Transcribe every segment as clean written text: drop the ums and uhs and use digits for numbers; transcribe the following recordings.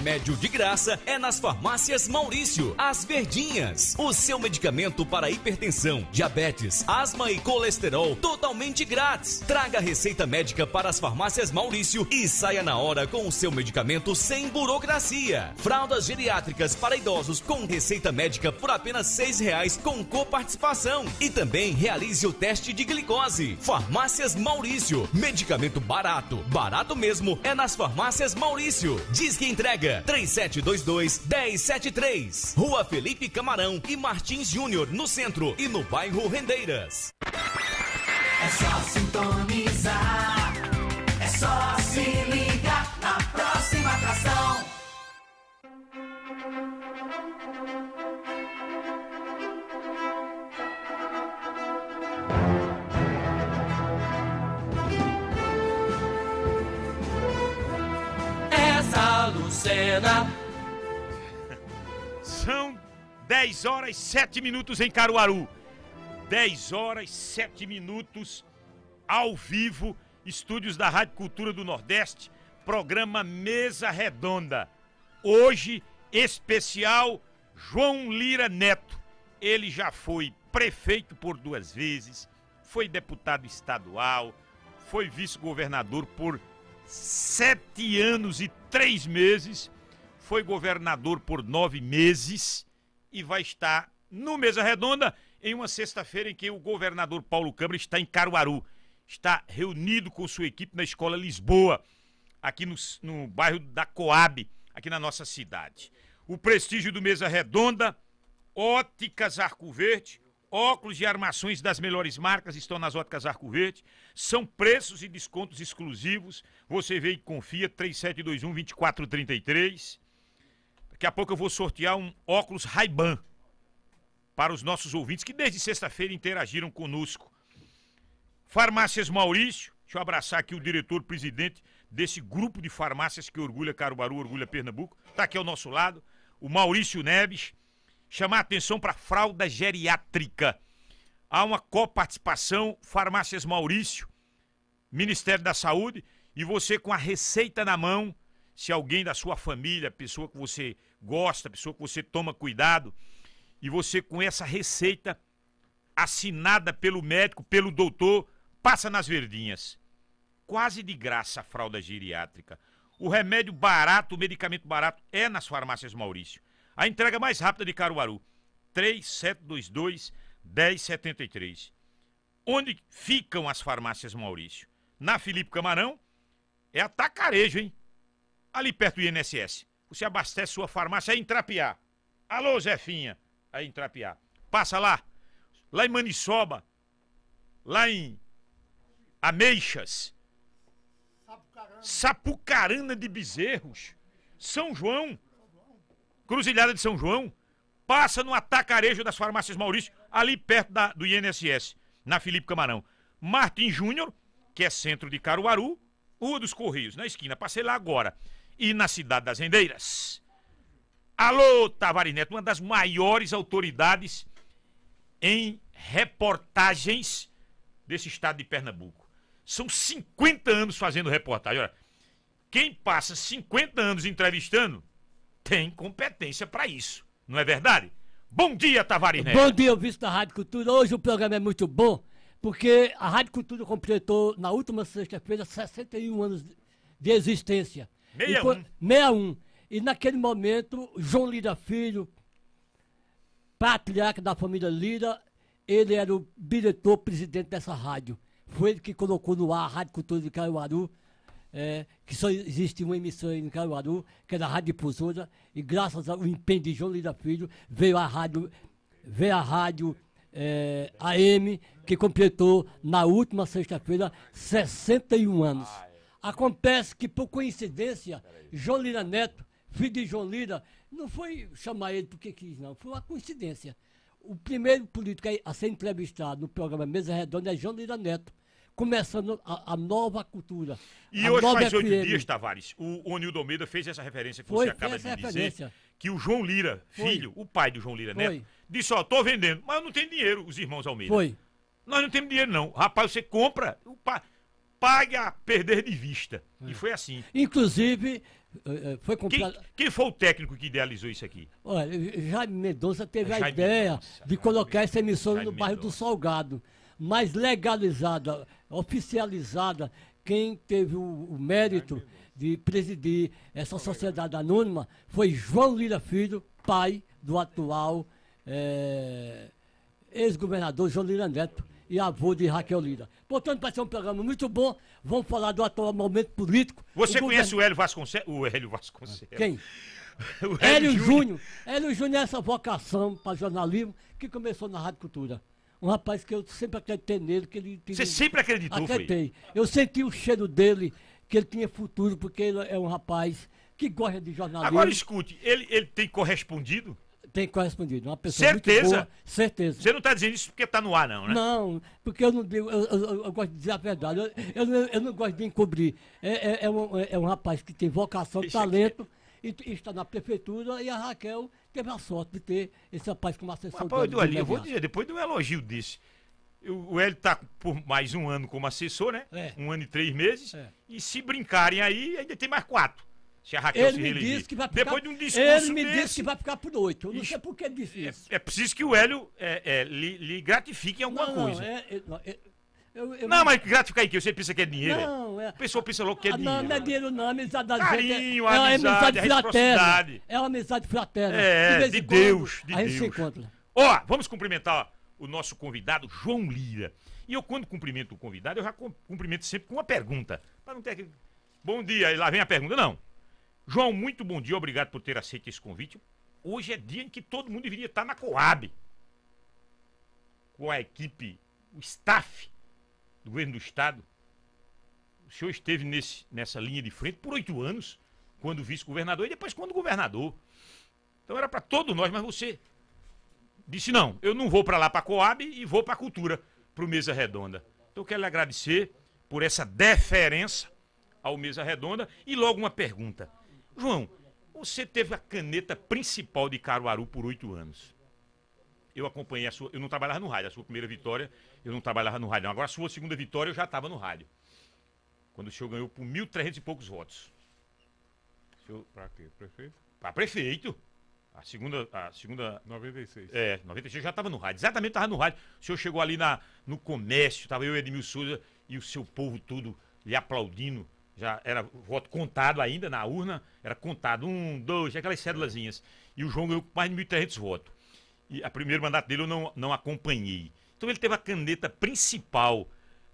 remédio de graça é nas farmácias Maurício, as Verdinhas. O seu medicamento para hipertensão, diabetes, asma e colesterol totalmente grátis. Traga a receita médica para as farmácias Maurício e saia na hora com o seu medicamento sem burocracia. Fraldas geriátricas para idosos com receita médica por apenas R$ 6 com coparticipação. E também realize o teste de glicose. Farmácias Maurício, medicamento barato. Barato mesmo é nas farmácias Maurício. Diz que entrega 3722-1073. Rua Felipe Camarão e Martins Júnior, no centro e no bairro Rendeiras. É só sintonizar, é só se ligar na próxima atração. Essa Lucena. São 10 horas e 7 minutos em Caruaru. 10 horas e 7 minutos ao vivo, estúdios da Rádio Cultura do Nordeste, programa Mesa Redonda. Hoje, especial João Lira Neto. Ele já foi prefeito por 2 vezes, foi deputado estadual, foi vice-governador por 7 anos e 3 meses, foi governador por 9 meses e vai estar no Mesa Redonda em uma sexta-feira em que o governador Paulo Câmara está em Caruaru. Está reunido com sua equipe na Escola Lisboa, aqui no bairro da Coab, aqui na nossa cidade. O prestígio do Mesa Redonda, Óticas Arco Verde, óculos e armações das melhores marcas estão nas Óticas Arco Verde. São preços e descontos exclusivos. Você vê e confia, 3721-2433. Daqui a pouco eu vou sortear um óculos Ray-Ban para os nossos ouvintes que desde sexta-feira interagiram conosco. Farmácias Maurício, deixa eu abraçar aqui o diretor-presidente desse grupo de farmácias que orgulha Caruaru, orgulha Pernambuco. Está aqui ao nosso lado, o Maurício Neves. Chamar a atenção para a fralda geriátrica. Há uma coparticipação, Farmácias Maurício, Ministério da Saúde, e você com a receita na mão, se alguém da sua família, pessoa que você gosta, pessoa que você toma cuidado, e você com essa receita assinada pelo médico, pelo doutor, passa nas Verdinhas. Quase de graça a fralda geriátrica. O remédio barato, o medicamento barato é nas Farmácias Maurício. A entrega mais rápida de Caruaru, 3722-1073. Onde ficam as Farmácias Maurício? Na Felipe Camarão, é atacarejo, hein? Ali perto do INSS. Você abastece sua farmácia aí em Trapiá. Alô, Zefinha, aí em Trapiá. Passa lá. Lá em Maniçoba. Lá em Ameixas. Sapucarana de Bezerros. São João. Cruzilhada de São João, passa no atacarejo das Farmácias Maurício, ali perto do INSS, na Felipe Camarão. Martins Júnior, que é centro de Caruaru, Rua dos Correios, na esquina, passei lá agora. E na Cidade das Rendeiras. Alô, Tavares Neto, uma das maiores autoridades em reportagens desse estado de Pernambuco. São 50 anos fazendo reportagem. Olha, quem passa 50 anos entrevistando tem competência para isso, não é verdade? Bom dia, Tavares Neto. Bom dia, vice da Rádio Cultura. Hoje o programa é muito bom, porque a Rádio Cultura completou, na última sexta-feira, 61 anos de existência. 61. E naquele momento, João Lira Filho, patriarca da família Lira, ele era o diretor-presidente dessa rádio. Foi ele que colocou no ar a Rádio Cultura de Caruaru, que só existia uma emissora em Caruaru, que era a Rádio Difusora, e graças ao empenho de João Lira Filho, veio a rádio AM, que completou na última sexta-feira 61 anos. Acontece que, por coincidência, João Lira Neto, filho de João Lira, não foi chamar ele porque quis, não, foi uma coincidência. O primeiro político a ser entrevistado no programa Mesa Redonda é João Lira Neto, começando a nova cultura. E hoje faz 8 dias, Tavares, o Onildo Almeida fez essa referência que você acaba de dizer, que o João Lira, filho, o pai do João Lira Neto, disse, ó, tô vendendo, mas eu não tenho dinheiro, os irmãos Almeida. Nós não temos dinheiro não. Rapaz, você compra, pague a perder de vista. E foi assim. Inclusive, foi comprado. Quem foi o técnico que idealizou isso aqui? Olha, Jaime Mendonça teve a Jaime ideia Mendonça, de colocar essa emissora Jaime no bairro do Mendonça. Salgado, mas legalizada, oficializada, quem teve o mérito de presidir essa sociedade anônima foi João Lira Filho, pai do atual ex-governador João Lira Neto e avô de Raquel Lira. Portanto, vai ser um programa muito bom. Vamos falar do atual momento político. Você conhece o Hélio Vasconcelos? O Hélio Vasconcelos. Quem? O Hélio Júnior. Hélio Júnior é essa vocação para jornalismo que começou na Rádio Cultura. Um rapaz que eu sempre acreditei nele. Que ele Você sempre acreditou, acreditei. Eu senti o cheiro dele, que ele tinha futuro, porque ele é um rapaz que gosta de jornalismo. Agora escute, ele tem correspondido? Tem correspondido. Uma pessoa Certeza? muito boa. Certeza. Você não está dizendo isso porque está no ar, não, né? Não, porque eu não digo, eu gosto de dizer a verdade. Eu não gosto de encobrir. É um rapaz que tem vocação, Isso talento, e está na prefeitura, e a Raquel teve a sorte de ter esse rapaz como assessor. Rapaz, de eu vou imediato. dizer, depois de um elogio desse, o Hélio está por mais um ano como assessor, né? É. 1 ano e 3 meses. É. E se brincarem aí, ainda tem mais 4. Se a Raquel se Ele me reeleger. disse que vai ficar. Depois de um discurso Ele me desse, disse que vai ficar por 8. Eu não Ixi, sei por que ele disse isso. é preciso que o Hélio lhe gratifique em alguma coisa. Não, mas gratificar em que? Você pensa que é dinheiro? Não, A pessoa pensa logo que é dinheiro. Não é dinheiro não, é amizade da Carinho, gente. É uma amizade, amizade a fraterna. reciprocidade. É uma amizade fraterna. É, vez de em quando, Deus, de a gente se Deus. encontra. Ó, vamos cumprimentar o nosso convidado, João Lira. E eu, quando cumprimento o convidado, eu já cumprimento sempre com uma pergunta. Para não ter aquele... Bom dia, e lá vem a pergunta. Não. João, muito bom dia, obrigado por ter aceito esse convite. Hoje é dia em que todo mundo deveria estar na Coab. Com a equipe, o staff do governo do estado. O senhor esteve nessa linha de frente por 8 anos, quando vice-governador e depois quando governador. Então era para todos nós, mas você disse não, eu não vou para lá para a Coab e vou para a Cultura, para o Mesa Redonda. Então eu quero lhe agradecer por essa deferência ao Mesa Redonda e logo uma pergunta. João, você teve a caneta principal de Caruaru por 8 anos. Eu acompanhei a sua, eu não trabalhava no rádio, a sua primeira vitória, eu não trabalhava no rádio. Não. Agora a sua segunda vitória eu já estava no rádio. Quando o senhor ganhou por 1.300 e poucos votos. Pra quê? Prefeito? Para prefeito. A segunda 96. 96 já estava no rádio. Exatamente, estava no rádio. O senhor chegou ali no comércio, estava eu e Edmil Souza e o seu povo todo lhe aplaudindo. Já era voto contado ainda na urna, era contado 1, 2, aquelas cédulazinhas. E o João ganhou com mais de 1.300 votos. E o primeiro mandato dele eu não acompanhei. Então ele teve a caneta principal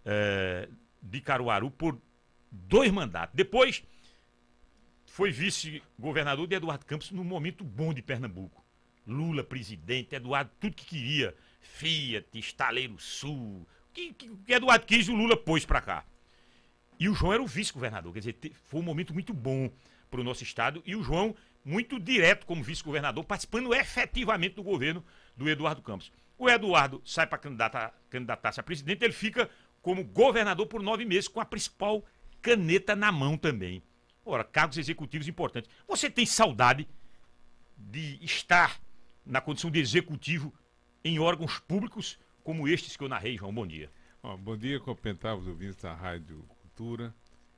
de Caruaru por 2 mandatos. Depois foi vice-governador de Eduardo Campos num momento bom de Pernambuco. Lula, presidente, Eduardo, tudo que queria. Fiat, Estaleiro Sul. O que Eduardo quis, o Lula pôs pra cá. E o João era o vice-governador. Quer dizer, foi um momento muito bom pro nosso estado. E o João, muito direto como vice-governador, participando efetivamente do governo do Eduardo Campos. O Eduardo sai para candidatar-se a presidente, ele fica como governador por 9 meses, com a principal caneta na mão também. Ora, cargos executivos importantes. Você tem saudade de estar na condição de executivo em órgãos públicos como estes que eu narrei, João? Bom dia. Bom dia, cumprimentar os ouvintes da Rádio Cultura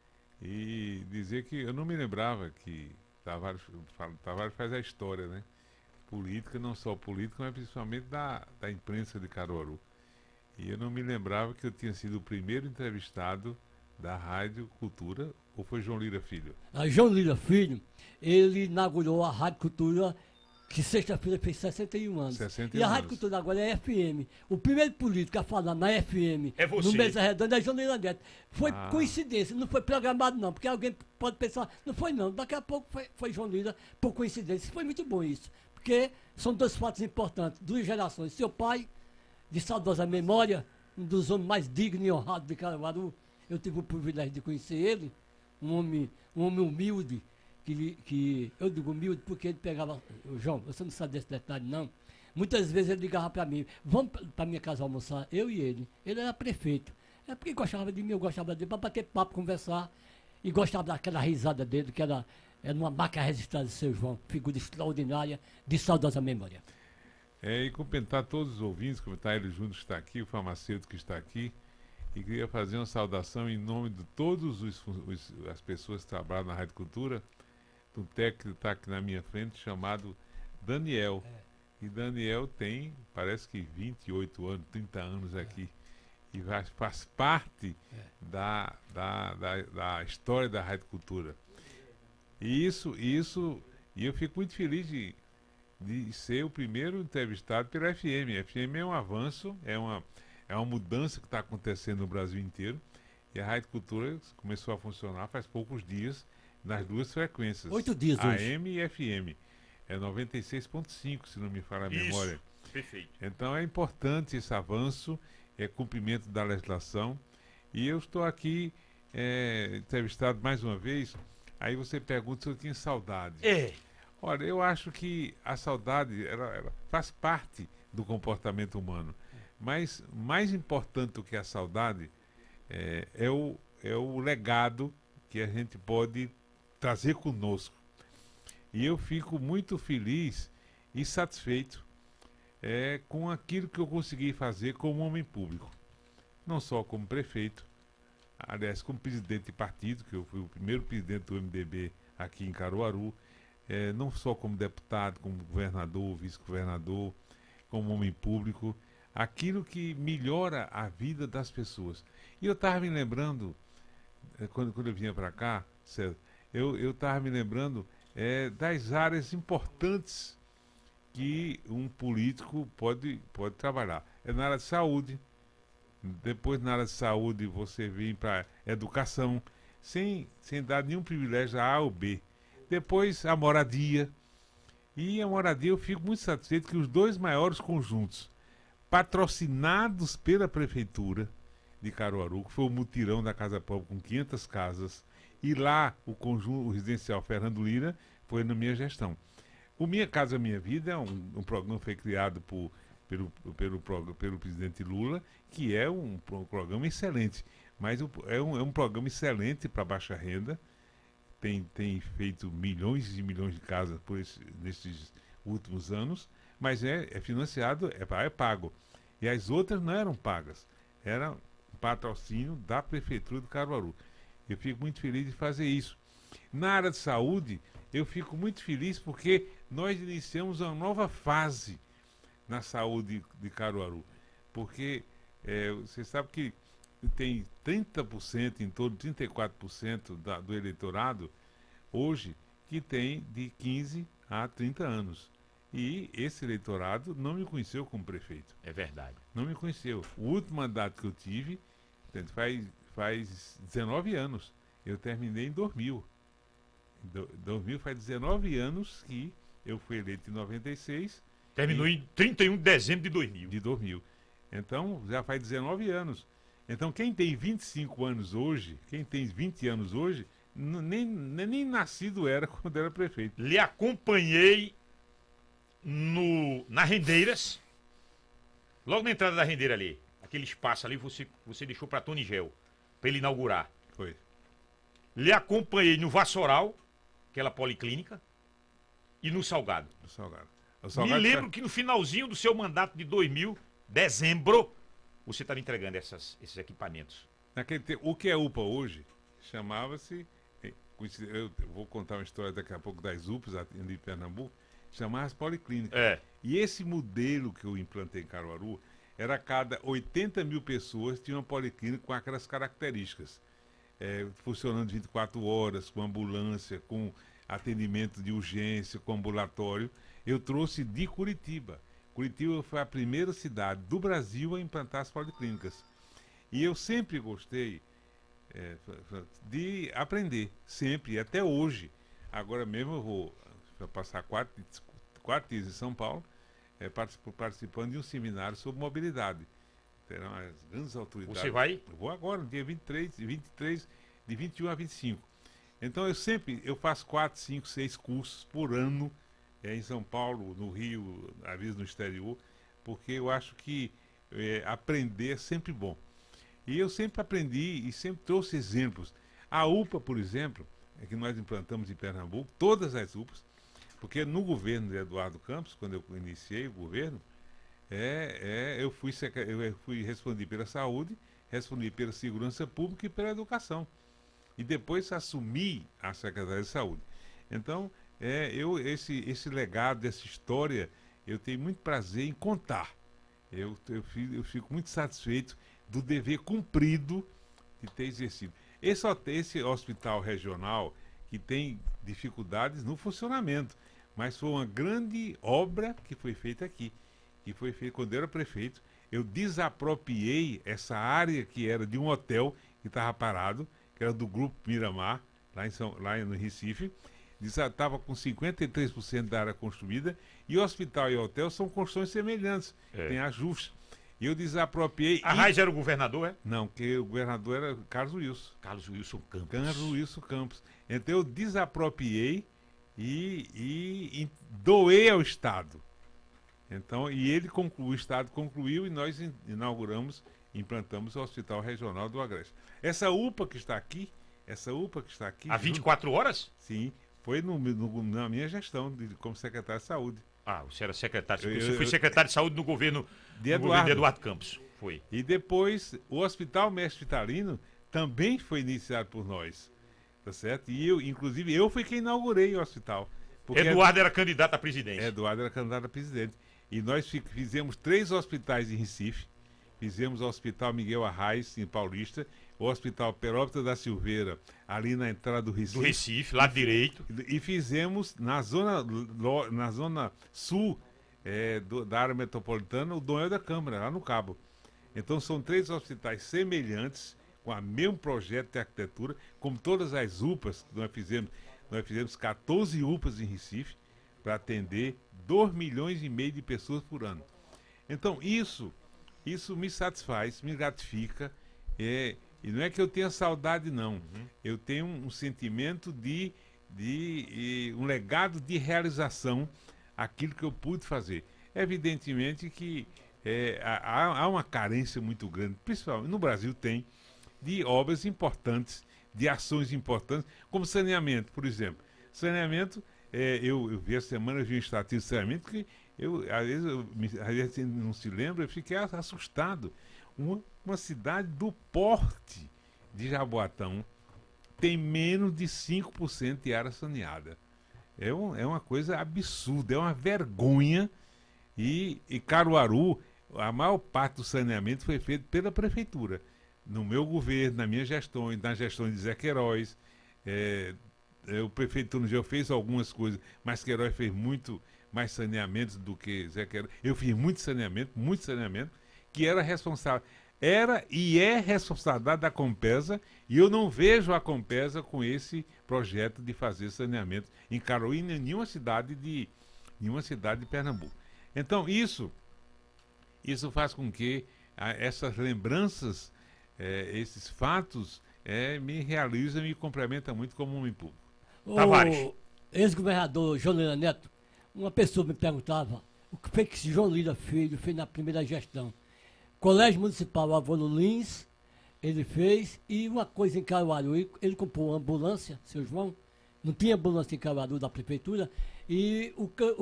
e dizer que eu não me lembrava que Tavares faz a história, né? Política, não só política, mas principalmente da imprensa de Caruaru. E eu não me lembrava que eu tinha sido o primeiro entrevistado da Rádio Cultura, ou foi João Lira Filho? João Lira Filho, ele inaugurou a Rádio Cultura, que sexta-feira fez 61 anos. 61 e a Rádio anos. Cultura agora é FM. O primeiro político a falar na FM, É você. no Mesa Redonda, é João Lira Neto. Foi coincidência, não foi programado não, porque alguém pode pensar, não foi não, daqui a pouco foi João Lira, por coincidência. Foi muito bom isso, porque são 2 fatos importantes, 2 gerações. Seu pai, de saudosa memória, um dos homens mais dignos e honrados de Caruaru, eu tive o privilégio de conhecer ele, um homem humilde, que eu digo humilde porque ele pegava, João, você não sabe desse detalhe não, muitas vezes ele ligava para mim, vamos para minha casa almoçar, eu e ele era prefeito, é porque gostava de mim, eu gostava dele, para bater papo, conversar, e gostava daquela risada dele, que era uma marca registrada de seu João, figura extraordinária, de saudosa memória. E cumprimentar todos os ouvintes, cumprimentar Hélio Júnior que está aqui, o farmacêutico que está aqui, e queria fazer uma saudação em nome de todas as pessoas que trabalham na Rádio Cultura, um técnico que está aqui na minha frente chamado Daniel. E Daniel tem, parece que 28 anos, 30 anos aqui. E faz parte da história da Rádio Cultura. E e eu fico muito feliz de ser o primeiro entrevistado pela FM. A FM é um avanço, é uma mudança que está acontecendo no Brasil inteiro. E a Rádio Cultura começou a funcionar faz poucos dias, nas duas frequências. 8 dias hoje. AM e FM. É 96.5, se não me falha a memória. Perfeito. Então é importante esse avanço, cumprimento da legislação. E eu estou aqui entrevistado mais uma vez. Aí você pergunta se eu tinha saudade. Olha, eu acho que a saudade ela faz parte do comportamento humano. Mas mais importante do que a saudade é o legado que a gente pode trazer conosco. E eu fico muito feliz e satisfeito com aquilo que eu consegui fazer como homem público. Não só como prefeito, aliás, como presidente de partido, que eu fui o primeiro presidente do MDB aqui em Caruaru, não só como deputado, como governador, vice-governador, como homem público, aquilo que melhora a vida das pessoas. E eu estava me lembrando, quando eu vinha para cá, César, eu estava me lembrando das áreas importantes que um político pode trabalhar. Na área de saúde, depois na área de saúde você vem para educação, sem dar nenhum privilégio a ou B. Depois a moradia. E a moradia eu fico muito satisfeito que os dois maiores conjuntos patrocinados pela Prefeitura de Caruaru, que foi o mutirão da Casa Pobre com 500 casas, e lá o residencial Fernando Lira foi na minha gestão. O Minha Casa Minha Vida é um programa que foi criado pelo presidente Lula, que é um programa excelente, mas é um programa excelente para baixa renda, tem feito milhões e milhões de casas nesses últimos anos, mas é financiado, é pago. E as outras não eram pagas, era patrocínio da Prefeitura de Caruaru. Eu fico muito feliz de fazer isso. Na área de saúde, eu fico muito feliz porque nós iniciamos uma nova fase na saúde de Caruaru. Porque você sabe que tem 30%, em torno de 34% do eleitorado, hoje, que tem de 15 a 30 anos. E esse eleitorado não me conheceu como prefeito. É verdade. Não me conheceu. O último mandato que eu tive faz 19 anos. Eu terminei em 2000. 2000 faz 19 anos que eu fui eleito em 96. Terminou em 31 de dezembro de 2000. De 2000. Então, já faz 19 anos. Então, quem tem 25 anos hoje, quem tem 20 anos hoje, nem nascido era quando era prefeito. Lhe acompanhei na Rendeiras, logo na entrada da Rendeira ali, aquele espaço ali você deixou para Tony Gel, para ele inaugurar. Foi. Lhe acompanhei no Vassoural, aquela policlínica, e no Salgado. O Salgado. Me lembro que no finalzinho do seu mandato de 2000, dezembro, você estava entregando esses equipamentos. Naquele tempo, o que é UPA hoje chamava-se, eu vou contar uma história daqui a pouco das UPAs de Pernambuco, chamava-se Policlínica. E esse modelo que eu implantei em Caruaru, era cada 80 mil pessoas tinha uma policlínica com aquelas características. Funcionando 24 horas, com ambulância, com atendimento de urgência, com ambulatório. Eu trouxe de Curitiba. Curitiba foi a primeira cidade do Brasil a implantar as policlínicas. E eu sempre gostei de aprender, sempre, até hoje. Agora mesmo eu vou passar 4 dias em São Paulo, participando de um seminário sobre mobilidade. Terão as grandes autoridades. Você vai? Eu vou agora, no dia 23, de 21 a 25. Então eu faço 4, 5, 6 cursos por ano em São Paulo, no Rio, às vezes no exterior, porque eu acho que aprender é sempre bom. E eu sempre aprendi e sempre trouxe exemplos. A UPA, por exemplo, que nós implantamos em Pernambuco, todas as UPAs, porque no governo de Eduardo Campos, quando eu iniciei o governo, eu fui respondi pela saúde, respondi pela segurança pública e pela educação. E depois assumi a Secretaria de Saúde. Então, esse legado, essa história, eu tenho muito prazer em contar. Eu fico muito satisfeito do dever cumprido de ter exercido. Esse hospital regional, que tem dificuldades no funcionamento, mas foi uma grande obra que foi feita aqui, que foi feita quando eu era prefeito. Eu desapropriei essa área que era de um hotel que estava parado, que era do Grupo Miramar, lá no Recife. Estava com 53% da área construída, e o hospital e o hotel são construções semelhantes, tem ajustes. E eu desapropriei. A Raiz era o governador, é? Não, que o governador era Carlos Wilson. Carlos Wilson Campos. Carlos Wilson Campos. Então eu desapropriei e doei ao Estado. Então, o Estado concluiu e nós implantamos o Hospital Regional do Agreste. Essa UPA que está aqui. Há 24 horas? Sim, foi na minha gestão como secretário de saúde. Ah, você era secretário. Você foi secretário de saúde no governo de Eduardo Campos. Foi. E depois, o Hospital Mestre Vitalino também foi iniciado por nós. Tá certo? E inclusive, eu fui quem inaugurei o hospital. Eduardo era candidato à presidência. Eduardo era candidato a presidente. E nós fizemos 3 hospitais em Recife. Fizemos o Hospital Miguel Arraes, em Paulista, o Hospital Perópita da Silveira, ali na entrada do Recife. Do Recife, lado direito. E fizemos na zona sul da área metropolitana, o Dom Helder da Câmara, lá no Cabo. Então são 3 hospitais semelhantes, com o mesmo projeto de arquitetura, como todas as UPAs que nós fizemos. Nós fizemos 14 UPAs em Recife, para atender 2,5 milhões de pessoas por ano. Então isso me satisfaz, me gratifica, e não é que eu tenha saudade, não. Eu tenho um sentimento de um legado de realização, aquilo que eu pude fazer. Evidentemente que há uma carência muito grande, principalmente no Brasil tem, de obras importantes, de ações importantes, como saneamento, por exemplo. Saneamento, eu vi essa semana, eu vi um estatístico de saneamento que às vezes não se lembra, eu fiquei assustado. Uma cidade do porte de Jaboatão tem menos de 5% de área saneada. É uma coisa absurda, é uma vergonha. E Caruaru, a maior parte do saneamento foi feito pela prefeitura. No meu governo, na minha gestão, na gestão de Zé Queiroz, o prefeito Antônio Gel fez algumas coisas, mas Queiroz fez muito mais saneamento do que Zé Queiroz. Eu fiz muito saneamento, que era responsável. Era e é responsabilidade da Compesa, e eu não vejo a Compesa com esse projeto de fazer saneamento em Caruaru, em nenhuma cidade de Pernambuco. Então, isso faz com que essas lembranças, esses fatos, me realizam e me complementam muito como homem público. Tavares. O ex-governador João Lira Neto, uma pessoa me perguntava o que foi que João Lira Filho fez na primeira gestão. Colégio Municipal Avô Lins, ele fez, e uma coisa em Caruaru, ele comprou uma ambulância, seu João, não tinha ambulância em Caruaru da prefeitura, e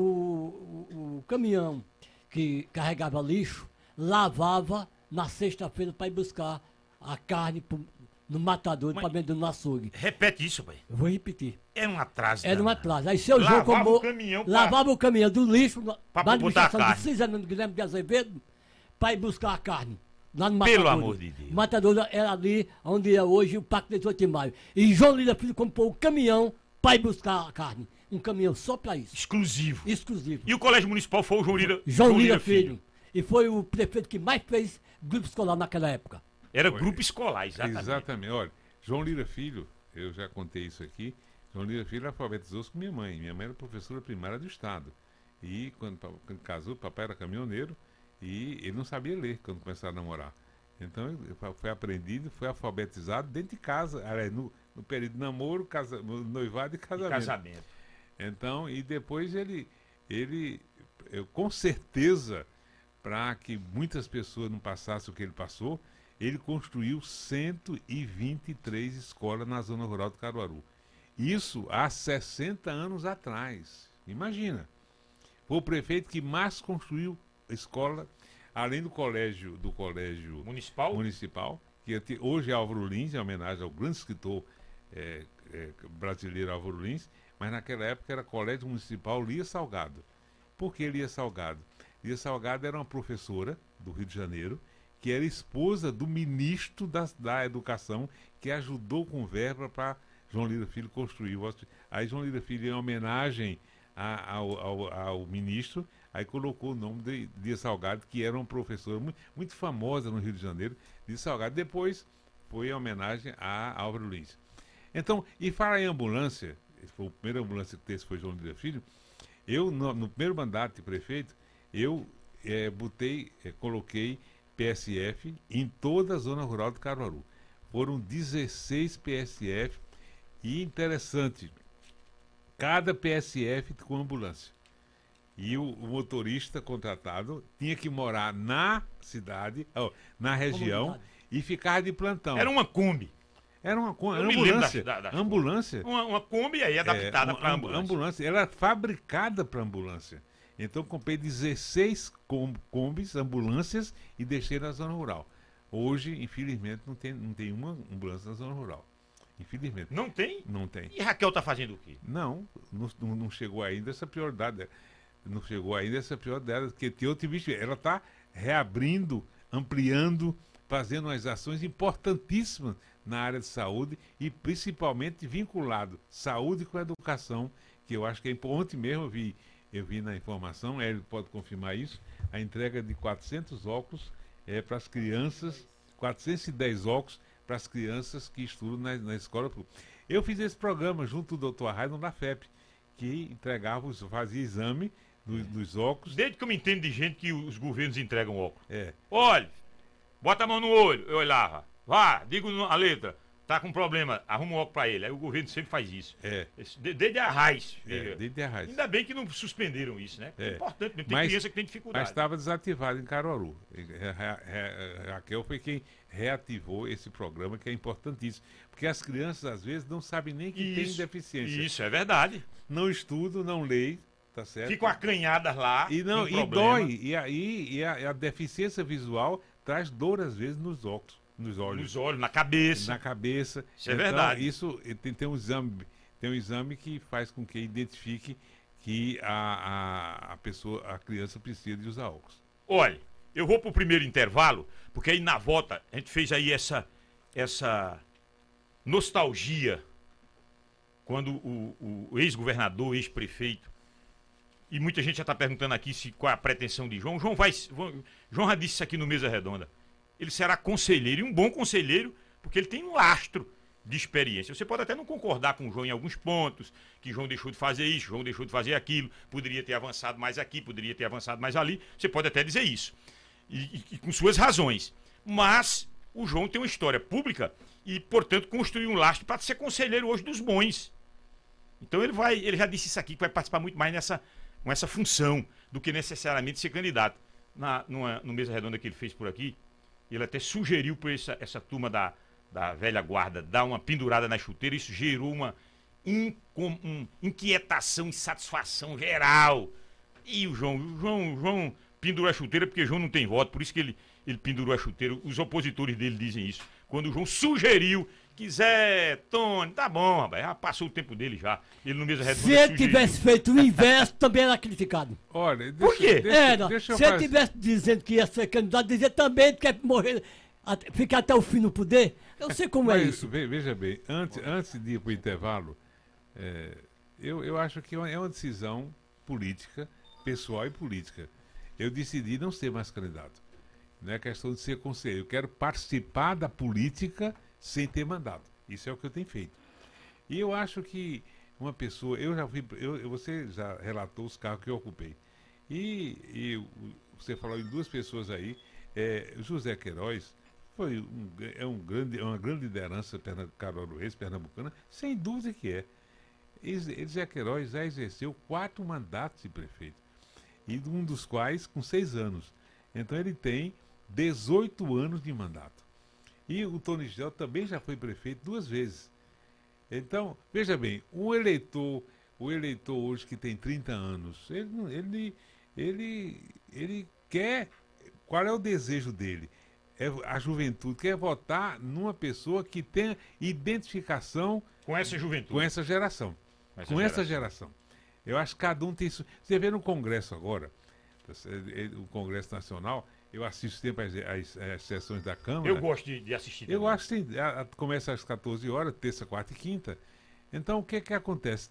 o caminhão que carregava lixo lavava na sexta-feira para ir buscar a carne no matador para vender no açougue. Repete isso, pai. Eu vou repetir. Era um atraso. Era um atraso. Aí seu João lavava o caminhão do lixo na administração de Cisano Guilherme de Azevedo para ir buscar a carne. Lá no matador. Pelo amor de Deus. O matador era ali onde é hoje o Parque 18 de Maio. E João Lira Filho comprou o caminhão para ir buscar a carne. Um caminhão só para isso. Exclusivo. Exclusivo. E o colégio municipal foi o João Lira Filho. E foi o prefeito que mais fez grupo escolar naquela época. Era grupo escolar, exatamente. Exatamente. Olha, João Lira Filho, eu já contei isso aqui, João Lira Filho alfabetizou-se com minha mãe. Minha mãe era professora primária do Estado. E quando casou, papai era caminhoneiro e ele não sabia ler quando começaram a namorar. Então ele foi aprendido, foi alfabetizado dentro de casa, no período de namoro, noivado e casamento. Então, e depois eu, com certeza, para que muitas pessoas não passassem o que ele passou, ele construiu 123 escolas na zona rural do Caruaru. Isso há 60 anos atrás. Imagina. Foi o prefeito que mais construiu escola, além do colégio municipal, que hoje é Álvaro Lins, em homenagem ao grande escritor brasileiro Álvaro Lins. mas naquela época era Colégio Municipal Lia Salgado. Por que Lia Salgado? Lia Salgado era uma professora do Rio de Janeiro, que era esposa do ministro da Educação, que ajudou com verba para João Lira Filho construir o hospital. Aí João Lira Filho, em homenagem ao ministro, aí colocou o nome de Lia Salgado, que era uma professora muito famosa no Rio de Janeiro, Lia Salgado. Depois foi em homenagem a Álvaro Lins. Então, e falar em ambulância, foi a primeira ambulância que teve, foi João Lira Filho. Eu, no primeiro mandato de prefeito, eu coloquei PSF em toda a zona rural de Caruaru. Foram 16 PSF e interessante, cada PSF com ambulância. E o motorista contratado tinha que morar na cidade, na região, e ficar de plantão. Era uma Kombi. Era uma ambulância. Ambulância. Uma Kombi aí adaptada para ambulância. Ambulância. Ela era fabricada para ambulância. Então comprei 16 combis, ambulâncias, e deixei na zona rural. Hoje, infelizmente, não tem uma ambulância na zona rural. Infelizmente. Não tem? Não tem. E Raquel tá fazendo o quê? Não chegou ainda essa prioridade. Não chegou ainda essa prioridade, porque tem outro bicho. Ela está reabrindo, ampliando, fazendo umas ações importantíssimas na área de saúde e principalmente vinculado saúde com educação, que eu acho que é importante. Ontem mesmo eu vi na informação, ele pode confirmar isso, a entrega de 400 óculos para as crianças, 410 óculos para as crianças que estudam na escola pública. Eu fiz esse programa junto do Dr. Arraio na FEP, que fazia exame dos óculos. Desde que eu me entendo de gente que os governos entregam óculos. Olha, bota a mão no olho, eu olhava. Vá, digo a letra, tá com problema, arruma um óculos pra ele. Aí o governo sempre faz isso. Desde a raiz. Desde a raiz. Ainda bem que não suspenderam isso, né? É importante, tem criança que tem dificuldade. Mas estava desativado em Caruaru. Raquel foi quem reativou esse programa, que é importantíssimo. Porque as crianças, às vezes, não sabem nem que tem deficiência. Isso, é verdade. Não estudam, não leem, tá certo? Ficam acanhadas lá. E dói. E a deficiência visual traz dor, às vezes, nos óculos. Nos olhos, na cabeça. Na cabeça. Isso é verdade. Isso tem um exame que faz com que identifique que a criança precisa de usar óculos. Olha, eu vou pro primeiro intervalo, porque aí na volta a gente fez aí essa nostalgia quando o ex-governador, ex-prefeito, e muita gente já está perguntando aqui qual é a pretensão de João. João já disse isso aqui no Mesa Redonda. Ele será conselheiro, e um bom conselheiro, porque ele tem um lastro de experiência. Você pode até não concordar com o João em alguns pontos, que João deixou de fazer isso, João deixou de fazer aquilo, poderia ter avançado mais aqui, poderia ter avançado mais ali. Você pode até dizer isso, e com suas razões. Mas o João tem uma história pública e, portanto, construiu um lastro para ser conselheiro hoje dos bons. Então ele já disse isso aqui, que vai participar muito mais com essa função do que necessariamente ser candidato. No Mesa Redonda que ele fez por aqui, ele até sugeriu para essa turma da velha guarda dar uma pendurada na chuteira. Isso gerou uma inquietação, insatisfação geral. E o João pendurou a chuteira porque o João não tem voto, por isso que ele pendurou a chuteira. Os opositores dele dizem isso. Quando o João sugeriu, Tony, tá bom, rapaz, já passou o tempo dele já. Ele no Mesa Redonda se ele tivesse feito o inverso, também era criticado. Olha, por quê? Se ele tivesse dizendo que ia ser candidato, dizia também que quer morrer, ficar até o fim no poder. Eu sei como é isso. Veja bem, antes de ir para o intervalo, eu acho que é uma decisão política, pessoal e política. Eu decidi não ser mais candidato. Não é questão de ser conselheiro. Eu quero participar da política sem ter mandato. Isso é o que eu tenho feito. E eu acho que uma pessoa... você já relatou os cargos que eu ocupei. E você falou em duas pessoas aí. José Queiroz foi uma grande liderança caruaruense, pernambucana, sem dúvida que é. José Queiroz já exerceu 4 mandatos de prefeito. E um dos quais com 6 anos. Então ele tem 18 anos de mandato. E o Tony Gel também já foi prefeito 2 vezes. Então, veja bem, o eleitor hoje que tem 30 anos, ele quer... Qual é o desejo dele? A juventude quer votar numa pessoa que tenha identificação com essa juventude. Com essa geração. com essa geração. Eu acho que cada um tem isso. Você vê no Congresso agora, o Congresso Nacional, eu assisto sempre as sessões da Câmara. Eu gosto de assistir. Eu acho que sim, começa às 14 horas, terça, quarta e quinta. Então, o que acontece?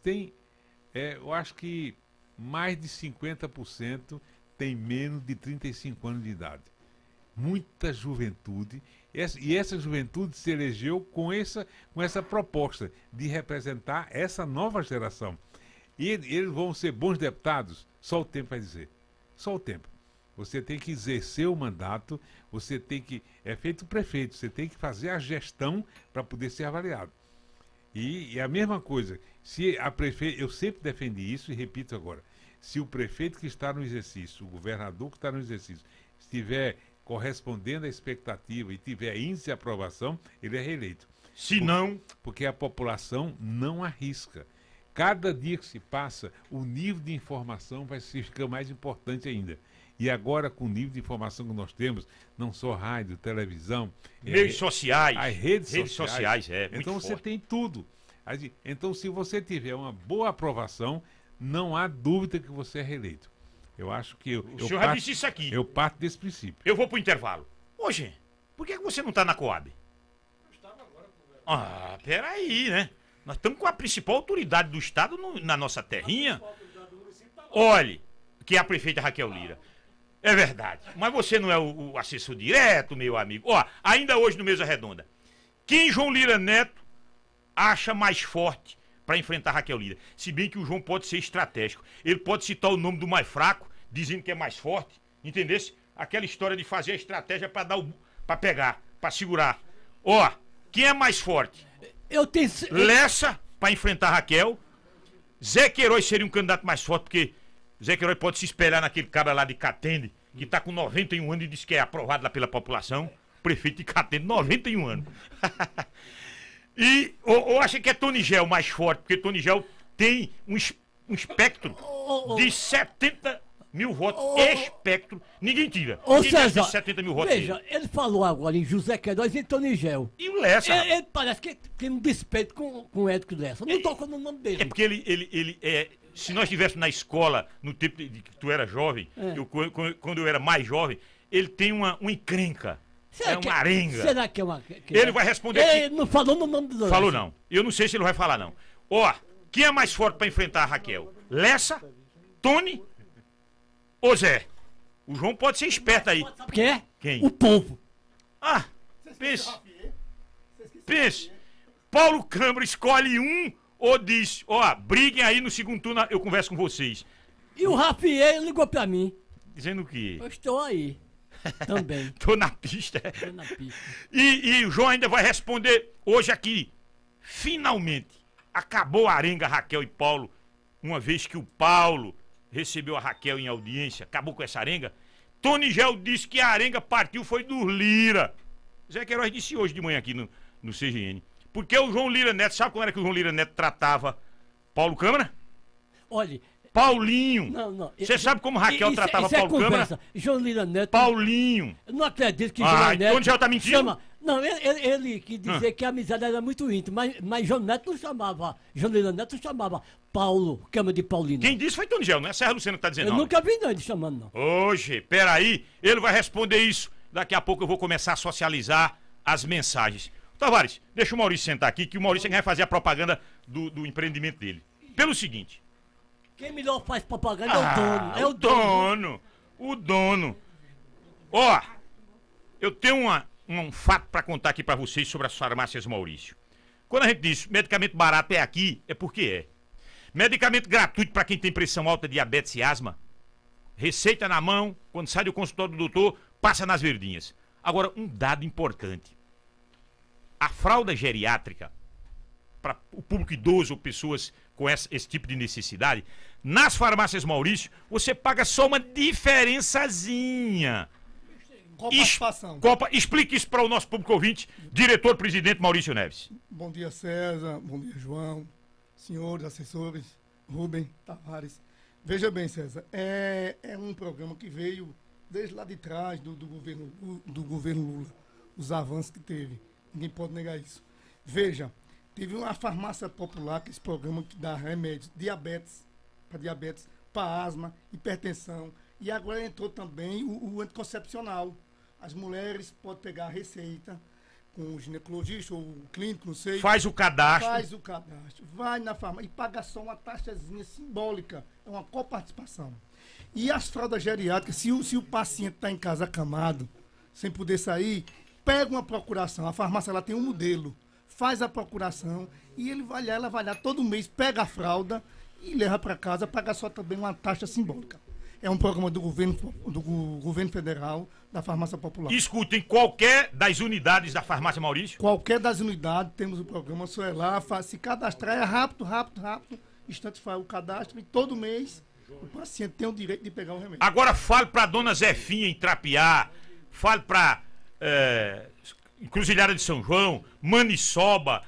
Eu acho que mais de 50% tem menos de 35 anos de idade. Muita juventude. E essa juventude se elegeu com essa proposta de representar essa nova geração. E eles vão ser bons deputados? Só o tempo vai dizer. Só o tempo. Você tem que exercer o mandato, você tem que... É feito o prefeito, você tem que fazer a gestão para poder ser avaliado. E a mesma coisa, se a prefeita... Eu sempre defendi isso e repito agora. Se o prefeito que está no exercício, o governador que está no exercício, estiver correspondendo à expectativa e tiver índice de aprovação, ele é reeleito. Se não... Porque a população não arrisca. Cada dia que se passa, o nível de informação vai ficar mais importante ainda. E agora, com o nível de informação que nós temos, não só rádio, televisão... Meios sociais. As redes sociais, então muito você forte. tem tudo. Então, se você tiver uma boa aprovação, não há dúvida que você é reeleito. Eu acho que... O senhor já disse isso aqui. Eu parto desse princípio. Eu vou pro intervalo. Ô, gente, por que você não tá na Coab? Eu estava agora. Peraí, né? Nós estamos com a principal autoridade do Estado na nossa terrinha. Olhe, que é a prefeita Raquel Lira. É verdade. Mas você não é o assessor direto, meu amigo. Ó, ainda hoje no Mesa Redonda. Quem João Lira Neto acha mais forte para enfrentar Raquel Lira? Se bem que o João pode ser estratégico. Ele pode citar o nome do mais fraco, dizendo que é mais forte. Entendesse? Aquela história de fazer a estratégia para pegar, para segurar. Ó, quem é mais forte? Eu tenho... Lessa para enfrentar Raquel. Zé Queiroz seria um candidato mais forte, porque Zé Queiroz pode se espelhar naquele cara lá de Catende, que tá com 91 anos e diz que é aprovado lá pela população. Prefeito de Catende, 91 anos. E eu acho que é Tony Gel mais forte, porque Tony Gel tem um espectro de 70 mil votos. Espectro, ninguém tira. Ninguém César, 70 mil votos. veja, ele falou agora em José Queiroz e em Tony Gel. E o Lessa? Ele parece que tem um despeito com o Edson Lessa. Não toca no nome dele. É porque ele se nós estivéssemos na escola, no tempo de que tu era jovem, quando eu era mais jovem, ele tem uma encrenca. Uma arenga. Será que é uma... Ele vai responder Ele não falou no nome do... Falou não. Eu não sei se ele vai falar não. Ó, quem é mais forte pra enfrentar a Raquel? Lessa, Tony ou Zé? O João pode ser esperto aí. Sabe quem é? Quem? O povo. Ah, pense. Pense. Paulo Câmara escolhe um ou diz, ó, briguem aí no segundo turno, eu converso com vocês. E o Rafael ligou pra mim. Dizendo o quê? Eu estou aí. Também. Tô na pista. Tô na pista. E o João ainda vai responder hoje aqui. Finalmente, acabou a arenga Raquel e Paulo, uma vez que o Paulo recebeu a Raquel em audiência, acabou com essa arenga. Tony Gel disse que a arenga partiu foi do Lira. Zé Queiroz disse hoje de manhã aqui no CGN. Porque o João Lira Neto, sabe como era que o João Lira Neto tratava Paulo Câmara? Olha... Paulinho. Não. Você sabe como Raquel tratava Paulo Câmara? João Lira Neto... Paulinho. Eu não acredito que João Neto... Tony Gel tá mentindo? Chama... Não, ele quis dizer que a amizade era muito íntima, mas João Neto não chamava... João Lira Neto chamava Paulo, Câmara de Paulino. Quem disse foi Tony Gel, não é Serra Lucena que tá dizendo Eu não. nunca vi não ele chamando, não. Hoje, peraí, ele vai responder isso. Daqui a pouco eu vou começar a socializar as mensagens. Tavares, deixa o Maurício sentar aqui, que o Maurício é quem vai fazer a propaganda do empreendimento dele. Pelo seguinte... Quem melhor faz propaganda é o dono. É o dono. O dono. Ó, eu tenho um fato pra contar aqui pra vocês sobre as farmácias Maurício. Quando a gente diz medicamento barato é aqui, é porque é. Medicamento gratuito pra quem tem pressão alta, diabetes e asma. Receita na mão, quando sai do consultório do doutor, passa nas verdinhas. Agora, um dado importante. A fralda geriátrica, para o público idoso ou pessoas com esse tipo de necessidade, nas farmácias Maurício, você paga só uma diferençazinha. Qual participação? Explique isso para o nosso público ouvinte, diretor-presidente Maurício Neves. Bom dia, César. Bom dia, João. Senhores, assessores, Rubem, Tavares. Veja bem, César, é um programa que veio desde lá de trás do governo Lula. Os avanços que teve. Ninguém pode negar isso. Veja, Teve uma farmácia popular, que esse programa que dá remédios, diabetes, para asma, hipertensão. E agora entrou também o anticoncepcional. As mulheres podem pegar a receita com o ginecologista ou o clínico, não sei. Faz o cadastro. Faz o cadastro. Vai na farmácia e paga só uma taxazinha simbólica. É uma coparticipação. E as fraldas geriátricas, se o paciente está em casa acamado, sem poder sair, pega uma procuração. A farmácia ela tem um modelo. Faz a procuração e ela vai lá todo mês, pega a fralda e leva para casa, paga só também uma taxa simbólica. É um programa do governo federal, da Farmácia Popular. Escuta, em qualquer das unidades da Farmácia Maurício? Qualquer das unidades, temos o programa, só é lá, se cadastrar, é rápido, instante faz o cadastro e todo mês o paciente tem o direito de pegar o remédio. Agora fale para dona Zefinha em Trapiá, fale para Encruzilhada de São João, Maniçoba,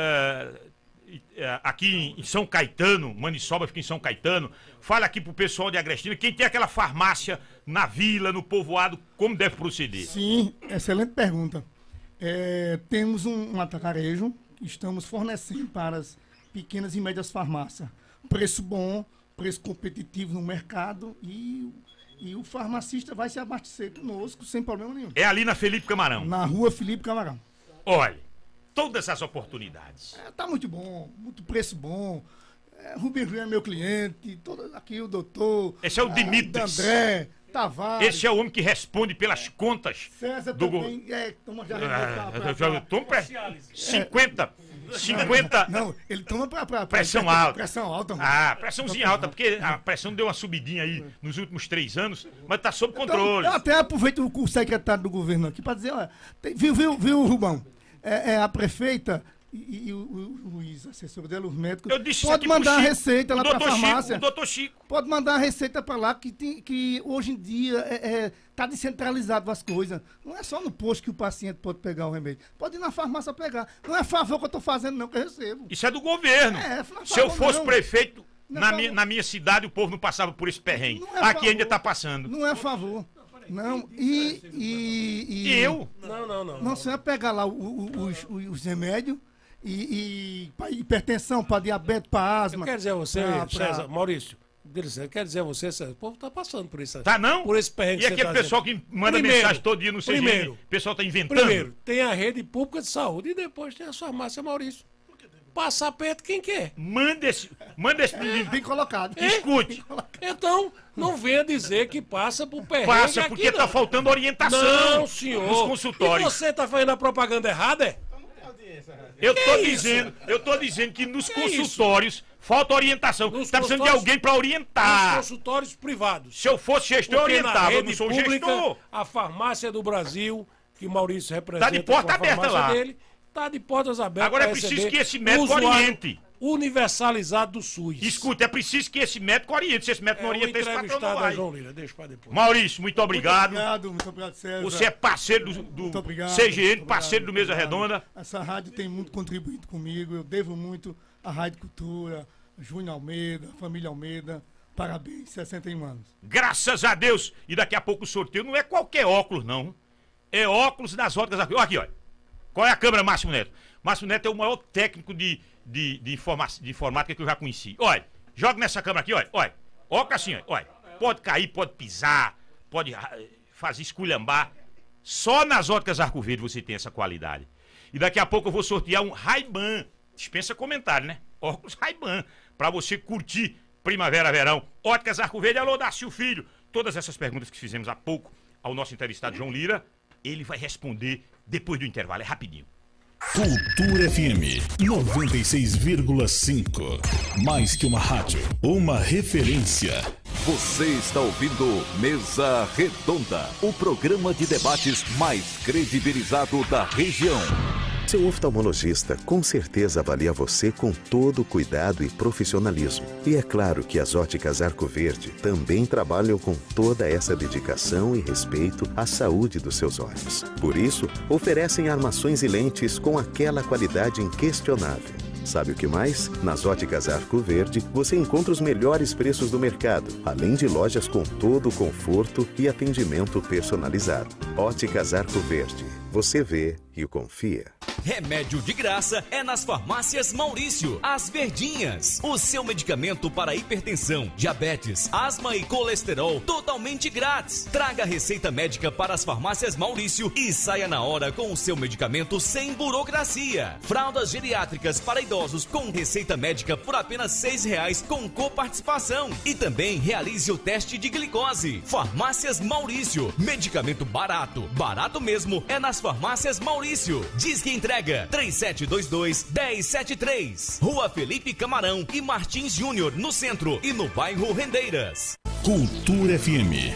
aqui em São Caetano, Maniçoba fica em São Caetano. Fala aqui pro pessoal de Agrestina, quem tem aquela farmácia na vila, no povoado, como deve proceder? Sim, excelente pergunta. Temos um atacarejo, estamos fornecendo para as pequenas e médias farmácias. Preço bom, preço competitivo no mercado e o farmacista vai se abastecer conosco sem problema nenhum. É ali na Felipe Camarão? Na rua Felipe Camarão. Olha, todas as oportunidades. Tá muito bom, muito preço bom. Rubem Júnior é meu cliente, aqui o doutor. Esse é o Dimitris. André, Tavares. Esse é o homem que responde pelas contas. César do também. Toma já 50. Não, ele toma pra pressão alta. Pressão alta, mano. Pressãozinha alta, porque a pressão deu uma subidinha aí nos últimos 3 anos, mas tá sob controle. Então, eu até aproveito o secretário do governo aqui pra dizer, olha, viu, Rubão? A prefeita e os assessores dela, os médicos, pode mandar a receita lá pra farmácia. O doutor Chico. Pode mandar a receita pra lá, que hoje em dia tá descentralizado as coisas. Não é só no posto que o paciente pode pegar o remédio. Pode ir na farmácia pegar. Não é favor que eu tô fazendo, não, que eu recebo. Isso é do governo. Se eu fosse prefeito, na minha cidade, o povo não passava por esse perrengue. Aqui ainda tá passando. Não é favor. Não, e eu? Não, você vai pegar lá os remédios para hipertensão, para diabetes, para asma. Quer dizer a você, César, Maurício, quer dizer a você, César, o povo tá passando por isso. Tá não? Por esse perrengue. E aquele pessoal que manda mensagem todo dia no CGM, o pessoal tá inventando? Primeiro, tem a rede pública de saúde e depois tem a farmácia Maurício. Passar perto quem quer. Manda esse menino. Bem colocado. Escute. Então, não venha dizer que passa por perrengue. Passa porque tá faltando orientação. Não, senhor. Nos consultórios. E você tá fazendo a propaganda errada, é? Eu tô dizendo que nos consultórios falta orientação. Tá precisando de alguém pra orientar. Nos consultórios privados. Se eu fosse gestor, eu orientava. Eu não sou gestor. A farmácia do Brasil, que Maurício representa. Tá de porta aberta lá. Tá de portas abertas. Agora é preciso que esse médico oriente. Universalizado do SUS. Escuta, é preciso que esse médico oriente. Se esse médico não orienta, esse patrão não vai. João Lira, deixa pra depois. Maurício, muito obrigado. Muito obrigado, César. Você é parceiro do CGN, parceiro do Mesa Redonda. Essa rádio tem muito contribuído comigo. Eu devo muito à Rádio Cultura, Júnior Almeida, família Almeida. Parabéns, 61 anos. Graças a Deus. E daqui a pouco o sorteio não é qualquer óculos, não. É óculos das óticas. Olha aqui, olha. Qual é a câmera, Márcio Neto? Márcio Neto é o maior técnico de informática que eu já conheci. Olha, joga nessa câmera aqui, olha. Olha assim, olha. Pode cair, pode pisar, pode fazer esculhambar. Só nas óticas Arco Verde você tem essa qualidade. E daqui a pouco eu vou sortear um Ray-Ban. Dispensa comentário, né? Óculos Ray-Ban. Pra você curtir primavera, verão. Óticas Arco Verde, alô, Dácio Filho. Todas essas perguntas que fizemos há pouco ao nosso entrevistado João Lira, ele vai responder depois do intervalo, é rapidinho. Cultura FM 96,5. Mais que uma rádio, uma referência. Você está ouvindo Mesa Redonda, o programa de debates mais credibilizado da região. Seu oftalmologista com certeza avalia você com todo o cuidado e profissionalismo. E é claro que as óticas Arco Verde também trabalham com toda essa dedicação e respeito à saúde dos seus olhos. Por isso, oferecem armações e lentes com aquela qualidade inquestionável. Sabe o que mais? Nas óticas Arco Verde, você encontra os melhores preços do mercado, além de lojas com todo o conforto e atendimento personalizado. Óticas Arco Verde. Você vê e confia. Remédio de graça é nas farmácias Maurício. As Verdinhas, o seu medicamento para hipertensão, diabetes, asma e colesterol totalmente grátis. Traga a receita médica para as farmácias Maurício e saia na hora com o seu medicamento sem burocracia. Fraldas geriátricas para idosos com receita médica por apenas R$6 com coparticipação. E também realize o teste de glicose. Farmácias Maurício, medicamento barato. Barato mesmo é nas farmácias Maurício. Diz que entrega 3722-1073. Rua Felipe Camarão e Martins Júnior, no centro e no bairro Rendeiras. Cultura FM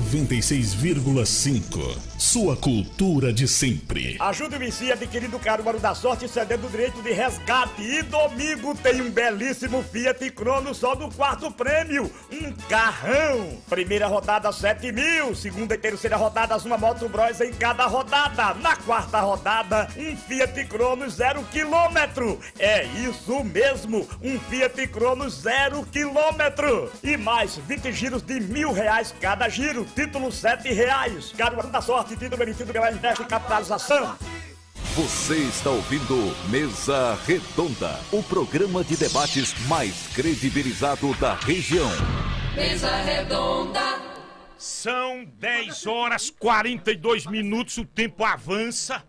96,5. Sua cultura de sempre. Ajude o Vici adquirindo o Caruaru da Sorte, cedendo o direito de resgate. E domingo tem um belíssimo Fiat Crono só no quarto prêmio. Um carrão. Primeira rodada 7 mil. Segunda e terceira rodadas, uma Moto Bros em cada rodada. Na quarta rodada, um Fiat Crono 0 km. É isso mesmo. Um Fiat Crono 0 km. E mais 20 giros de R$1.000 cada giro, título R$7. Caruaru da Sorte, título emitido pela Investe Capitalização. Você está ouvindo Mesa Redonda, o programa de debates mais credibilizado da região. Mesa Redonda. São 10 horas 42 minutos, o tempo avança,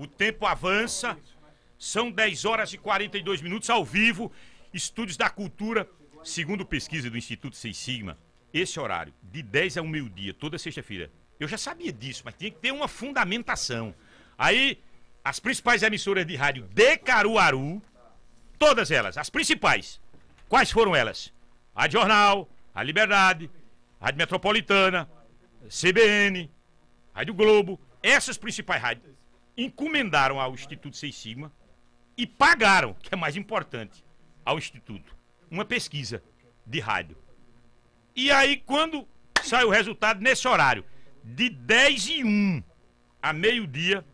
São 10 horas e 42 minutos ao vivo, Estúdios da Cultura, segundo pesquisa do Instituto Seis Sigma. Esse horário, de 10 ao meio-dia, toda sexta-feira. Eu já sabia disso, mas tinha que ter uma fundamentação. Aí, as principais emissoras de rádio de Caruaru, todas elas, as principais. Quais foram elas? Rádio Jornal, a Liberdade, Rádio Metropolitana, CBN, Rádio Globo. Essas principais rádios encomendaram ao Instituto Seis Sigma e pagaram, que é mais importante, ao Instituto, uma pesquisa de rádio. E aí, quando sai o resultado, nesse horário, de 10h01 a meio-dia,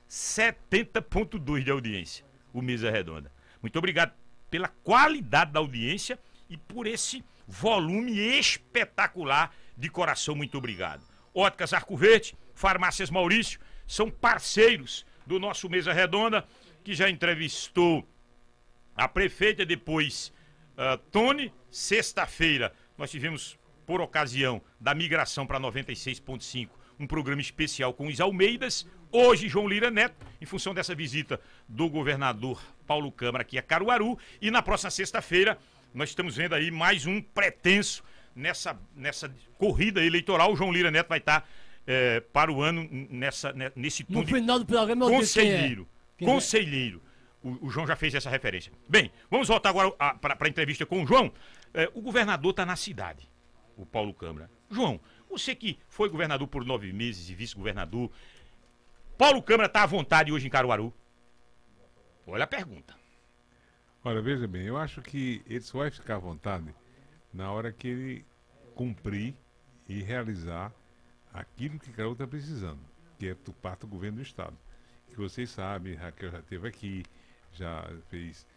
70,2 de audiência, o Mesa Redonda. Muito obrigado pela qualidade da audiência e por esse volume espetacular de coração. Muito obrigado. Óticas Arco Verde, Farmácias Maurício, são parceiros do nosso Mesa Redonda, que já entrevistou a prefeita, depois Tony. Sexta-feira nós tivemos, por ocasião da migração para 96,5, um programa especial com os Almeidas. Hoje, João Lira Neto, em função dessa visita do governador Paulo Câmara aqui a Caruaru. E na próxima sexta-feira, nós estamos vendo aí mais um pretenso nessa corrida eleitoral. O João Lira Neto vai estar para o ano nesse turno. No final do programa, eu conselheiro. Conselheiro. O João já fez essa referência. Bem, vamos voltar agora para a entrevista com o João. O governador está na cidade, o Paulo Câmara. João, você que foi governador por 9 meses e vice-governador, Paulo Câmara está à vontade hoje em Caruaru? Olha a pergunta. Olha, veja bem, eu acho que ele só vai ficar à vontade na hora que ele cumprir e realizar aquilo que Caruaru está precisando, que é parte do governo do Estado. Que vocês sabem, Raquel já esteve aqui, já fez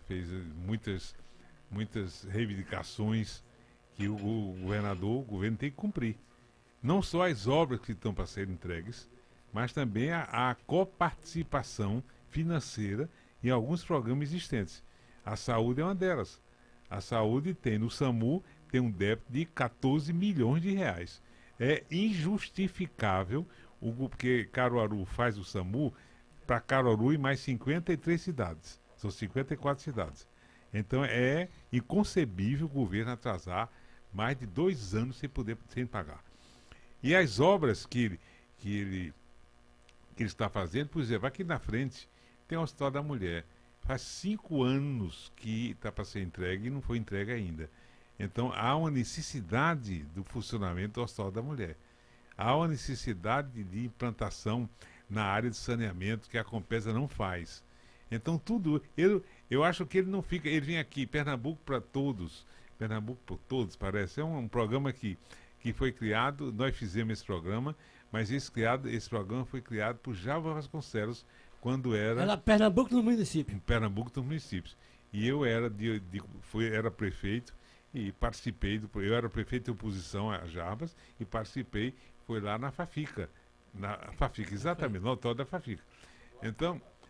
muitas reivindicações que o governo tem que cumprir. Não só as obras que estão para serem entregues, mas também a coparticipação financeira em alguns programas existentes. A saúde é uma delas. A saúde tem, no SAMU, tem um débito de 14 milhões de reais. É injustificável, porque Caruaru faz o SAMU para Caruaru e mais 53 cidades. São 54 cidades. Então é inconcebível o governo atrasar mais de 2 anos sem pagar. E as obras que ele está fazendo, por exemplo, aqui na frente tem o Hospital da Mulher. Faz 5 anos que está para ser entregue e não foi entregue ainda. Então há uma necessidade do funcionamento do Hospital da Mulher. Há uma necessidade de implantação na área de saneamento que a Compesa não faz. Então tudo, eu acho que ele não fica, ele vem aqui, Pernambuco para todos, Pernambuco por todos, parece. É um programa que foi criado, nós fizemos esse programa, mas esse programa foi criado por Java Vasconcelos, quando era Pernambuco no município. Em Pernambuco nos municípios. E eu era era prefeito e participei, eu era prefeito de oposição a Jarbas e participei, foi lá na Fafica, exatamente, no autódromo da Fafica. Então,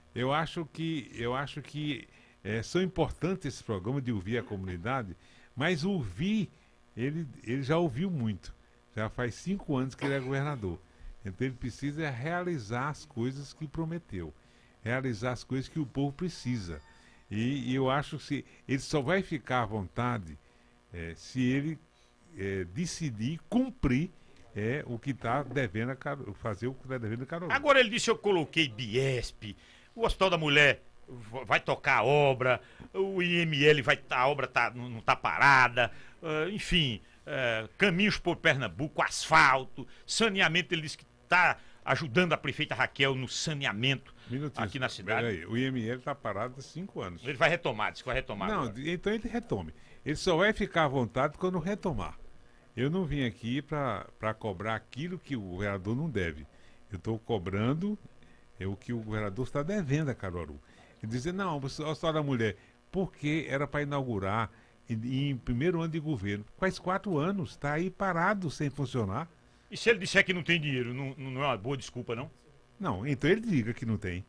Eu acho que são importantes esses programas de ouvir a comunidade, mas ouvir, ele já ouviu muito. Já faz 5 anos que ele é governador. Então ele precisa realizar as coisas que prometeu, realizar as coisas que o povo precisa. E eu acho que ele só vai ficar à vontade se ele decidir cumprir o que está devendo fazer o que está devendo a Carolina. Agora ele disse: eu coloquei Biesp, o Hospital da Mulher vai tocar a obra, o IML a obra não está parada, enfim, caminhos por Pernambuco, asfalto, saneamento. Ele disse que está ajudando a prefeita Raquel no saneamento aqui na cidade. Peraí, o IML está parado há 5 anos. Ele vai retomar, disse que vai retomar. Não, agora. então ele retome. Ele só vai ficar à vontade quando retomar. Eu não vim aqui para cobrar aquilo que o governador não deve. Eu estou cobrando o que o governador está devendo a Caruaru. E dizer, não, o Hospital da Mulher, porque era para inaugurar em primeiro ano de governo. Faz 4 anos, está aí parado, sem funcionar. E se ele disser que não tem dinheiro, não é uma boa desculpa, não? Não, então ele diga que não tem.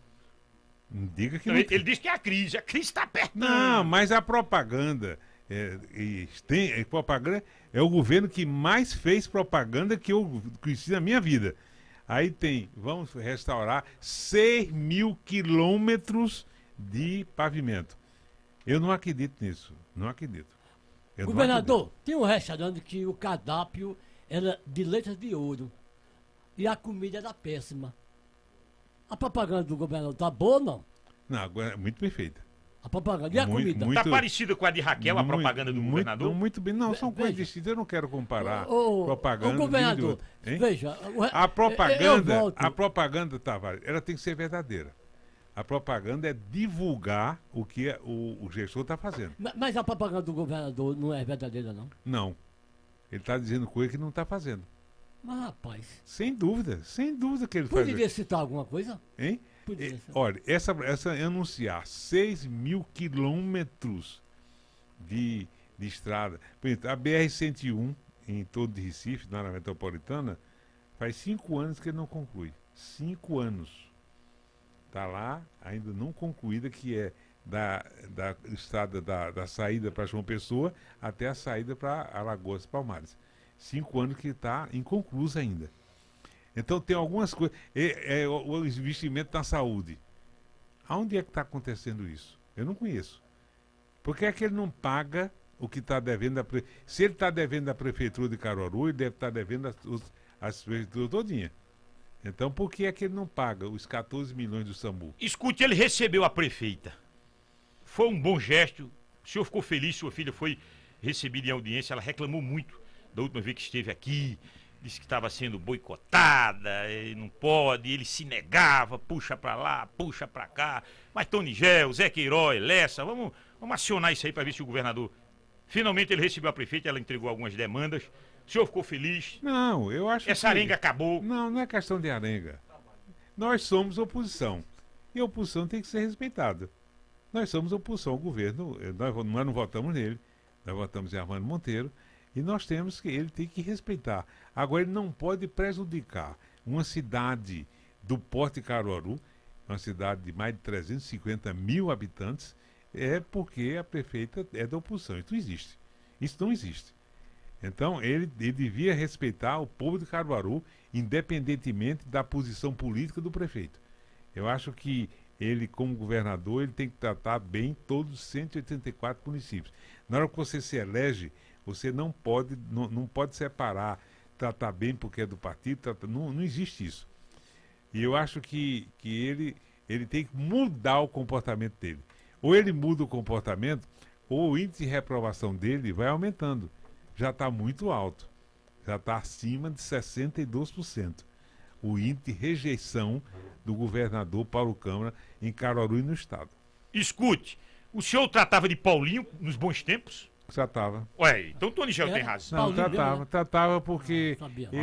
Diga que não tem. Ele diz que é a crise está apertando. Não, mas a propaganda... propaganda é o governo que mais fez propaganda que eu conheci na minha vida. Aí vamos restaurar 6.000 quilômetros de pavimento. Eu não acredito nisso, não acredito. Governador, tem um restaurante que o cardápio era de letras de ouro e a comida era péssima. A propaganda do governador tá boa ou não? Não, agora é muito perfeita. A propaganda e a comida? Tá parecida com a de Raquel, a propaganda do governador? Muito bem. Não, são coisas distintas. Eu não quero comparar propaganda. Governador, veja... A propaganda, Tavares, ela tem que ser verdadeira. A propaganda é divulgar o que o gestor está fazendo. Mas a propaganda do governador não é verdadeira, não? Não. Ele está dizendo coisa que não está fazendo. Mas, rapaz... Sem dúvida que ele faz. Poderia citar alguma coisa? Hein? Olha, essa anunciar 6.000 quilômetros de estrada. Por exemplo, a BR-101 em todo de Recife, na área metropolitana, faz 5 anos que ele não conclui. 5 anos. Está lá, ainda não concluída, que é da estrada da saída para João Pessoa até a saída para Alagoas Palmares. 5 anos que está inconclusa ainda. Então tem algumas coisas. O investimento na saúde. Aonde é que está acontecendo isso? Eu não conheço. Por que é que ele não paga o que está devendo? Se ele está devendo à Prefeitura de Caruaru, ele deve estar devendo às prefeituras todinha. Então por que é que ele não paga os 14 milhões do SAMU? Escute, ele recebeu a prefeita. Foi um bom gesto. O senhor ficou feliz, sua filha foi recebida em audiência. Ela reclamou muito da última vez que esteve aqui. Disse que estava sendo boicotada, não pode, ele se negava, puxa pra lá, puxa pra cá. Mas Tony Gel, Zé Queiroz, Lessa, vamos acionar isso aí pra ver se o governador... Finalmente ele recebeu a prefeita, ela entregou algumas demandas. O senhor ficou feliz? Não, eu acho Essa arenga acabou. Não é questão de arenga. Nós somos oposição. E a oposição tem que ser respeitada. Nós somos oposição ao governo, nós não votamos nele, nós votamos em Armando Monteiro. E nós temos que, ele tem que respeitar. Agora, ele não pode prejudicar uma cidade do porte de Caruaru, uma cidade de mais de 350 mil habitantes, porque a prefeita é da oposição. Isso não existe. Isso não existe. Então, ele devia respeitar o povo de Caruaru, independentemente da posição política do prefeito. Eu acho que ele, como governador, ele tem que tratar bem todos os 184 municípios. Na hora que você se elege, você não pode separar, tratar bem porque é do partido, não existe isso. E eu acho que ele tem que mudar o comportamento dele. Ou ele muda o comportamento, ou o índice de reprovação dele vai aumentando. Já está muito alto. Já está acima de 62%. O índice de rejeição do governador Paulo Câmara em Caruaru e no estado. Escute, o senhor tratava de Paulinho nos bons tempos? Tratava. Ué, então o Tony Gel tem razão. Não, tratava porque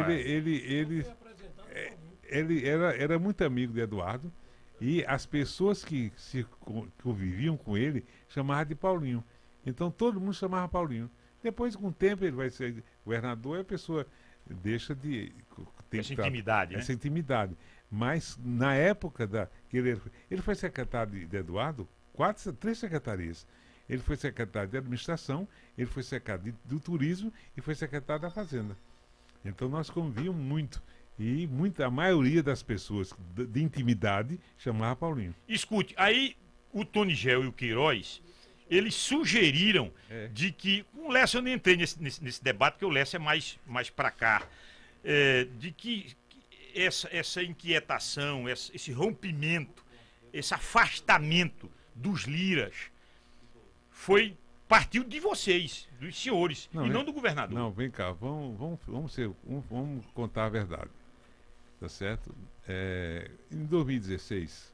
ele era muito amigo de Eduardo e as pessoas que conviviam com ele chamavam de Paulinho. Então todo mundo chamava Paulinho. Depois, com o tempo, ele vai ser governador e a pessoa deixa de... Tem essa intimidade, né? Essa intimidade. Mas na época que ele foi secretário de Eduardo, 3 secretarias. Ele foi secretário de administração, ele foi secretário do turismo e foi secretário da fazenda. Então nós convivíamos muito. E a maioria das pessoas de intimidade chamava Paulinho. Escute, aí o Tonigel e o Queiroz, eles sugeriram de que... O Lécio eu nem entrei nesse debate, porque o Lécio é mais pra cá. De que essa inquietação, esse rompimento, esse afastamento dos liras partiu de vocês, dos senhores, não do governador. Não, vem cá, vamos contar a verdade. Tá certo? Em 2016,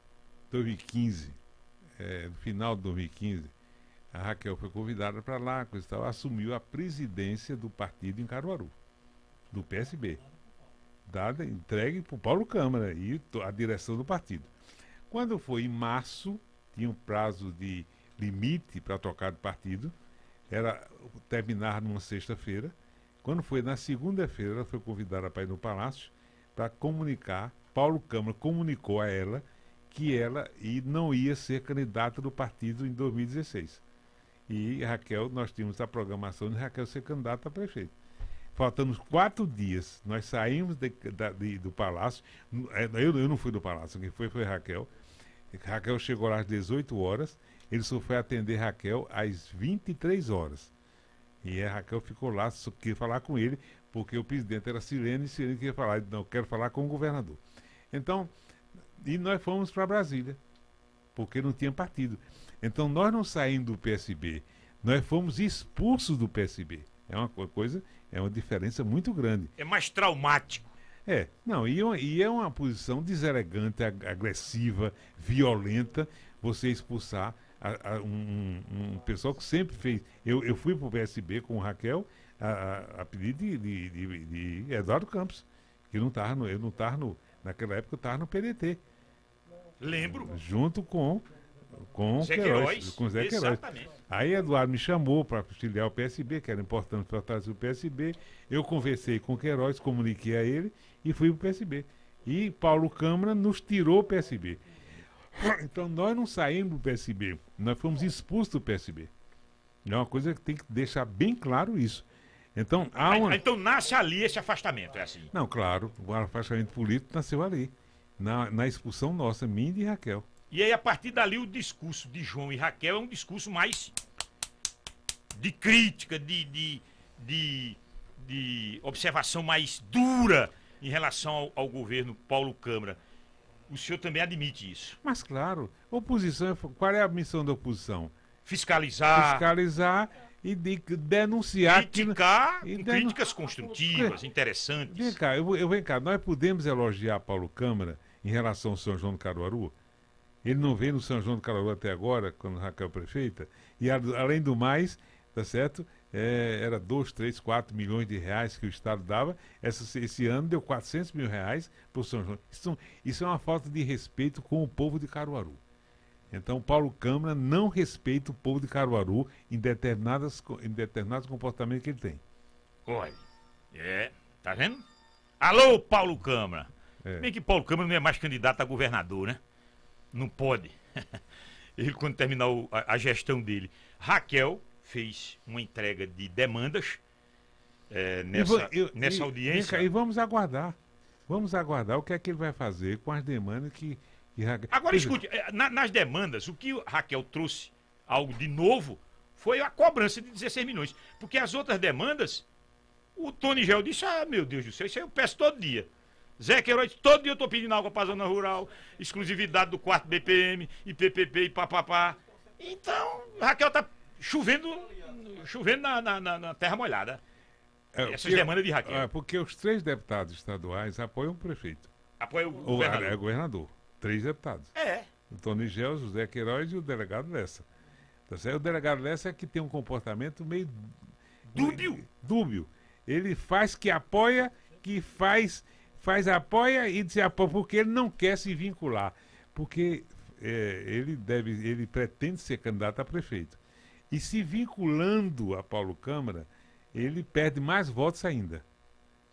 2015, no final de 2015, a Raquel foi convidada para lá, coisa e tal, assumiu a presidência do partido em Caruaru, do PSB, entregue para o Paulo Câmara e a direção do partido. Quando foi em março, tinha um prazo de limite para trocar de partido, era terminar numa sexta-feira. Quando foi na segunda-feira, ela foi convidada para ir no Palácio para comunicar. Paulo Câmara comunicou a ela que ela não ia ser candidata do partido em 2016. E Raquel, nós tínhamos a programação de Raquel ser candidata a prefeito. Faltando 4 dias, nós saímos do Palácio. Eu não fui do Palácio, quem foi Raquel. Raquel chegou lá às 18 horas. Ele só foi atender Raquel às 23 horas. E a Raquel ficou lá, só queria falar com ele, porque o presidente era Sirene, e Sirene queria falar, não, eu quero falar com o governador. Então, e nós fomos para Brasília, porque não tinha partido. Então, nós não saímos do PSB, nós fomos expulsos do PSB. É uma coisa, é uma diferença muito grande. É mais traumático. E é uma posição deselegante, agressiva, violenta, você expulsar um pessoal que sempre fez. Eu fui para o PSB com o Raquel a pedido de Eduardo Campos, que eu não estava naquela época eu estava no PDT. Lembro. Junto com Zé Queiroz. Com Zé Queiroz. Aí Eduardo me chamou para auxiliar o PSB, que era importante para trazer o PSB. Eu conversei com o Queiroz, comuniquei a ele e fui para o PSB. E Paulo Câmara nos tirou o PSB. Então nós não saímos do PSB, nós fomos expulsos do PSB. É uma coisa que tem que deixar bem claro isso. Então, então nasce ali esse afastamento, é assim? Não, claro, o afastamento político nasceu ali, na expulsão nossa, minha e de Raquel. E aí, a partir dali, o discurso de João e Raquel é um discurso mais de crítica, de observação mais dura em relação ao governo Paulo Câmara. O senhor também admite isso? Mas claro, oposição, qual é a missão da oposição? Fiscalizar e denunciar. Criticar com críticas construtivas, interessantes. Vem cá, nós podemos elogiar Paulo Câmara em relação ao São João do Caruaru? Ele não veio no São João do Caruaru até agora, quando Raquel prefeita, e além do mais, tá certo? Era 2, 3, 4 milhões de reais que o Estado dava. Esse ano deu 400 mil reais para o São João. Isso é uma falta de respeito com o povo de Caruaru. Então, Paulo Câmara não respeita o povo de Caruaru em determinados comportamentos que ele tem. Olha, tá vendo? Alô, Paulo Câmara. Bem que Paulo Câmara não é mais candidato a governador, né? Não pode. Ele, quando terminar a gestão dele. Raquel fez uma entrega de demandas nessa audiência. E vamos aguardar. Vamos aguardar o que é que ele vai fazer com as demandas que Raquel... Agora, escute, nas demandas, o que Raquel trouxe algo de novo foi a cobrança de 16 milhões. Porque as outras demandas, o Tony Gel disse, meu Deus do céu, isso aí eu peço todo dia. Zé Queiroz, todo dia eu tô pedindo água pra zona rural, exclusividade do 4º BPM, e PPP e papapá. Então, Raquel tá chovendo na terra molhada. Essas demandas de Raquel. Porque os 3 deputados estaduais apoiam o prefeito. Apoiam o governador. O governador. 3 deputados. O Tony Gel, o Zé Queiroz e o delegado Lessa. Tá certo? O delegado Lessa é que tem um comportamento meio... Dúbio. Ele faz que apoia, que faz apoia e se apoia, porque ele não quer se vincular. Porque ele pretende ser candidato a prefeito. E se vinculando a Paulo Câmara, ele perde mais votos ainda.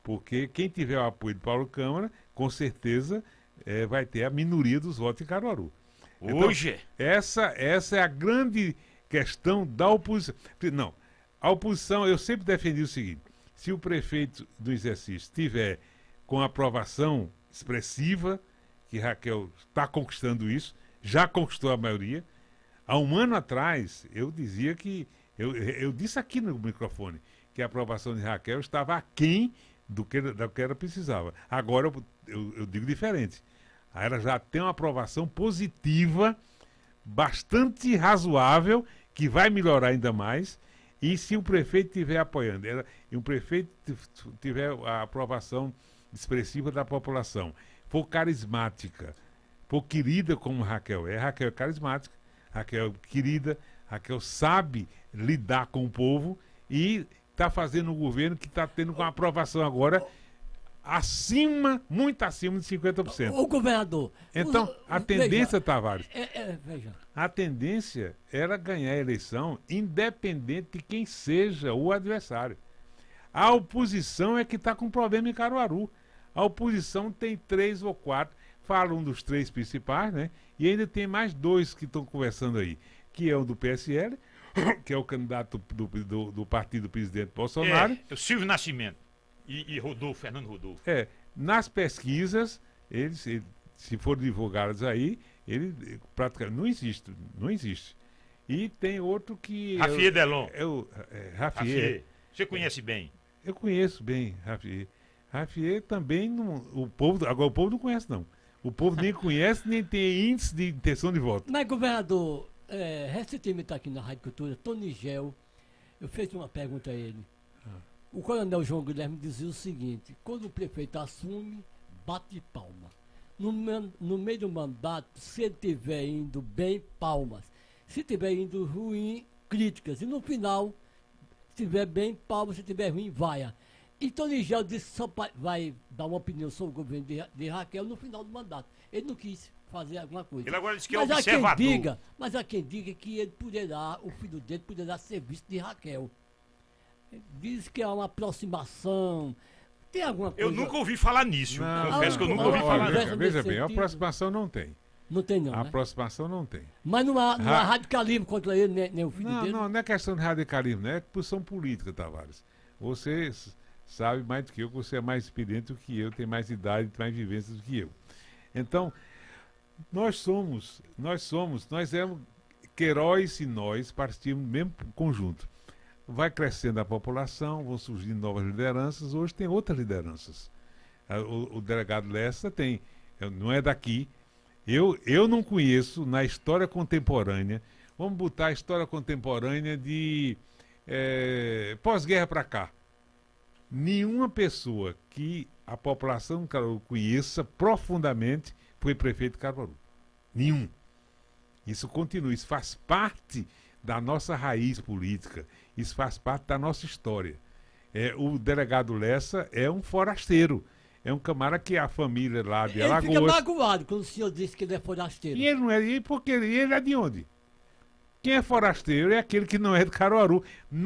Porque quem tiver o apoio de Paulo Câmara, com certeza vai ter a minoria dos votos em Caruaru. Hoje? Então, essa é a grande questão da oposição. Não, a oposição, eu sempre defendi o seguinte: se o prefeito do exercício tiver com aprovação expressiva, que Raquel está conquistando isso, já conquistou a maioria. Há um ano atrás, eu dizia que, eu disse aqui no microfone, que a aprovação de Raquel estava aquém do que ela precisava. Agora eu digo diferente. Ela já tem uma aprovação positiva, bastante razoável, que vai melhorar ainda mais. E se o prefeito estiver apoiando, e o prefeito tiver a aprovação expressiva da população, for carismática, for querida como Raquel é carismática, Raquel é querida, Raquel sabe lidar com o povo e está fazendo um governo que está tendo uma aprovação agora muito acima de 50%. O governador. Então, a tendência, Tavares, veja. A tendência era ganhar a eleição independente de quem seja o adversário. A oposição é que está com problema em Caruaru. A oposição tem 3 ou 4, falam dos 3 principais, né? E ainda tem mais 2 que estão conversando aí, que é o do PSL, que é o candidato do partido presidente Bolsonaro. É o Silvio Nascimento e Fernando Rodolfo. Nas pesquisas, eles, se forem divulgados aí, ele praticamente não existe. E tem outro que... Rafier Delon. Rafier. Você conhece bem? Eu conheço bem Rafier. Rafier também, o povo não conhece, não. O povo nem conhece, nem tem índice de intenção de voto. Mas, governador, recentemente aqui na Rádio Cultura, Tony Gel, eu fiz uma pergunta a ele. O coronel João Guilherme dizia o seguinte: quando o prefeito assume, bate palma. No meio do mandato, se ele estiver indo bem, palmas. Se estiver indo ruim, críticas. E no final, se estiver bem, palmas. Se estiver ruim, vaia. E Tony Gel disse que só vai dar uma opinião sobre o governo de Raquel no final do mandato. Ele não quis fazer alguma coisa. Ele agora disse que é observador. Mas há quem diga que ele poderá, o filho dele poderá ser vice de Raquel. Diz que é uma aproximação. Tem alguma coisa? Eu nunca ouvi falar nisso. Confesso que eu nunca ouvi falar nisso. Veja bem, a aproximação não tem. Não tem não, A aproximação não tem. Mas não há radicalismo contra ele, nem o filho dele? Não é questão de radicalismo, não é posição política, Tavares. Você sabe mais do que eu, você é mais experiente do que eu, tem mais idade, tem mais vivência do que eu. Então, nós éramos Queiroz e nós partimos do mesmo conjunto. Vai crescendo a população, vão surgindo novas lideranças, hoje tem outras lideranças. O delegado Lessa não é daqui. Eu não conheço na história contemporânea, vamos botar a história contemporânea de pós-guerra para cá. Nenhuma pessoa que a população de Caruaru conheça profundamente foi prefeito de Caruaru. Nenhum. Isso continua, isso faz parte da nossa raiz política, isso faz parte da nossa história. O delegado Lessa é um forasteiro, é um camarada que a família lá de Alagoas... Ele fica magoado quando o senhor disse que ele é forasteiro. E ele não é, porque ele é de onde? Quem é forasteiro é aquele que não é de Caruaru.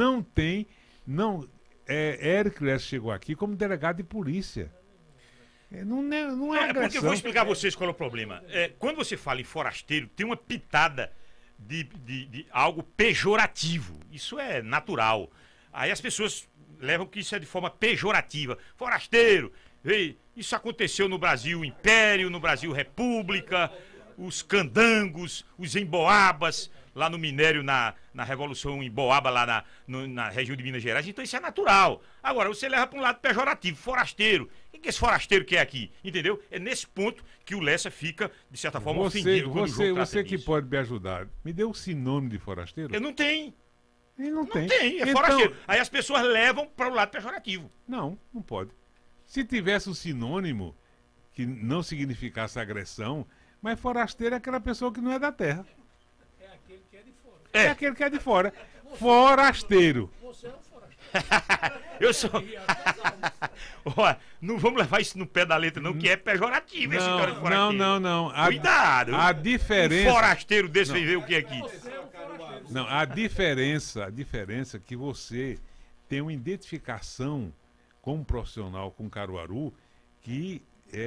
Érico Lessa chegou aqui como delegado de polícia. Não é agressão. Porque eu vou explicar a vocês qual é o problema. Quando você fala em forasteiro, tem uma pitada de algo pejorativo. Isso é natural. Aí as pessoas levam que isso é de forma pejorativa. Forasteiro. Isso aconteceu no Brasil Império, no Brasil República, os candangos, os emboabas, lá no minério, na Revolução Emboaba, lá na região de Minas Gerais. Então isso é natural. Agora, você leva para um lado pejorativo, forasteiro. O que esse forasteiro quer aqui? Entendeu? É nesse ponto que o Lessa fica, de certa forma, ofendido quando o jogo trata Você que disso. pode me ajudar, me dê um sinônimo de forasteiro? Eu não tenho. Não tem, é forasteiro. Aí as pessoas levam para o lado pejorativo. Não pode. Se tivesse um sinônimo que não significasse agressão, mas forasteiro é aquela pessoa que não é da terra. É aquele que é de fora. É aquele que é de fora. Forasteiro. Você é um forasteiro. Eu sou... Olha, não vamos levar isso no pé da letra, não, que é pejorativo esse cara de forasteiro. Não. Cuidado. A diferença... Um forasteiro desse veio ver o que é aqui. Não, a diferença é que você tem uma identificação como profissional com Caruaru que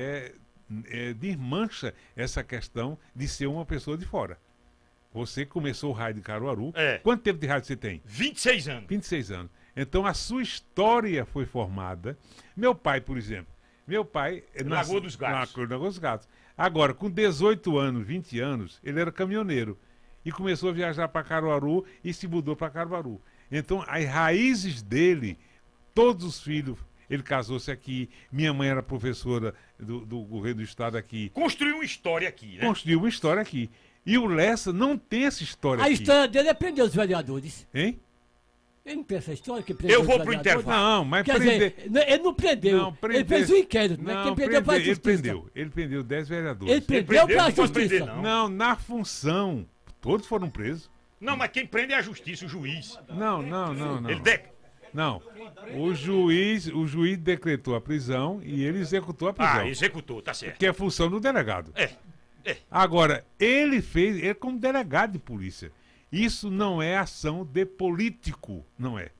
desmancha essa questão de ser uma pessoa de fora. Você começou o rádio de Caruaru. Quanto tempo de rádio você tem? 26 anos. 26 anos. Então a sua história foi formada. Meu pai, por exemplo. Meu pai... Lagoa dos Gatos. Lagoa dos Gatos. Agora, com 18 anos, 20 anos, ele era caminhoneiro. E começou a viajar para Caruaru e se mudou para Caruaru. Então, as raízes dele, todos os filhos, ele casou-se aqui, minha mãe era professora do governo do estado aqui. Construiu uma história aqui, né? Construiu uma história aqui. E o Lessa não tem essa história aqui. A história dele é prender os vereadores. Hein? Ele não tem essa história que prendeu os vereadores? Eu vou pro intervalo. Não, mas quer dizer, ele não prendeu. Não, ele fez um inquérito, né? Quem prendeu foi a justiça. Ele prendeu 10 vereadores. Ele prendeu pra justiça. Não, na função. Todos foram presos. Não, mas quem prende é a justiça, o juiz. Não. Ele Não. O juiz decretou a prisão e ele executou a prisão. Executou, tá certo. Que é função do delegado. Agora, ele como delegado de polícia. Isso não é ação de político. Não é.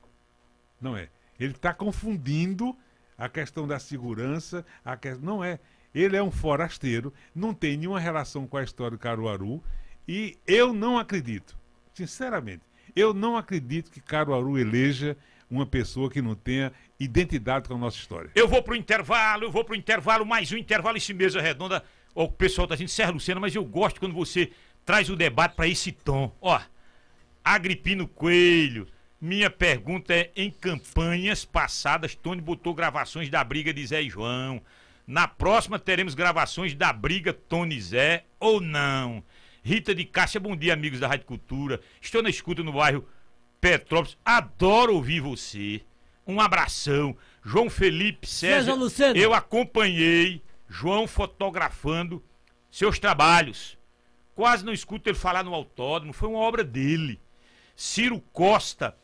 Ele está confundindo a questão da segurança. Não é. Ele é um forasteiro, não tem nenhuma relação com a história do Caruaru. E eu não acredito, sinceramente, eu não acredito que Caruaru eleja uma pessoa que não tenha identidade com a nossa história. Eu vou pro intervalo, mais um intervalo, esse Mesa Redonda. O pessoal tá dizendo, Sérgio Lucena, mas eu gosto quando você traz o debate para esse tom. Ó, Agripino Coelho, minha pergunta é, em campanhas passadas, Tony botou gravações da briga de Zé e João. Na próxima teremos gravações da briga Tony e Zé ou não? Rita de Cássia, bom dia, amigos da Rádio Cultura. Estou na escuta no bairro Petrópolis. Adoro ouvir você. Um abração. João Felipe César, eu acompanhei João fotografando seus trabalhos. Quase não escuto ele falar no autódromo, foi uma obra dele. Ciro Costa,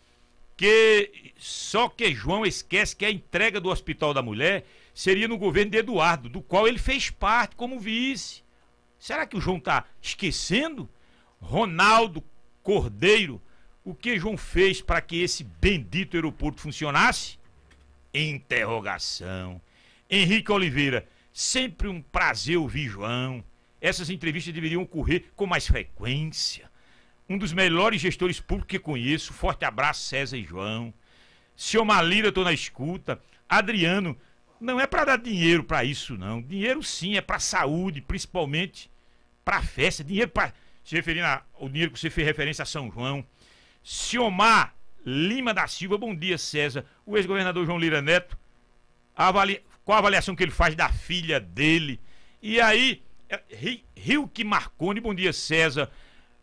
só que João esquece que a entrega do Hospital da Mulher seria no governo de Eduardo, do qual ele fez parte como vice. Será que o João está esquecendo? Ronaldo Cordeiro, o que João fez para que esse bendito aeroporto funcionasse? Interrogação. Henrique Oliveira, sempre um prazer ouvir João. Essas entrevistas deveriam ocorrer com mais frequência. Um dos melhores gestores públicos que conheço. Forte abraço, César e João. Senhor Malira, estou na escuta. Adriano, não é para dar dinheiro para isso, não. Dinheiro sim, é para saúde, principalmente para festa. Dinheiro para... Se referindo ao dinheiro que você fez referência a São João. Ciomar Lima da Silva, bom dia, César. O ex-governador João Lira Neto, qual a avaliação que ele faz da filha dele? E aí, Rilke Marconi, bom dia, César.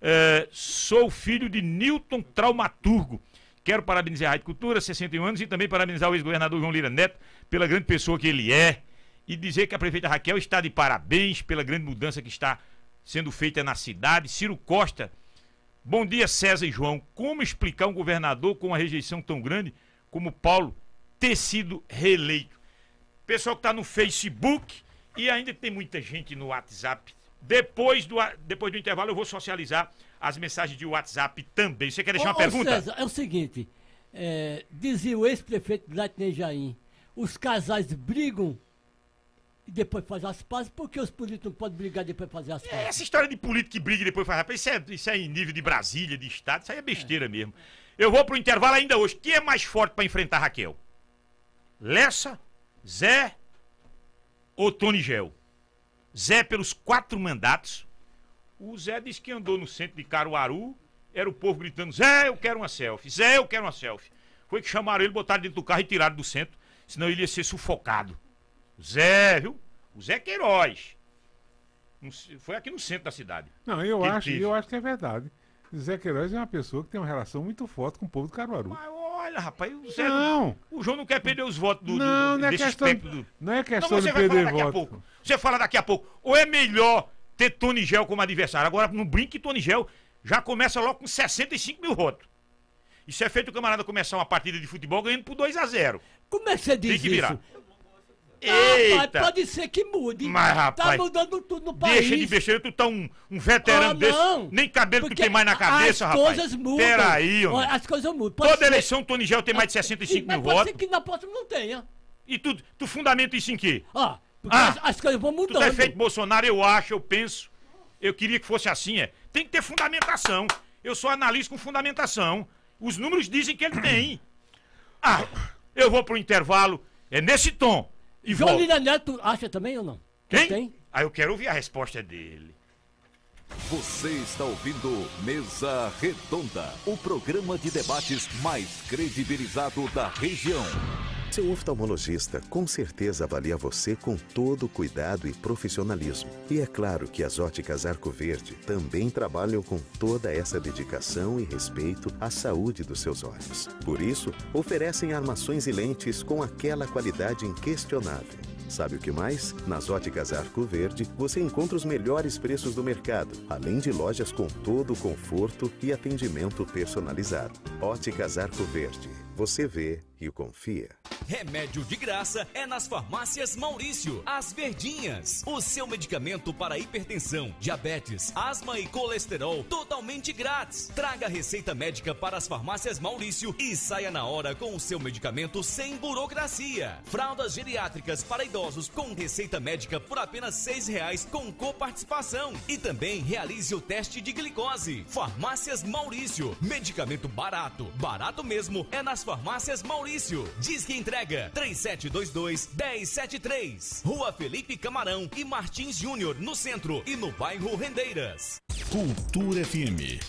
Sou filho de Newton Traumaturgo. Quero parabenizar a Rádio Cultura, 61 anos, e também parabenizar o ex-governador João Lira Neto pela grande pessoa que ele é. E dizer que a prefeita Raquel está de parabéns pela grande mudança que está sendo feita na cidade. Ciro Costa, bom dia, César e João. Como explicar um governador com uma rejeição tão grande como Paulo ter sido reeleito? Pessoal que está no Facebook e ainda tem muita gente no WhatsApp. Depois do intervalo eu vou socializar as mensagens de WhatsApp também. Você quer deixar uma pergunta? César, é o seguinte, dizia o ex-prefeito de Latinenjaim, os casais brigam e depois fazem as pazes, por que os políticos não podem brigar e depois fazer as pazes? Essa história de político que briga e depois faz as pazes, isso é em nível de Brasília, de Estado, isso aí é besteira mesmo. Eu vou pro intervalo ainda hoje. Quem é mais forte para enfrentar Raquel? Lessa, Zé ou Tony Gel? Zé pelos 4 mandatos. O Zé disse que andou no centro de Caruaru, era o povo gritando, Zé, eu quero uma selfie, Zé, eu quero uma selfie. Foi que chamaram ele, botaram dentro do carro e tiraram do centro, senão ele ia ser sufocado. Zé, viu? O Zé Queiroz. Foi aqui no centro da cidade. Não, eu acho que é verdade. Zé Queiroz é uma pessoa que tem uma relação muito forte com o povo do Caruaru. Mas olha, rapaz, o Zé... Não. O João não quer perder os votos não é questão, não é questão de perder votos. Você fala daqui a pouco. Ou é melhor ter Tony Gel como adversário? Agora, não brinque que Tony Gel já começa logo com 65 mil votos. Isso é feito o camarada começar uma partida de futebol ganhando por 2-0. Como é que você diz isso? Tem que virar. Eita. Rapaz, pode ser que mude. Mas, rapaz, tá mudando tudo no país. Deixa de besteira, tu tá um veterano desse. Nem cabelo tu tem mais na cabeça, rapaz. As coisas mudam. Peraí, as coisas mudam. Toda eleição, Tony Gel tem mais de 65 mil votos. Pode ser que na próxima não tenha. E tu fundamenta isso em quê? Porque as coisas vão mudando. Tu é feito Bolsonaro, eu acho, eu penso. Eu queria que fosse assim, Tem que ter fundamentação. Eu sou analista com fundamentação. Os números dizem que ele tem. Eu vou pro intervalo, é nesse tom. E João Lira Neto acha também ou não? Quem? Tem? Eu quero ouvir a resposta dele. Você está ouvindo Mesa Redonda, o programa de debates mais credibilizado da região. Seu oftalmologista com certeza avalia você com todo o cuidado e profissionalismo. E é claro que as óticas Arco Verde também trabalham com toda essa dedicação e respeito à saúde dos seus olhos. Por isso, oferecem armações e lentes com aquela qualidade inquestionável. Sabe o que mais? Nas óticas Arco Verde, você encontra os melhores preços do mercado, além de lojas com todo o conforto e atendimento personalizado. Óticas Arco Verde. Você vê e confia. Remédio de graça é nas farmácias Maurício. As Verdinhas. O seu medicamento para hipertensão, diabetes, asma e colesterol totalmente grátis. Traga a receita médica para as farmácias Maurício e saia na hora com o seu medicamento sem burocracia. Fraldas geriátricas para idosos com receita médica por apenas R$6 com coparticipação. E também realize o teste de glicose. Farmácias Maurício. Medicamento barato. Barato mesmo é nas farmácias Maurício. Diz que entrega 3722-1073. Rua Felipe Camarão e Martins Júnior, no centro e no bairro Rendeiras. Cultura FM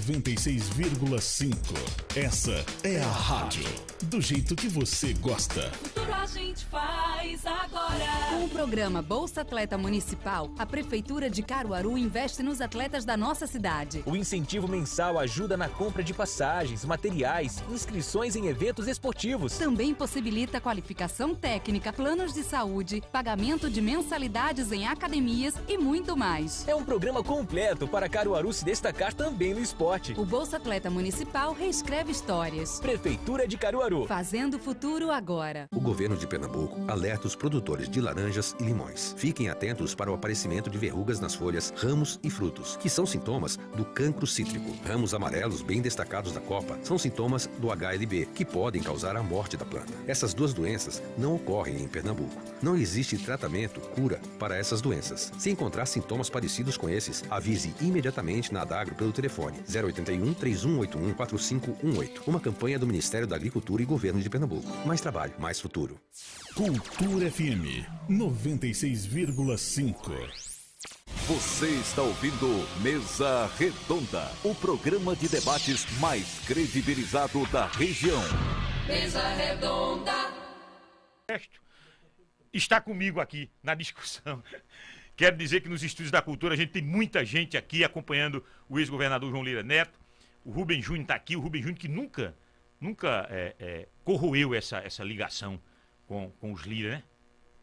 96,5. Essa é a rádio do jeito que você gosta. Futuro a gente faz agora. Com o programa Bolsa Atleta Municipal, a Prefeitura de Caruaru investe nos atletas da nossa cidade. O incentivo mensal ajuda na compra de passagens, materiais, inscrições em eventos esportivos. Também possibilita qualificação técnica, planos de saúde, pagamento de mensalidades em academias e muito mais. É um programa completo para Caruaru se destacar também no esporte. O Bolsa Atleta Municipal reescreve histórias. Prefeitura de Caruaru. Fazendo o futuro agora. O governo de Pernambuco alerta os produtores de laranjas e limões. Fiquem atentos para o aparecimento de verrugas nas folhas, ramos e frutos, que são sintomas do cancro cítrico. Ramos amarelos bem destacados da copa são sintomas do HLB, que podem causar a morte da planta. Essas duas doenças não ocorrem em Pernambuco. Não existe tratamento, cura para essas doenças. Se encontrar sintomas parecidos com esses, avise imediatamente na Adagro pelo telefone 081 3181 4518. Uma campanha do Ministério da Agricultura e Governo de Pernambuco. Mais trabalho, mais futuro. Cultura FM 96,5. Você está ouvindo Mesa Redonda, o programa de debates mais credibilizado da região. Mesa Redonda. Está comigo aqui na discussão. Quero dizer que nos Estúdios da Cultura a gente tem muita gente aqui acompanhando o ex-governador João Lira Neto. O Rubem Júnior está aqui, o Rubem Júnior que nunca corroeu essa ligação com os Lira, né?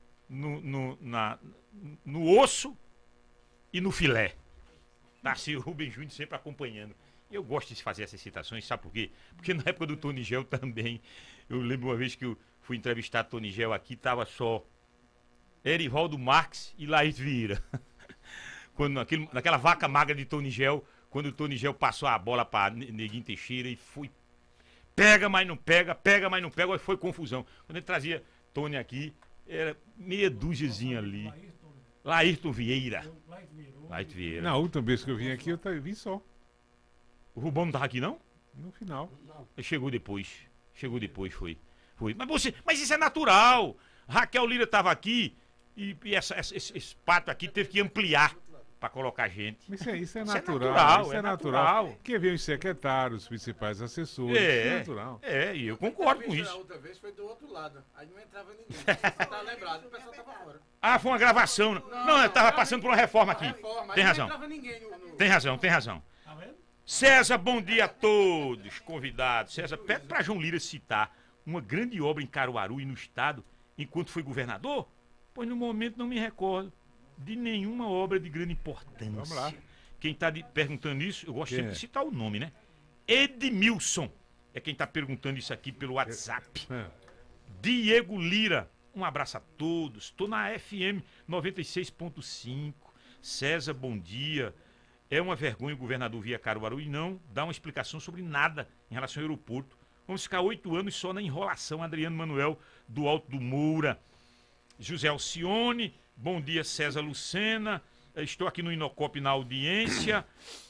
No osso e no filé. Tá assim, o Rubem Júnior sempre acompanhando. Eu gosto de fazer essas citações, sabe por quê? Porque na época do Tony Gel também, eu lembro uma vez que eu fui entrevistar Tony Gel aqui, tava só Erivaldo Marques e Laís Vieira. Naquela vaca magra de Tony Gel, quando o Tony Gel passou a bola para Neguinho Teixeira e foi pega, mas não pega, aí foi confusão. Quando ele trazia Tony aqui, era meia dúziazinha ali. Laírton Vieira. Laírton Vieira. Na última vez que eu vim aqui, eu vim só. O Rubão não tava aqui, não? No final. Ele chegou depois, foi. Mas isso é natural. Raquel Lira tava aqui e esse pato aqui teve que ampliar para colocar gente. Isso é natural. Quer ver os secretários, os principais assessores, isso é natural. E eu concordo com isso. A outra vez foi do outro lado, aí não entrava ninguém. Você tá lembrado, o pessoal tava fora. Foi uma gravação. Não, eu tava passando por uma reforma aqui. Tem razão. Não entrava ninguém Tem razão. César, bom dia a todos, convidados. César, pede para João Lira citar uma grande obra em Caruaru e no estado, enquanto foi governador? Pois no momento não me recordo de nenhuma obra de grande importância. Vamos lá. Quem está perguntando isso, eu gosto sempre de citar o nome, né? Edmilson é quem está perguntando isso aqui pelo WhatsApp. Diego Lira, um abraço a todos. Estou na FM 96.5. César, bom dia. É uma vergonha o governador vir a Caruaru e não dá uma explicação sobre nada em relação ao aeroporto. Vamos ficar 8 anos só na enrolação. Adriano Manuel, do Alto do Moura. José Alcione, bom dia, César Lucena. Estou aqui no Inocop na audiência.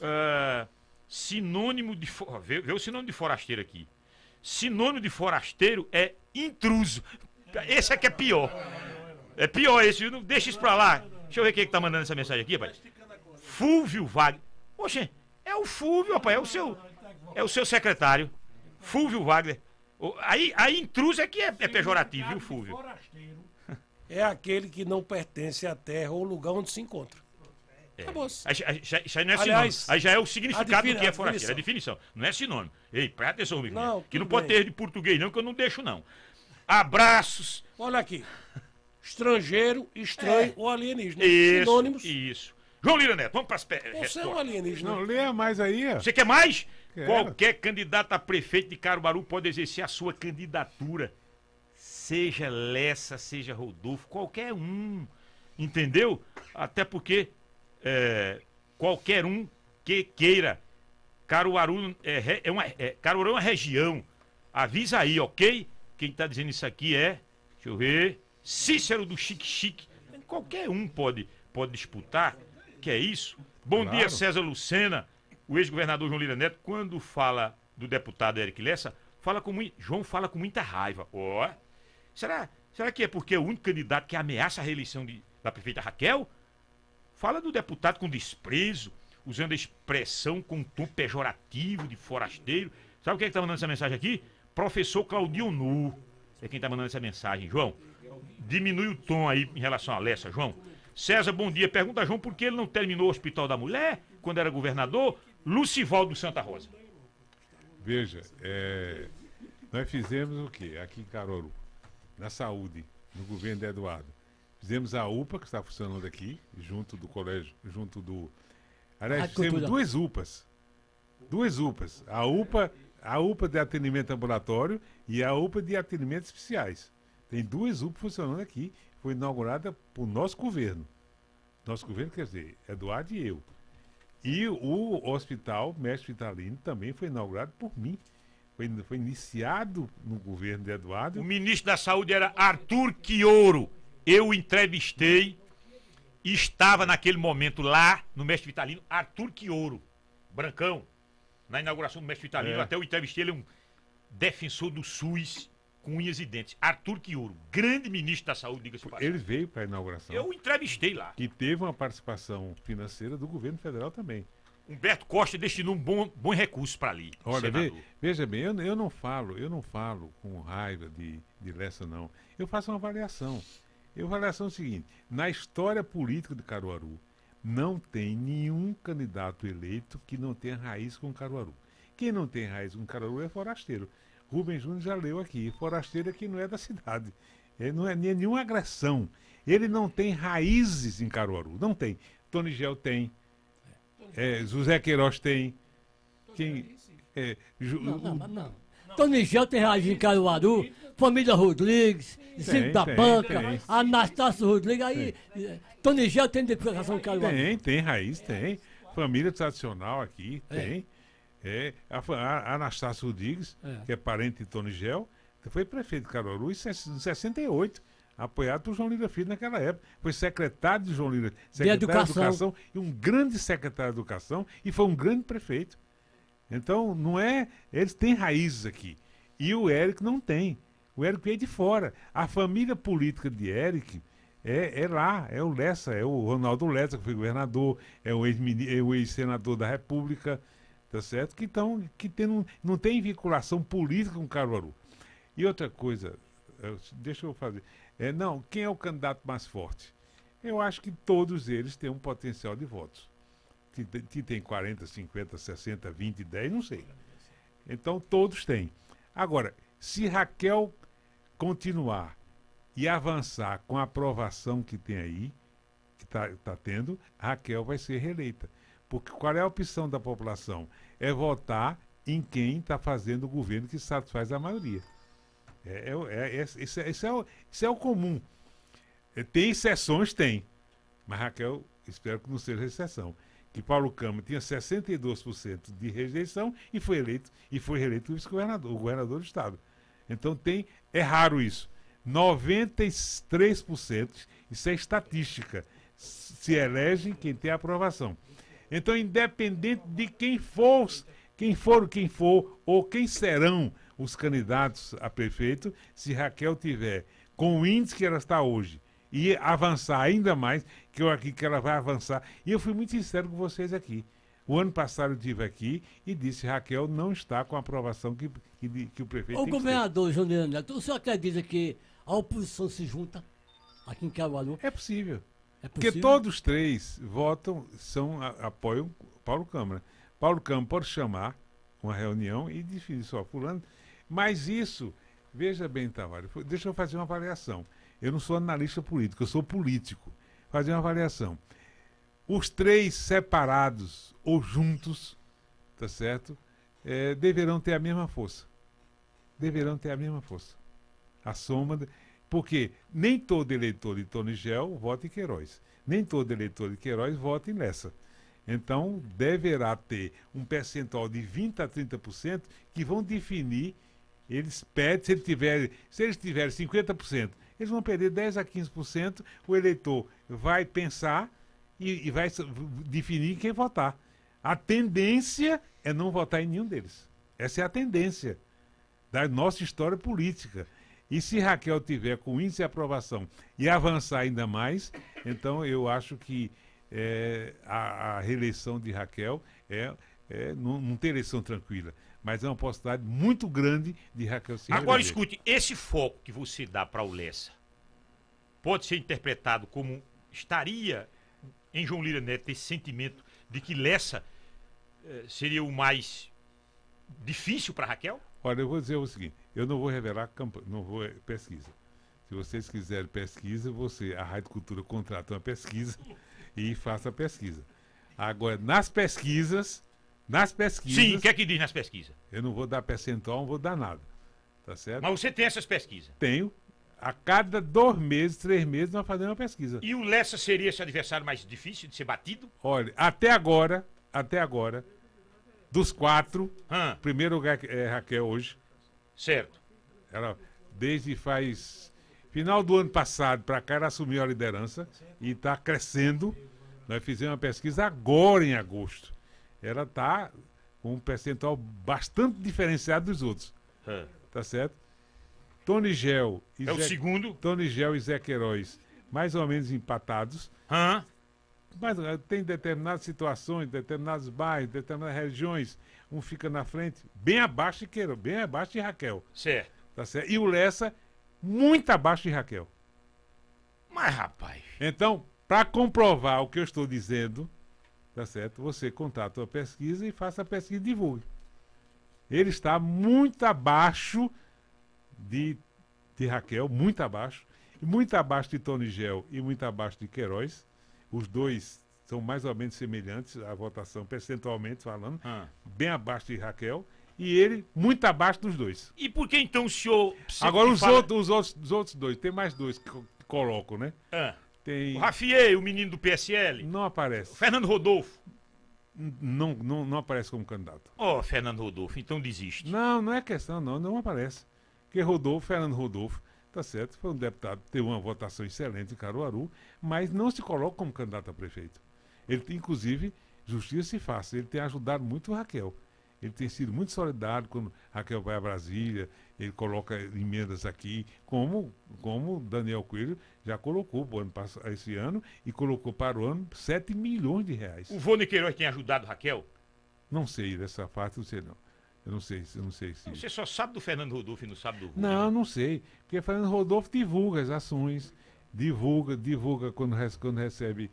Sinônimo de... Vê o sinônimo de forasteiro aqui. Sinônimo de forasteiro é intruso. Esse aqui é pior. É pior esse, não deixa isso pra lá. Deixa eu ver quem é que tá mandando essa mensagem aqui, rapaz. Fúvio Wagner. Oxe, é o Fúvio, rapaz, é o seu secretário. Fúvio Wagner. Aí intruso é que é pejorativo, viu, Fúvio? É aquele que não pertence à terra ou lugar onde se encontra. Acabou-se. Isso aí não é sinônimo. Aí já é o significado do que é forasteiro. É a definição. Não é sinônimo. Ei, presta atenção comigo. Não, que não pode ter de português, não, que eu não deixo, não. Abraços. Olha aqui. Estrangeiro, estranho ou alienígena. Isso, Sinônimos. Isso. João Lira Neto, vamos para as Você é um alienígena. Não, leia mais aí, ó. Você quer mais? Quero. Qualquer candidato a prefeito de Caruaru pode exercer a sua candidatura. Seja Lessa, seja Rodolfo, qualquer um. Entendeu? Até porque qualquer um que queira. Caruaru Caruaru é uma região. Avisa aí, ok? Quem tá dizendo isso aqui deixa eu ver, Cícero do Chique Chique. Qualquer um pode disputar. Que é isso? Bom Claro. dia, César Lucena. O ex-governador João Lira Neto, quando fala do deputado Eric Lessa, João fala com muita raiva. Será que é porque é o único candidato que ameaça a reeleição da prefeita Raquel? Fala do deputado com desprezo, usando a expressão com um tom pejorativo de forasteiro. Sabe quem é que tá mandando essa mensagem aqui? Professor Claudio Nu. É quem tá mandando essa mensagem, João. Diminui o tom aí em relação a Lessa, João. César, bom dia. Pergunta a João por que ele não terminou o Hospital da Mulher quando era governador. Lucivaldo Santa Rosa. Veja, nós fizemos o quê? Aqui em Caruaru, na saúde, no governo de Eduardo. Fizemos a UPA, que está funcionando aqui, junto do colégio, Aliás, fizemos duas UPAs. A UPA de atendimento ambulatório e a UPA de atendimentos especiais. Tem duas UPAs funcionando aqui. Foi inaugurada por nosso governo. Nosso governo, quer dizer, Eduardo e eu. E o hospital, Mestre Vitalino, também foi inaugurado por mim. Foi iniciado no governo de Eduardo. O ministro da Saúde era Arthur Quioro. Eu o entrevistei e estava naquele momento lá no Mestre Vitalino, Arthur Quioro, brancão, na inauguração do Mestre Vitalino. Até eu entrevistei, ele é um defensor do SUS com unhas e dentes. Arthur Quioro, grande ministro da Saúde, diga-se passagem. Ele veio para a inauguração. Eu o entrevistei lá. E teve uma participação financeira do governo federal também. Humberto Costa destinou um bom recurso para ali. Olha, veja bem, eu não falo com raiva de Lessa, não. Eu faço uma avaliação. A avaliação é o seguinte: na história política de Caruaru, não tem nenhum candidato eleito que não tenha raiz com Caruaru. Quem não tem raiz com Caruaru é forasteiro. Rubens Júnior já leu aqui. Forasteiro é que não é da cidade. Ele não é nenhuma agressão. Ele não tem raízes em Caruaru. Não tem. Tony Gel tem. José Queiroz tem. Não. Tony Gel tem raiz em Caruaru. Família Rodrigues, Zico da Banca, Anastácio Rodrigues. Aí, Tony Gel tem identificação em Caruaru. Tem raiz, tem. Família tradicional aqui, tem. A Anastácio Rodrigues, que é parente de Tony Gel, foi prefeito de Caruaru em 68, apoiado por João Lira Filho naquela época. Foi secretário de João Lira, secretário de Educação, e um grande secretário de Educação, e foi um grande prefeito. Então, não é... Eles têm raízes aqui. E o Érico não tem. O Érico veio de fora. A família política de Érico é lá, é o Lessa, é o Ronaldo Lessa, que foi governador, é o ex-senador da República, tá certo? Não tem vinculação política com Caruaru. E outra coisa, deixa eu fazer. Quem é o candidato mais forte? Eu acho que todos eles têm um potencial de votos. Que tem 40, 50, 60, 20, 10, não sei. Então todos têm. Agora, se Raquel continuar e avançar com a aprovação que tem aí, que está tendo, Raquel vai ser reeleita. Porque qual é a opção da população? É votar em quem está fazendo o governo que satisfaz a maioria. Isso é o comum. Tem exceções? Tem. Mas Raquel, espero que não seja exceção. que Paulo Câmara tinha 62% de rejeição e foi reeleito vice-governador, o governador do estado. Então é raro isso. 93%, isso é estatística, se elege quem tem aprovação. Então, independente de quem for ou quem serão os candidatos a prefeito, se Raquel tiver com o índice que ela está hoje e avançar ainda mais, que eu aqui que ela vai avançar. E eu fui muito sincero com vocês aqui. O ano passado eu estive aqui e disse: Raquel não está com a aprovação que o prefeito Ô, tem que governador Júnior Neto, o senhor acredita que a oposição se junta aqui em Caruaru? É possível. É Porque possível? todos três votam, apoiam Paulo Câmara. Paulo Câmara pode chamar uma reunião e definir só fulano. Mas isso, veja bem, Tavares, deixa eu fazer uma avaliação. Eu não sou analista político, eu sou político. Fazer uma avaliação. Os três separados ou juntos, tá certo? Deverão ter a mesma força. Deverão ter a mesma força. A soma... Porque nem todo eleitor de Tony Gel vota em Queiroz. Nem todo eleitor de Queiroz vota em Lessa. Então, deverá ter um percentual de 20% a 30% que vão definir, eles pedem, se eles tiverem 50%, eles vão perder 10% a 15%, o eleitor vai pensar e vai definir quem votar. A tendência é não votar em nenhum deles. Essa é a tendência da nossa história política. E se Raquel tiver com índice de aprovação e avançar ainda mais, então eu acho que a reeleição de Raquel não tem eleição tranquila, mas é uma possibilidade muito grande de Raquel se reeleger. Agora escute, esse foco que você dá para o Lessa pode ser interpretado como estaria em João Lira Neto esse sentimento de que Lessa seria o mais difícil para Raquel? Olha, eu vou dizer o seguinte, eu não vou revelar não vou pesquisa. Se vocês quiserem pesquisa, a Rádio Cultura contrata uma pesquisa e faça a pesquisa. Agora, nas pesquisas... Sim, o que é que diz nas pesquisas? Eu não vou dar percentual, não vou dar nada. Tá certo? Mas você tem essas pesquisas? Tenho. A cada 2 meses, 3 meses, nós fazemos uma pesquisa. E o Lessa seria esse adversário mais difícil de ser batido? Olha, até agora, dos 4, primeiro lugar é Raquel hoje. Certo. Ela, desde final do ano passado para cá, ela assumiu a liderança e está crescendo. Nós fizemos uma pesquisa agora em agosto. Ela está com um percentual bastante diferenciado dos outros. Tá certo? Tony Gel e o segundo. Tony Gel e Zé Queiroz, mais ou menos empatados. Mas tem determinadas situações, determinados bairros, determinadas regiões, um fica na frente, bem abaixo de Queiroz, bem abaixo de Raquel. Certo. Tá certo? E o Lessa, muito abaixo de Raquel. Mas, rapaz... Então, para comprovar o que eu estou dizendo, tá certo? Você contrata uma pesquisa e faça a pesquisa e divulgue. Ele está muito abaixo de Raquel, muito abaixo de Tony Gel e muito abaixo de Queiroz. Os dois são mais ou menos semelhantes, a votação percentualmente falando, bem abaixo de Raquel, e ele muito abaixo dos dois. E por que então o senhor... Agora os outros dois, tem mais dois que colocam, né? Tem... O Rafier, o menino do PSL. Não aparece. O Fernando Rodolfo. Não aparece como candidato. Fernando Rodolfo, então desiste. Não é questão, não aparece. Porque Fernando Rodolfo, tá certo, foi um deputado, teve uma votação excelente em Caruaru, mas não se coloca como candidato a prefeito. Ele, inclusive, justiça se faça, ele tem ajudado muito o Raquel. Ele tem sido muito solidário quando Raquel vai a Brasília, ele coloca emendas aqui, como Daniel Coelho já colocou esse ano e colocou para o ano 7 milhões de reais. O Vô Queiroz tem ajudado Raquel? Não sei dessa parte, não sei não. Eu não sei se... Você só sabe do Fernando Rodolfo e não sabe do Vô? Não sei. Porque Fernando Rodolfo divulga as ações, divulga quando recebe...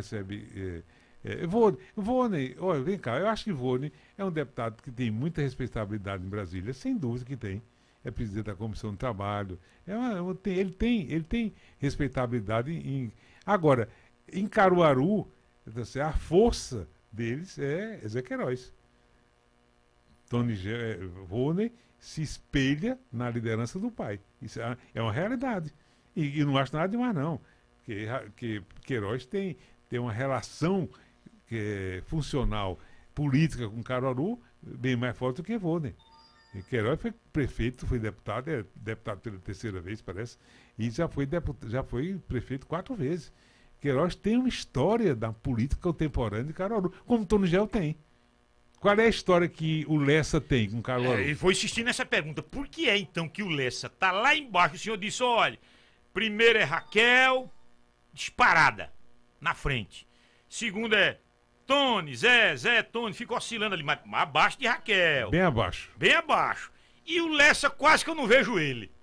Vônei, olha, vem cá, eu acho que Vônei é um deputado que tem muita respeitabilidade em Brasília, sem dúvida que tem. É presidente da Comissão do Trabalho. Ele tem respeitabilidade Agora, em Caruaru, a força deles é Zé Queiroz. Tony Vônei se espelha na liderança do pai. Isso é uma realidade. E não acho nada demais, não. Porque Queiroz tem uma relação funcional política com Caruaru bem mais forte do que Vônei. E Queiroz foi prefeito, foi deputado, é deputado pela terceira vez, parece, e já foi prefeito 4 vezes. Queiroz tem uma história da política contemporânea de Caruaru, como Tony Gel tem. Qual é a história que o Lessa tem com Caruaru? E vou insistir nessa pergunta. Por que é, então, que o Lessa tá lá embaixo? O senhor disse, olha, primeiro é Raquel, disparada, na frente. Segundo é Tony, Zé, Tony, fica oscilando ali, mas abaixo de Raquel. Bem abaixo. Bem abaixo. E o Lessa quase que eu não vejo ele.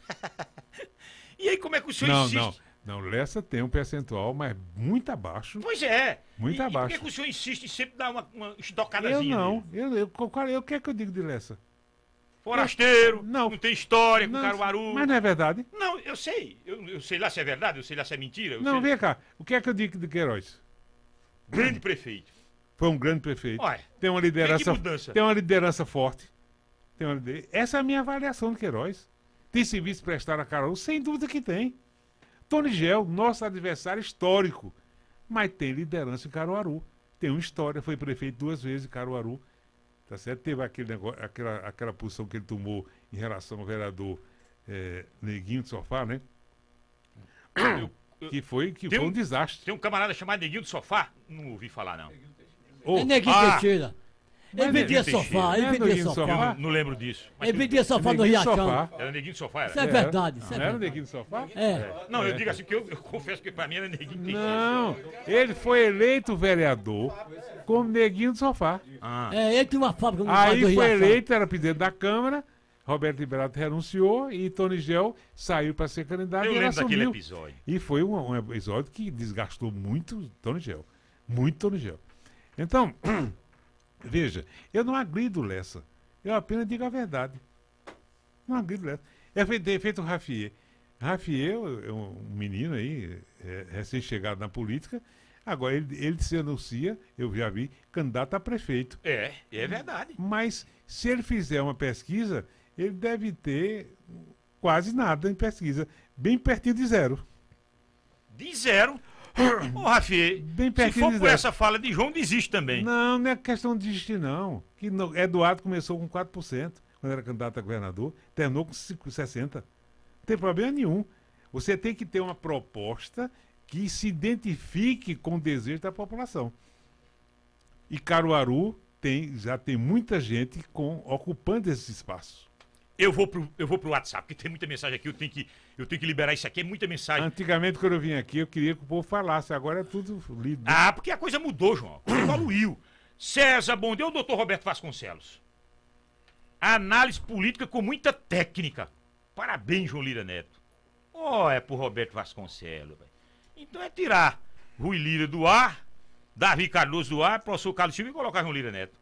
E aí como é que o senhor insiste? Não, o Lessa tem um percentual, mas muito abaixo. Pois é. Muito abaixo. E por que, que o senhor insiste em sempre dar uma estocadazinha? O que é que eu digo de Lessa? Forasteiro, não tem história com Caruaru. Mas não é verdade? Não, eu sei. Eu sei lá se é verdade, eu sei lá se é mentira. Vem cá. O que é que eu digo de Queiroz? Grande prefeito. Foi um grande prefeito. Olha, tem uma liderança forte. Essa é a minha avaliação de Queiroz. Tem serviço prestado a Caruaru? Sem dúvida que tem. Tony Gel, nosso adversário histórico, mas tem liderança em Caruaru. Tem uma história, foi prefeito 2 vezes em Caruaru. Tá certo? Teve aquele negócio, aquela posição que ele tomou em relação ao vereador Neguinho do Sofá, né? Que foi um desastre. Tem um camarada chamado Neguinho do Sofá? Não ouvi falar, não. É Neguinho Teixeira. Ele vendia sofá, Não lembro disso. Ele vendia sofá no Riachão. Era Neguinho do Sofá? Isso é verdade. Não era Neguinho do Sofá? Não, eu digo assim, porque eu confesso que pra mim era Neguinho Teixeira. Não, ele foi eleito vereador como Neguinho do Sofá. Ele tinha uma fábrica no Aí foi eleito, era presidente da Câmara, Roberto Liberato renunciou e Tony Gel saiu para ser candidato. Eu e lembro daquele episódio. E foi um episódio que desgastou muito Tony Gel. Muito Tony Gel. Então... Veja, eu não agrido Lessa. Eu apenas digo a verdade. Não agrido Lessa. É feito o Rafier. Rafier é um menino aí, recém-chegado na política. Agora, ele se anuncia, eu já vi, candidato a prefeito. É verdade. Mas, se ele fizer uma pesquisa, ele deve ter quase nada em pesquisa. Bem pertinho de zero. De zero? Ô, Rafi, se for por essa fala de João, desiste também. Não é questão de desistir, não. Que Eduardo começou com 4%, quando era candidato a governador, terminou com 60%. Não tem problema nenhum. Você tem que ter uma proposta que se identifique com o desejo da população. E Caruaru já tem muita gente ocupando esse espaço. Eu vou pro WhatsApp, porque tem muita mensagem aqui, eu tenho que liberar isso aqui, é muita mensagem. Antigamente, quando eu vim aqui, eu queria que o povo falasse, agora é tudo lido. Porque a coisa mudou, João, evoluiu. César, bom dia, o doutor Roberto Vasconcelos. Análise política com muita técnica. Parabéns, João Lira Neto. É pro Roberto Vasconcelos, velho. Então é tirar Rui Lira do ar, Davi Cardoso do ar, professor Carlos Silva e colocar João Lira Neto.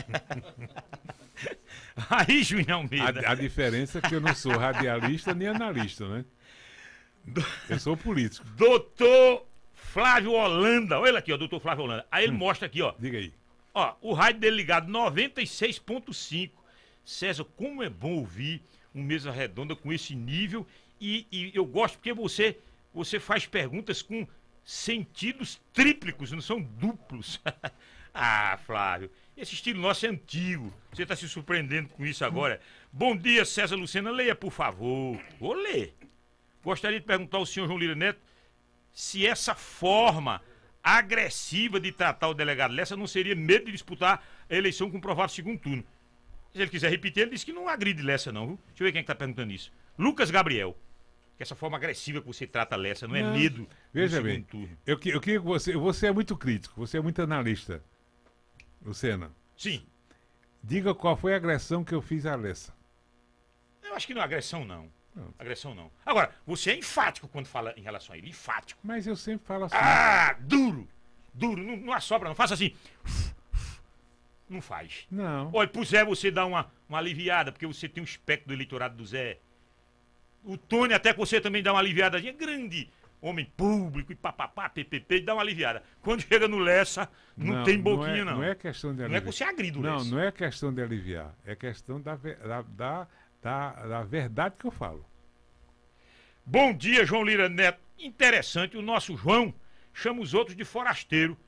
Aí, Juninho Almeida. A diferença é que eu não sou radialista nem analista, né? Eu sou político. Doutor Flávio Holanda. Olha aqui, ó, doutor Flávio Holanda. Aí ele mostra aqui, ó. Diga aí. Ó, o rádio dele ligado 96.5. César, como é bom ouvir um Mesa Redonda com esse nível. E eu gosto porque você faz perguntas com sentidos tríplicos, não são duplos. Flávio, esse estilo nosso é antigo. Você está se surpreendendo com isso agora. Bom dia, César Lucena. Leia, por favor. Vou ler. Gostaria de perguntar ao senhor João Lira Neto se essa forma agressiva de tratar o delegado Lessa não seria medo de disputar a eleição com o provável segundo turno. Se ele quiser repetir, ele disse que não agride Lessa, não. Viu? Deixa eu ver quem está perguntando isso. Lucas Gabriel. Que essa forma agressiva que você trata Lessa não é medo. Veja bem, eu queria que você é muito crítico, você é muito analista. Lucena. Sim. Diga qual foi a agressão que eu fiz a Lessa. Eu acho que não é agressão, não. Agressão, não. Agora, você é enfático quando fala em relação a ele. Enfático. Mas eu sempre falo assim. Duro. Duro. Não assopra, não. Faça assim. Não faz. Não. Olha, pro Zé você dá uma aliviada, porque você tem um espectro do eleitorado do Zé. O Tony até que você também dá uma aliviadazinha grande. Homem público e papapá, PPP, e dá uma aliviada. Quando chega no Lessa, não tem boquinha, não. Não é questão de aliviar. Não é que você agride o Lessa. Não é questão de aliviar. É questão da verdade que eu falo. Bom dia, João Lira Neto. Interessante, o nosso João chama os outros de forasteiro.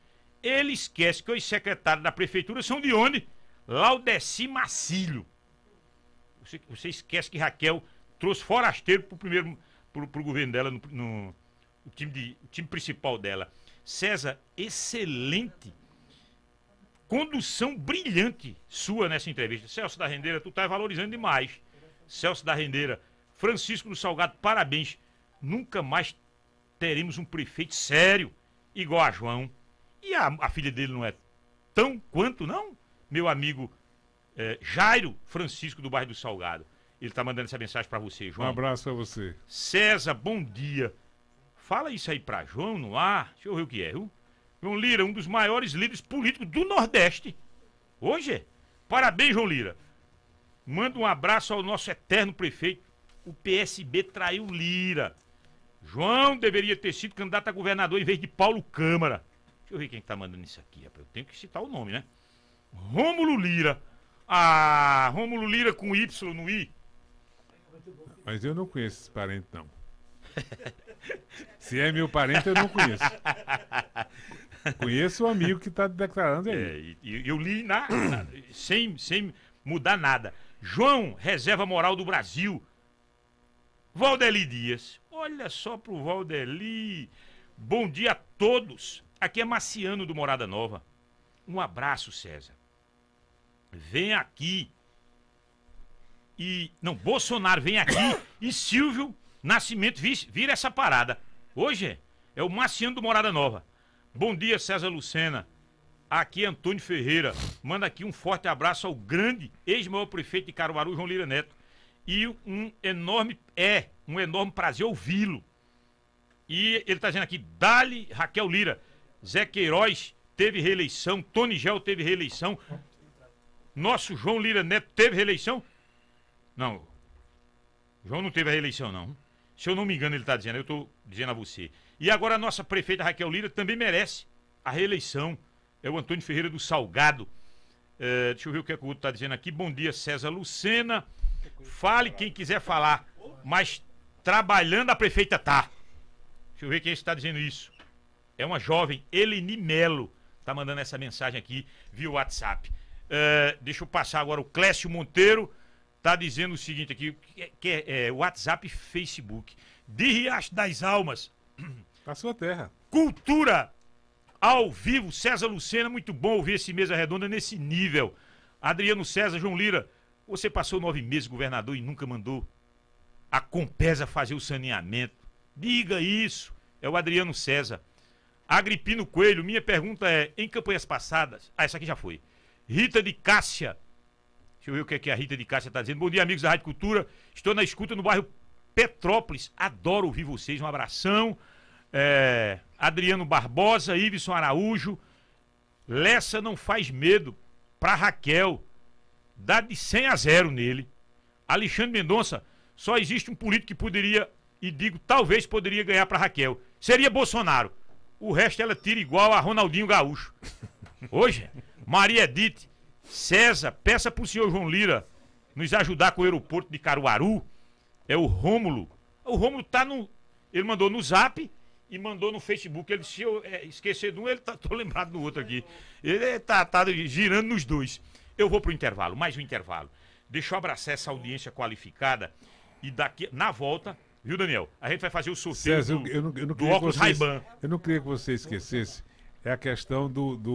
Ele esquece que os secretários da prefeitura são de onde? Laudeci Marcílio. Você esquece que Raquel trouxe forasteiro pro governo dela, o time principal dela. César, excelente condução brilhante sua nessa entrevista. Celso da Rendeira, tu tá valorizando demais. Celso da Rendeira, Francisco do Salgado, parabéns. Nunca mais teremos um prefeito sério igual a João. E a filha dele não é tão quanto, não? Meu amigo Jairo Francisco do bairro do Salgado. Ele tá mandando essa mensagem para você, João. Um abraço a você. César, bom dia. Fala isso aí pra João no ar. Deixa eu ver o que é, viu? João Lira, um dos maiores líderes políticos do Nordeste. Hoje? Parabéns, João Lira. Manda um abraço ao nosso eterno prefeito. O PSB traiu Lira. João deveria ter sido candidato a governador em vez de Paulo Câmara. Deixa eu ver quem tá mandando isso aqui, rapaz. Eu tenho que citar o nome, né? Rômulo Lira. Ah, Rômulo Lira com Y no I. Mas eu não conheço esse parente, não. Se é meu parente, eu não conheço. Conheço o amigo que está declarando aí. Eu li sem mudar nada. João, reserva moral do Brasil. Valdeli Dias. Olha só pro Valdeli. Bom dia a todos. Aqui é Marciano do Morada Nova. Um abraço, César. Vem aqui. Bolsonaro vem aqui e Silvio Nascimento vira essa parada. Hoje é o Marciano do Morada Nova. Bom dia, César Lucena. Aqui é Antônio Ferreira. Manda aqui um forte abraço ao grande ex-maior prefeito de Caruaru, João Lira Neto. E um enorme prazer ouvi-lo. E ele está dizendo aqui, Dali Raquel Lira. Zé Queiroz teve reeleição, Tony Gel teve reeleição. Nosso João Lira Neto teve reeleição? Não. João não teve a reeleição, não. Se eu não me engano, ele está dizendo, eu estou dizendo a você. E agora a nossa prefeita Raquel Lira também merece a reeleição. É o Antônio Ferreira do Salgado. Deixa eu ver o que é que o outro está dizendo aqui. Bom dia, César Lucena. Fale quem quiser falar, mas trabalhando a prefeita tá. Deixa eu ver quem está dizendo isso. É uma jovem, Eleni Melo, tá mandando essa mensagem aqui via WhatsApp. Deixa eu passar agora o Clécio Monteiro. Tá dizendo o seguinte aqui, que é WhatsApp e Facebook. De Riacho das Almas. A sua terra. Cultura ao vivo. César Lucena, muito bom ouvir esse Mesa Redonda nesse nível. Adriano César, João Lira, você passou 9 meses governador e nunca mandou a Compesa fazer o saneamento. Diga isso. É o Adriano César. Agripino Coelho, minha pergunta é, em campanhas passadas... essa aqui já foi. Rita de Cássia. Deixa eu ver o que é que a Rita de Cássia está dizendo. Bom dia, amigos da Rádio Cultura. Estou na escuta no bairro Petrópolis. Adoro ouvir vocês. Um abração. Adriano Barbosa, Iveson Araújo. Lessa não faz medo para Raquel. Dá de 100-0 nele. Alexandre Mendonça, só existe um político que poderia, e digo, talvez poderia ganhar para Raquel. Seria Bolsonaro. O resto ela tira igual a Ronaldinho Gaúcho. Hoje, Maria Edith. César, peça pro senhor João Lira nos ajudar com o aeroporto de Caruaru. É o Rômulo. O Rômulo tá no... Ele mandou no Zap e mandou no Facebook. Ele, se eu esquecer de um, tô lembrado do outro aqui. Ele tá girando nos dois. Eu vou pro intervalo, mais um intervalo. Deixa eu abraçar essa audiência qualificada e daqui, na volta, viu, Daniel? A gente vai fazer o sorteio César, do óculos Ray-Ban. Eu não queria que você esquecesse. É a questão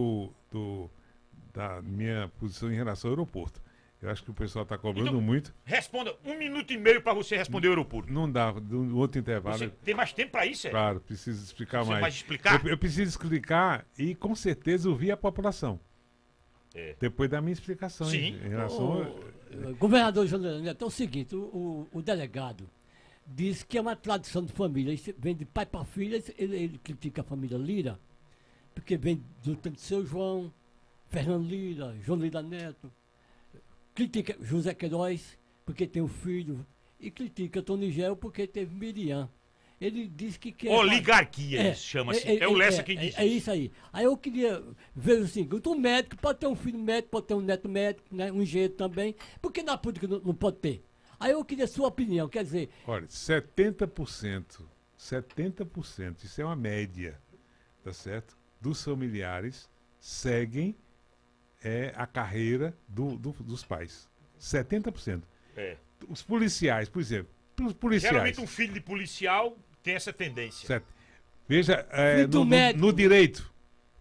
da minha posição em relação ao aeroporto. Eu acho que o pessoal está cobrando então, muito. Responda 1 minuto e meio para você responder o aeroporto. Não dá, do outro intervalo. Você tem mais tempo para isso, é? Claro, preciso explicar mais. Você vai explicar? Eu preciso explicar e com certeza ouvir a população. Depois da minha explicação. Sim. Em relação Governador João Neto, é o seguinte, o delegado diz que é uma tradição de família. Isso vem de pai para filha, ele critica a família Lira, porque vem do tempo de seu João, Fernando Lira, João Lira Neto, critica José Queiroz, porque tem um filho, e critica Tony Gel porque teve Miriam. Ele diz que quer... Oligarquia, chama-se. É o Lessa quem diz. É isso aí. Aí eu queria ver o seguinte, um médico pode ter um filho médico, pode ter um neto médico, né, um engenheiro também, por que na política não pode ter? Aí eu queria a sua opinião, quer dizer... Olha, 70%, isso é uma média, tá certo? Dos familiares seguem a carreira dos pais. 70%. Os policiais, por exemplo. Os policiais. Geralmente um filho de policial tem essa tendência. Certo. Veja, no direito,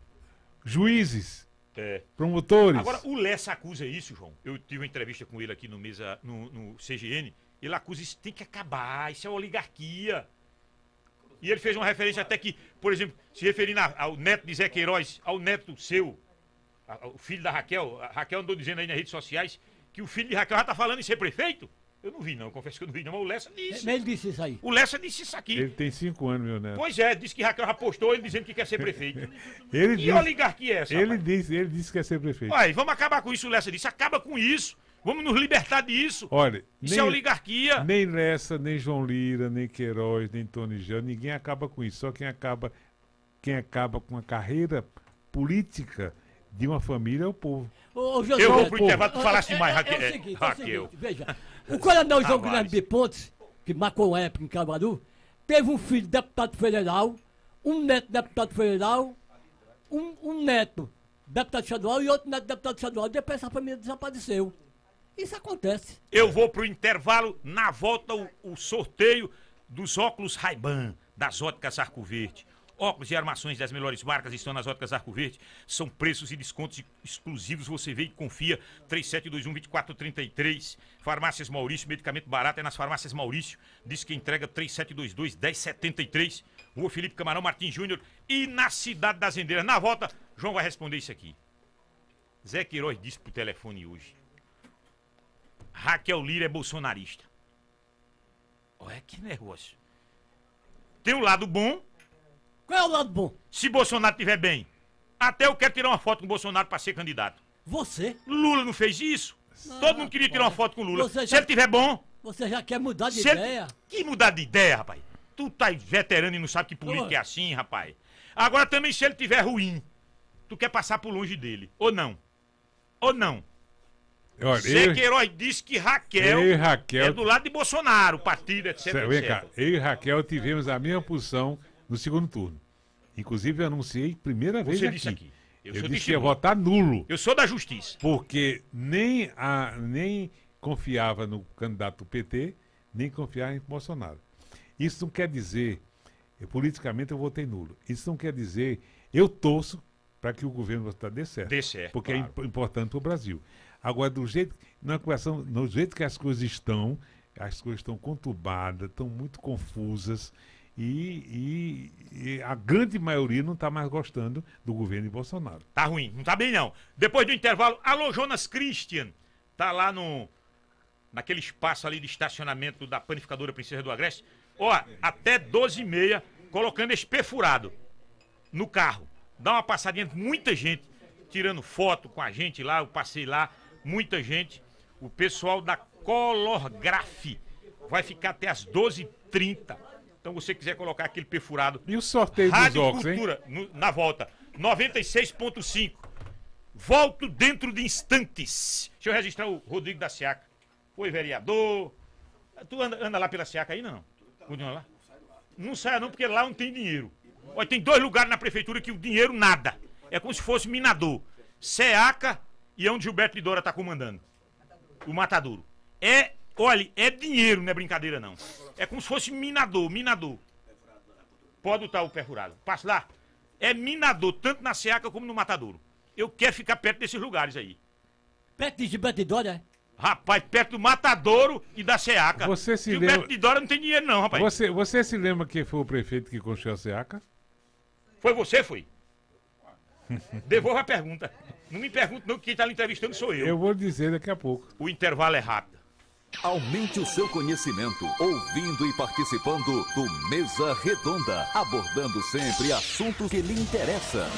juízes, promotores. Agora, o Lessa acusa isso, João. Eu tive uma entrevista com ele aqui no CGN. Ele acusa isso, tem que acabar, isso é oligarquia. E ele fez uma referência até que, por exemplo, se referindo ao neto de Zé Queiroz, ao neto seu, o filho da Raquel. A Raquel andou dizendo aí nas redes sociais que o filho de Raquel já tá falando em ser prefeito. Eu não vi, não. Confesso que eu não vi, não. Mas o Lessa disse. Ele disse isso aí. O Lessa disse isso aqui. Ele tem 5 anos, meu neto. Pois é, disse que Raquel já postou ele dizendo que quer ser prefeito. Que oligarquia é essa? Ele disse que quer ser prefeito. Uai, vamos acabar com isso, o Lessa disse. Acaba com isso. Vamos nos libertar disso. Olha, isso é oligarquia. Nem Lessa, nem João Lira, nem Queiroz, nem Tony Jean, ninguém acaba com isso. Só quem acaba com a carreira política de uma família é o povo. Eu vou pro intervalo, tu falasse demais, Raquel. É o seguinte, veja, o coronel João Guilherme de Pontes, que marcou uma época em Caruaru, teve um filho deputado federal, um neto deputado federal, um neto deputado estadual e outro neto deputado estadual. Depois essa família desapareceu. Isso acontece. Eu vou pro intervalo, na volta o sorteio dos óculos Ray-Ban, das óticas Arco Verde. Óculos e armações das melhores marcas estão nas óticas Arco Verde. São preços e descontos exclusivos. Você vê e confia. 3721-2433. Farmácias Maurício, medicamento barato é nas Farmácias Maurício. Diz que entrega 3722-1073. Rua Felipe Camarão Martins Júnior. E na Cidade das Rendeiras. Na volta, João vai responder isso aqui. Zé Queiroz disse pro telefone hoje: Raquel Lira é bolsonarista. Olha que negócio. Tem um lado bom. Qual é o lado bom? Se Bolsonaro estiver bem. Até eu quero tirar uma foto com o Bolsonaro pra ser candidato. Você? Lula não fez isso? Não, todo mundo queria tirar uma foto com o Lula. Se ele estiver bom. Você já quer mudar de ideia? Que mudar de ideia, rapaz? Tu tá veterano e não sabe que política é assim, rapaz. Agora também, se ele estiver ruim, tu quer passar por longe dele. Ou não? Ou não? Zé Queiroz disse que Raquel é do lado de Bolsonaro, partido, etc. Vem cá, eu e Raquel tivemos a mesma posição no segundo turno. Inclusive, eu anunciei primeira vez aqui. Disse aqui. Eu disse que ia votar nulo. Eu sou da justiça. Porque nem confiava no candidato do PT, nem confiava em Bolsonaro. Isso não quer dizer, politicamente eu votei nulo. Isso não quer dizer, eu torço para que o governo Bolsonaro dê certo. Dê certo, porque claro. É importante para o Brasil. Agora, do jeito que as coisas estão conturbadas, estão muito confusas. E a grande maioria não está mais gostando do governo de Bolsonaro. Tá ruim, não tá bem não. Depois do intervalo, alô Jonas Christian, tá lá naquele espaço ali de estacionamento da panificadora Princesa do Agreste, ó, até 12h30, colocando esse perfurado no carro. Dá uma passadinha, muita gente tirando foto com a gente lá, eu passei lá, muita gente. O pessoal da Colorgraph vai ficar até as 12h30. Então, você quiser colocar aquele perfurado. E o sorteio dos óculos, Cultura, na volta. 96.5. Volto dentro de instantes. Deixa eu registrar o Rodrigo da Seaca. Foi vereador. Tu anda lá pela Seaca aí, não? Continua lá? Não saia não, porque lá não tem dinheiro. Olha, tem 2 lugares na prefeitura que o dinheiro nada. É como se fosse minador. Seaca e é onde Gilberto de Dora tá comandando. O Matadouro. Olha, é dinheiro, não é brincadeira, não. É como se fosse minador. Pode botar o perfurado. Passa lá. É minador, tanto na Seaca como no Matadouro. Eu quero ficar perto desses lugares aí. Perto de Gilberto de Dora, é? Rapaz, perto do Matadouro e da Seaca. Gilberto de Dora não tem dinheiro, não, rapaz. Você se lembra que foi o prefeito que construiu a Seaca? Foi você, foi? Devolva a pergunta. Não me pergunte, não, que quem está lhe entrevistando sou eu. Eu vou dizer daqui a pouco. O intervalo é rápido. Aumente o seu conhecimento, ouvindo e participando do Mesa Redonda, abordando sempre assuntos que lhe interessam.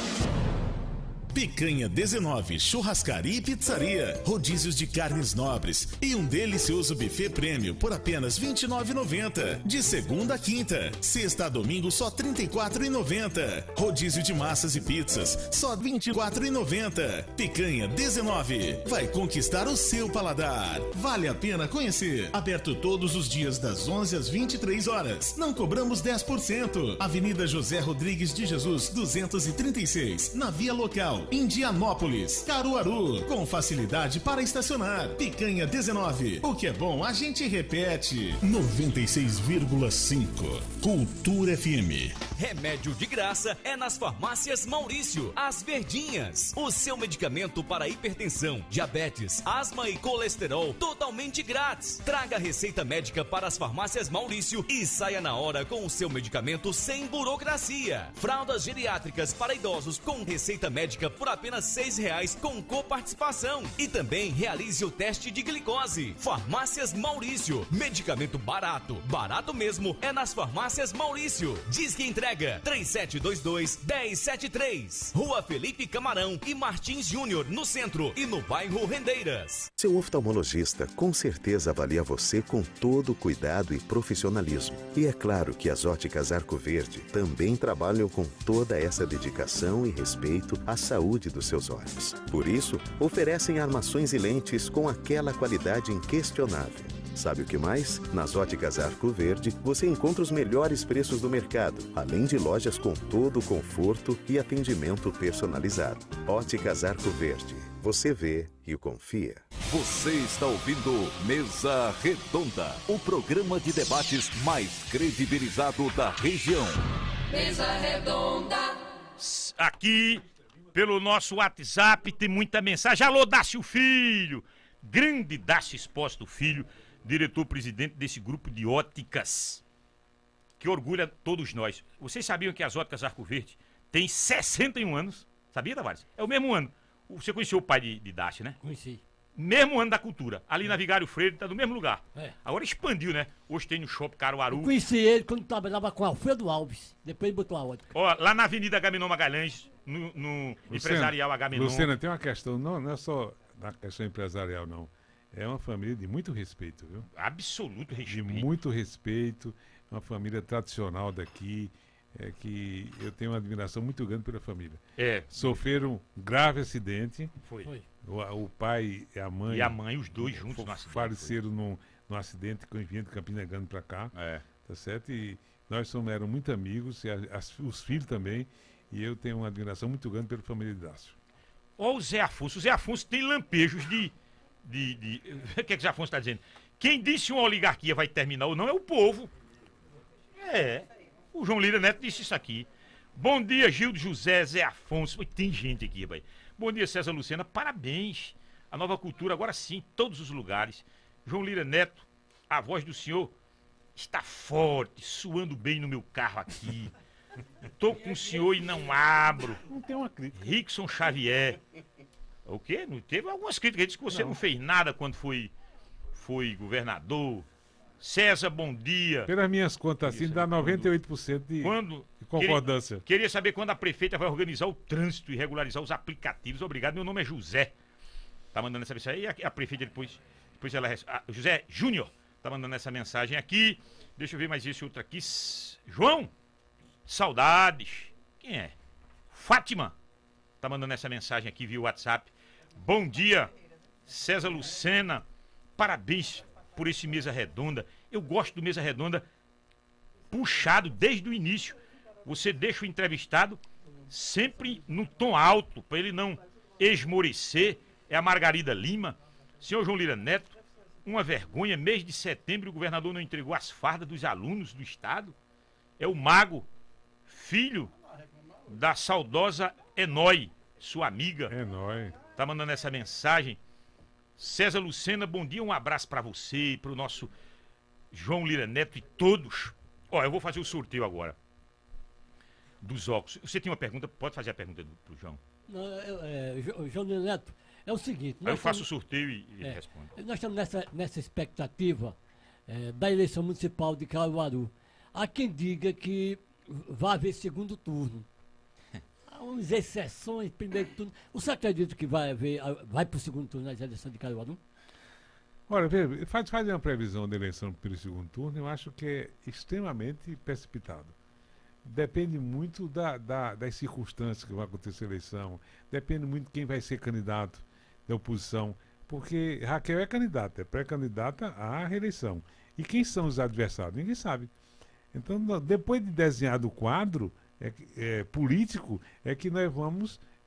Picanha 19, churrascaria e pizzaria, rodízios de carnes nobres e um delicioso buffet prêmio por apenas R$ 29,90. De segunda a quinta, sexta a domingo só R$ 34,90. Rodízio de massas e pizzas, só R$ 24,90. Picanha 19, vai conquistar o seu paladar. Vale a pena conhecer. Aberto todos os dias das 11 às 23 horas. Não cobramos 10%. Avenida José Rodrigues de Jesus, 236, na Via Local. Indianópolis, Caruaru, com facilidade para estacionar. Picanha 19, o que é bom a gente repete. 96,5 Cultura FM. Remédio de graça é nas farmácias Maurício. As Verdinhas, o seu medicamento para hipertensão, diabetes, asma e colesterol totalmente grátis. Traga a receita médica para as farmácias Maurício e saia na hora com o seu medicamento sem burocracia. Fraldas geriátricas para idosos com receita médica por apenas R$6 com coparticipação. E também realize o teste de glicose. Farmácias Maurício, medicamento barato. Barato mesmo é nas farmácias Maurício. Diz que entrega 3722-1073. Rua Felipe Camarão e Martins Júnior, no centro e no bairro Rendeiras. Seu oftalmologista com certeza avalia você com todo o cuidado e profissionalismo. E é claro que as óticas Arco Verde também trabalham com toda essa dedicação e respeito à saúde dos seus olhos. Por isso, oferecem armações e lentes com aquela qualidade inquestionável. Sabe o que mais? Nas óticas Arco Verde, você encontra os melhores preços do mercado, além de lojas com todo o conforto e atendimento personalizado. Óticas Arco Verde. Você vê e confia. Você está ouvindo Mesa Redonda, o programa de debates mais credibilizado da região. Mesa Redonda. Aqui, pelo nosso WhatsApp, tem muita mensagem. Alô, Dácio Filho. Grande Dácio Exposto Filho, diretor-presidente desse grupo de óticas, que orgulha todos nós. Vocês sabiam que as óticas Arco Verde têm 61 anos? Sabia, Tavares? É o mesmo ano. Você conheceu o pai de Dácio, né? Conheci. Mesmo ano da cultura. Ali na Vigário Freire, tá no mesmo lugar. É. Agora expandiu, né? Hoje tem no Shopping Caruaru. Eu conheci ele quando trabalhava com Alfredo Alves. Depois ele botou a ótica. Ó, lá na Avenida Agamenon Magalhães, no empresarial Agamenon. Luciana, tem uma questão, não é só na questão empresarial, não. É uma família de muito respeito, viu? Absoluto respeito. De muito respeito. Uma família tradicional daqui. É que eu tenho uma admiração muito grande pela família. É. Sofreram um grave acidente. Foi. O pai e a mãe. E a mãe, os dois juntos no acidente. Faleceram num acidente que vinha de Campina Grande pra cá. É. Tá certo? E nós éramos muito amigos, e os filhos também. E eu tenho uma admiração muito grande pela família de Dácio. Ó, o Zé Afonso. O Zé Afonso tem lampejos de... O que é que o Zé Afonso está dizendo? Quem disse uma oligarquia vai terminar ou não é o povo. É. O João Lira Neto disse isso aqui. Bom dia, Gildo José, Zé Afonso. Tem gente aqui, vai. Bom dia, César Lucena. Parabéns. A Nova Cultura, agora sim, em todos os lugares. João Lira Neto, a voz do senhor está forte, suando bem no meu carro aqui. Tô com o senhor e não abro. Não tem uma crítica. Rickson Xavier. O quê? Não teve algumas críticas. Ele disse que você não fez nada quando foi governador. César, bom dia. Pelas minhas contas, assim, dá 98% de concordância. Queria saber quando a prefeita vai organizar o trânsito e regularizar os aplicativos. Obrigado, meu nome é José. Tá mandando essa mensagem aí. A prefeita depois ela... José Júnior tá mandando essa mensagem aqui. Deixa eu ver mais esse outro aqui. João, saudades. Quem é? Fátima tá mandando essa mensagem aqui via WhatsApp. Bom dia, César Lucena. Parabéns por esse Mesa Redonda. Eu gosto do Mesa Redonda puxado desde o início. Você deixa o entrevistado sempre no tom alto, para ele não esmorecer. É a Margarida Lima. Senhor João Lira Neto, uma vergonha. Mês de setembro o governador não entregou as fardas dos alunos do estado. É o Mago, filho da saudosa Enói, sua amiga. Enói. Tá mandando essa mensagem. César Lucena, bom dia, um abraço pra você e pro nosso João Lira Neto e todos. Ó, eu vou fazer o sorteio agora dos óculos. Você tem uma pergunta? Pode fazer a pergunta pro João. Não, João Lira Neto, é o seguinte... Aí eu faço o sorteio e ele responde. Nós estamos nessa expectativa da eleição municipal de Caruaru. Há quem diga que vai haver segundo turno. Há umas exceções, primeiro turno. Você acredita que vai para o segundo turno nas eleições de Caruaru? Olha, faz uma previsão da eleição pelo segundo turno, eu acho que é extremamente precipitado. Depende muito das circunstâncias que vai acontecer a eleição, depende muito de quem vai ser candidato da oposição, porque Raquel é candidata, é pré-candidata à reeleição. E quem são os adversários? Ninguém sabe. Então, depois de desenhado o quadro político, é que nós vamos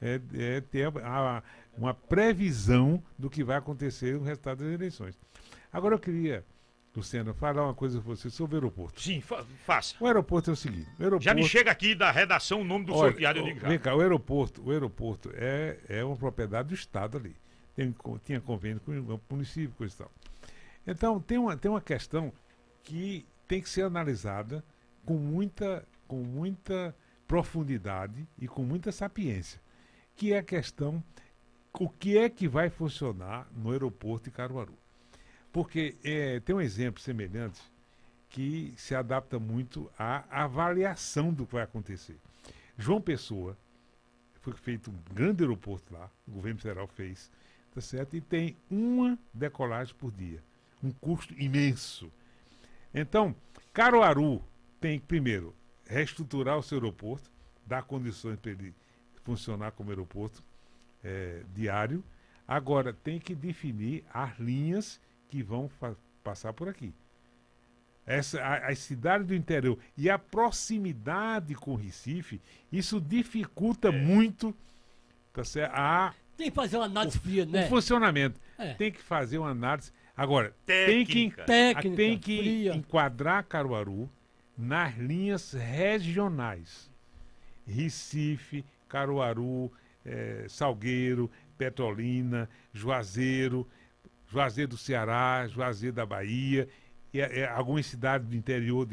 ter uma previsão do que vai acontecer no resultado das eleições. Agora eu queria, Luciano, falar uma coisa para você sobre o aeroporto. Sim, faça. O aeroporto é o seguinte. Já me chega aqui da redação o nome do sorteado, eu digo já. Vem cá, o aeroporto é uma propriedade do Estado ali. Tinha convênio com o município, coisa e tal. Então, tem uma questão que tem que ser analisada com muita profundidade e com muita sapiência, que é a questão, o que é que vai funcionar no aeroporto de Caruaru. Porque tem um exemplo semelhante que se adapta muito à avaliação do que vai acontecer. João Pessoa, foi feito um grande aeroporto lá, o governo federal fez, tá certo? E tem uma decolagem por dia, um custo imenso. Então, Caruaru tem que, primeiro, reestruturar o seu aeroporto, dar condições para ele funcionar como aeroporto diário. Agora, tem que definir as linhas que vão passar por aqui. As cidades do interior e a proximidade com o Recife, isso dificulta muito, tá certo? Tem que fazer uma análise fria, né? O funcionamento. Tem que fazer uma análise. Agora, tem que enquadrar Caruaru nas linhas regionais. Recife, Caruaru, Salgueiro, Petrolina, Juazeiro do Ceará, Juazeiro da Bahia, e algumas cidades do interior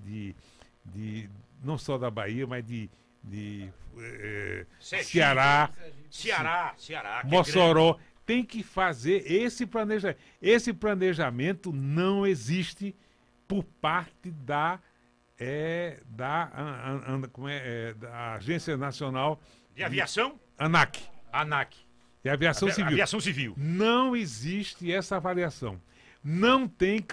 não só da Bahia, mas de Ceará, Mossoró. Tem que fazer esse planejamento. Esse planejamento não existe por parte da Agência Nacional de Aviação? ANAC. E Aviação Civil. Aviação Civil. Não existe essa avaliação. Não tem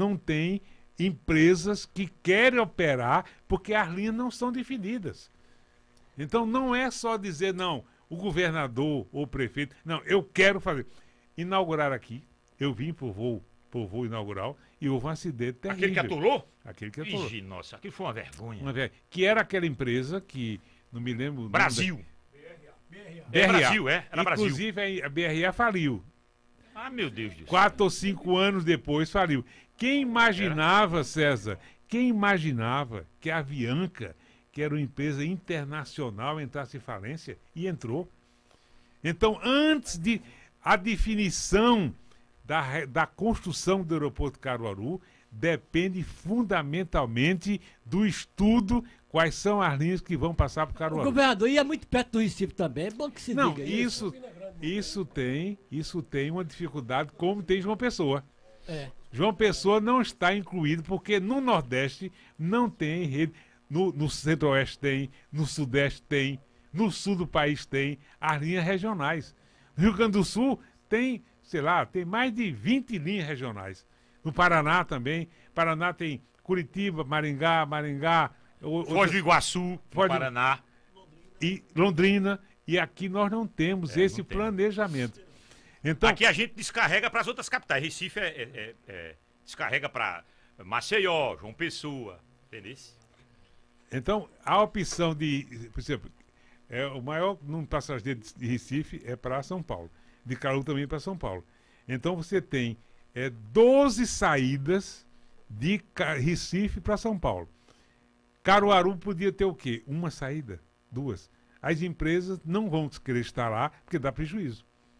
empresas que querem operar porque as linhas não são definidas. Então não é só dizer, não, o governador ou o prefeito, não, eu quero fazer. Inaugurar aqui, eu vim por voo inaugural e houve um acidente terrível. Aquele que atolou? Aquele que atolou. Ixi, nossa, aquilo foi uma vergonha. Que era aquela empresa que, não me lembro... Brasil. BRA. Brasil, era Brasil. Inclusive a BRA faliu. Ah, meu Deus do céu. 4 ou 5 anos depois faliu. Quem imaginava, César, que a Avianca, que era uma empresa internacional, entrasse em falência? E entrou. Então, antes de a definição da construção do aeroporto Caruaru, depende fundamentalmente do estudo quais são as linhas que vão passar por Caruaru. O governador ia muito perto do Recife também, é bom que se diga isso. Isso tem uma dificuldade, como tem João Pessoa. João Pessoa não está incluído porque no Nordeste não tem rede, no Centro-Oeste tem, no Sudeste tem, no Sul do país tem as linhas regionais. No Rio Grande do Sul tem, tem mais de 20 linhas regionais. No Paraná também. Paraná tem Curitiba, Maringá, Foz do Iguaçu, Paraná. E Londrina. E aqui nós não temos esse planejamento. Então, aqui a gente descarrega para as outras capitais. Recife descarrega para Maceió, João Pessoa. Entendeu? Então, a opção de, por exemplo, o maior número de passageiros de Recife é para São Paulo. De Caruaru também para São Paulo. Então você tem 12 saídas de Recife para São Paulo. Caruaru podia ter o quê? Uma saída, 2. As empresas não vão querer estar lá porque dá prejuízo.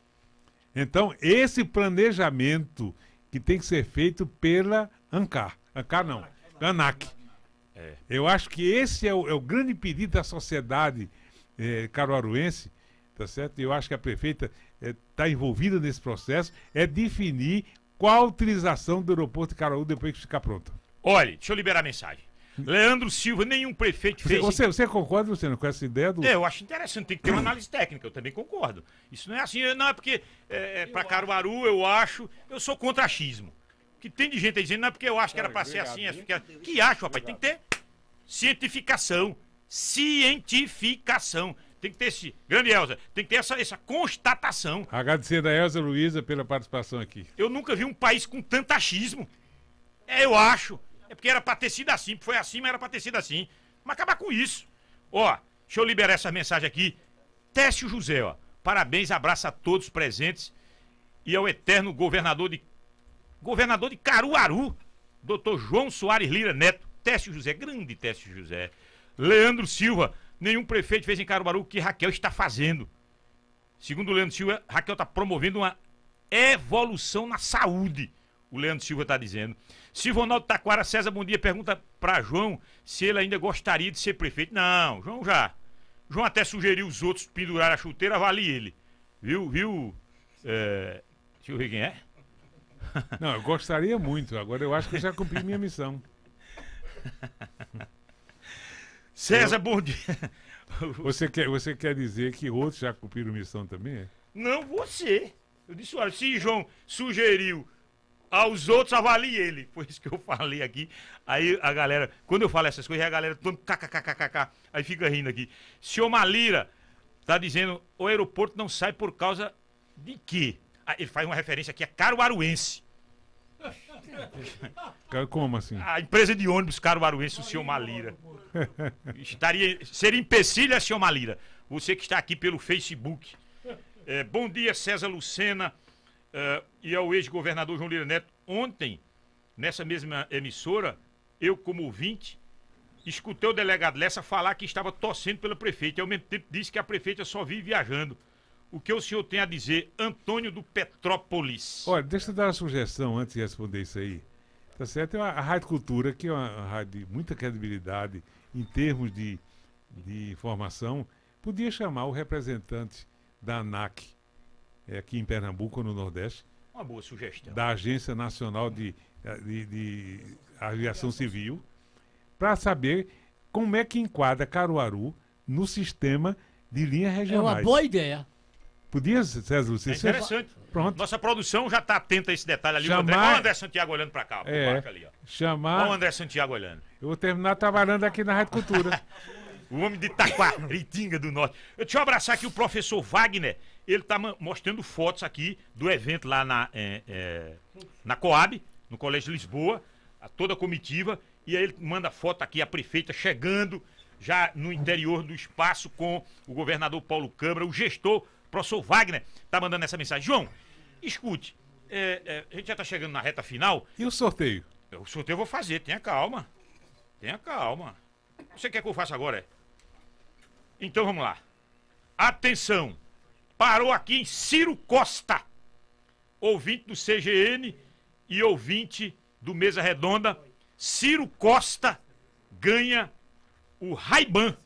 Então, esse planejamento que tem que ser feito pela ANCAR. ANAC. Eu acho que esse é o grande pedido da sociedade caruaruense, tá certo? Eu acho que a prefeita está envolvida nesse processo, é definir qual a utilização do aeroporto de Caruaru depois que ficar pronto. Olha, deixa eu liberar a mensagem. Leandro Silva, nenhum prefeito fez... Você concorda, Luciano, com essa ideia do... Eu acho interessante, tem que ter uma análise técnica, eu também concordo. Isso não é assim, não é porque para Caruaru eu sou contra achismo. Que tem de gente aí dizendo, não é porque eu acho que era para ser assim, que acho, rapaz, tem que ter cientificação. Tem que ter grande Elza, tem que ter essa constatação. Agradecer a Elza Luiza pela participação aqui. Eu nunca vi um país com tanto achismo. Eu acho. É porque era pra ter sido assim, foi assim, mas era pra ter sido assim. Mas acabar com isso. Ó, deixa eu liberar essa mensagem aqui. Técio José, ó. Parabéns, abraço a todos presentes e ao eterno governador de Caruaru, Dr. João Soares Lira Neto. Técio José, grande Técio José. Leandro Silva, nenhum prefeito fez em Caruaru o que Raquel está fazendo. Segundo o Leandro Silva, Raquel está promovendo uma evolução na saúde. O Leandro Silva está dizendo. Silvonaldo Taquara César, bom dia. Pergunta para João se ele ainda gostaria de ser prefeito. Não, João já. João até sugeriu os outros pendurar a chuteira, avalie ele. Viu? Deixa eu ver quem é. Não, eu gostaria muito. Agora eu acho que eu já cumpri minha missão. César, bom dia. Você quer dizer que outros já cumpriram missão também? É? Não, você. Eu disse, olha, se João sugeriu aos outros, avalie ele. Foi isso que eu falei aqui. Aí a galera, quando eu falo essas coisas, a galera todo kkkk, aí fica rindo aqui. Senhor Malira tá dizendo, o aeroporto não sai por causa de quê? Ele faz uma referência aqui, é caruaruense. Como assim? A empresa de ônibus caruaruense, o senhor Malira. Seria empecilho, senhor Malira. Você que está aqui pelo Facebook. Bom dia, César Lucena e ao ex-governador João Lira Neto. Ontem, nessa mesma emissora, eu como ouvinte, escutei o delegado Lessa falar que estava torcendo pela prefeita e ao mesmo tempo disse que a prefeita só vive viajando. O que o senhor tem a dizer, Antônio do Petrópolis? Olha, deixa eu dar uma sugestão antes de responder isso aí. Tá certo? A Rádio Cultura, que é uma rádio de muita credibilidade em termos de informação, podia chamar o representante da ANAC, aqui em Pernambuco, no Nordeste. Uma boa sugestão. Da Agência Nacional de Aviação Civil, para saber como é que enquadra Caruaru no sistema de linhas regionais. É uma boa ideia. Podia, César Lucena? É interessante. Pronto. Nossa produção já está atenta a esse detalhe ali. Chamar... Olha o André Santiago olhando para cá. Ali, ó. Chamar... Olha o André Santiago olhando. Eu vou terminar trabalhando aqui na Rádio Cultura. O homem de Taquaritinga do Norte. Deixa eu abraçar aqui o professor Wagner. Ele está mostrando fotos aqui do evento lá na Coab, no Colégio de Lisboa, toda a comitiva. E aí ele manda foto aqui, a prefeita chegando já no interior do espaço com o governador Paulo Câmara, o gestor, professor Wagner, tá mandando essa mensagem. João, escute, a gente já tá chegando na reta final. E o sorteio? O sorteio eu vou fazer, tenha calma. Tenha calma. Você quer que eu faça agora, Então vamos lá. Atenção, parou aqui em Ciro Costa, ouvinte do CGN e ouvinte do Mesa Redonda. Ciro Costa ganha o Ray-Ban.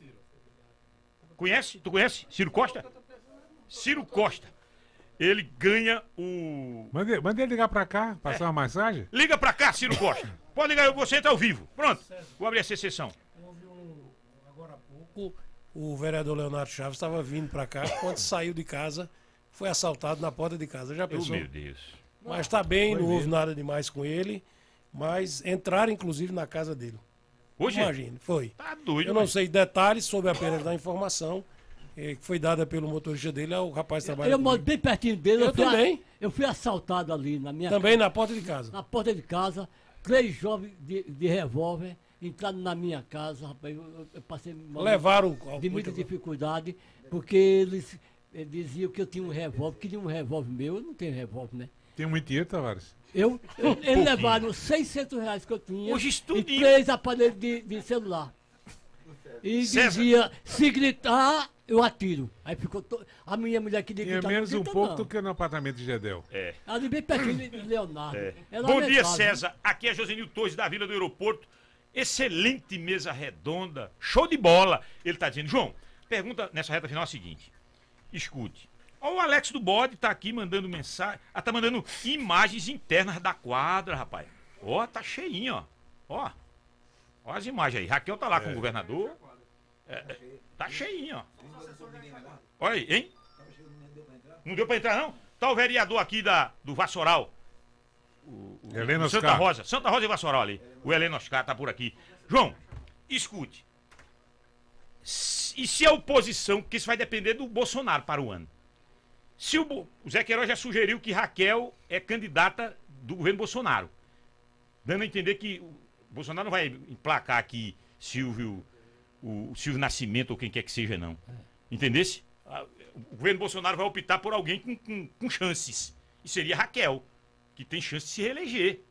Conhece? Tu conhece Ciro Costa? Ciro Costa. Ele ganha o... Manda ele ligar pra cá, passar uma massagem? Liga pra cá, Ciro Costa. Pode ligar, você entra ao vivo. Pronto, vou abrir essa sessão. Agora há pouco, o vereador Leonardo Chaves estava vindo pra cá, quando saiu de casa, foi assaltado na porta de casa. Já pensou? Meu Deus. Mas tá bem, não houve nada demais com ele, mas entraram inclusive na casa dele. Hoje? Imagine, foi. Tá doido. Eu não sei detalhes sobre apenas da informação que foi dada pelo motorista dele, o rapaz trabalha. Eu moro bem pertinho dele. Eu também. Eu fui assaltado ali na minha Também casa. na porta de casa. Na porta de casa, 3 jovens de revólver entraram na minha casa, rapaz. Eu passei Levaram de muita dificuldade, porque eles diziam que eu tinha um revólver, queriam um revólver meu. Eu não tenho revólver, né? Tem muito dinheiro, Tavares? Eles levaram R$600 que eu tinha Hoje e 3 aparelhos de celular. E dizia, se gritar, eu atiro. Aí ficou a minha mulher queria gritar. Tinha menos um grita, pouco não. do que no apartamento de Gedel. Ali bem pertinho de Leonardo. Bom dia, César. Aqui é Josenil Torres da Vila do Aeroporto. Excelente mesa redonda. Show de bola. Ele tá dizendo, João, pergunta nessa reta final é a seguinte. Escute. Ó, o Alex do Bode tá aqui mandando mensagem. Tá mandando imagens internas da quadra, rapaz. Ó, tá cheinho, ó. Ó as imagens aí. Raquel tá lá com o governador. Tá cheinho, ó. Olha aí, hein? Não deu pra entrar, não? Tá o vereador aqui do Vassoural. Heleno Santa Oscar. Rosa. Santa Rosa e Vassoural ali. O Heleno Oscar tá por aqui. João, escute. E se a oposição, porque isso vai depender do Bolsonaro para o ano. Se o Zé Queiroz já sugeriu que Raquel é candidata do governo Bolsonaro. Dando a entender que o Bolsonaro não vai emplacar aqui o Silvio Nascimento ou quem quer que seja, não. Entendesse? o governo Bolsonaro vai optar por alguém com chances. E seria Raquel, que tem chance de se reeleger.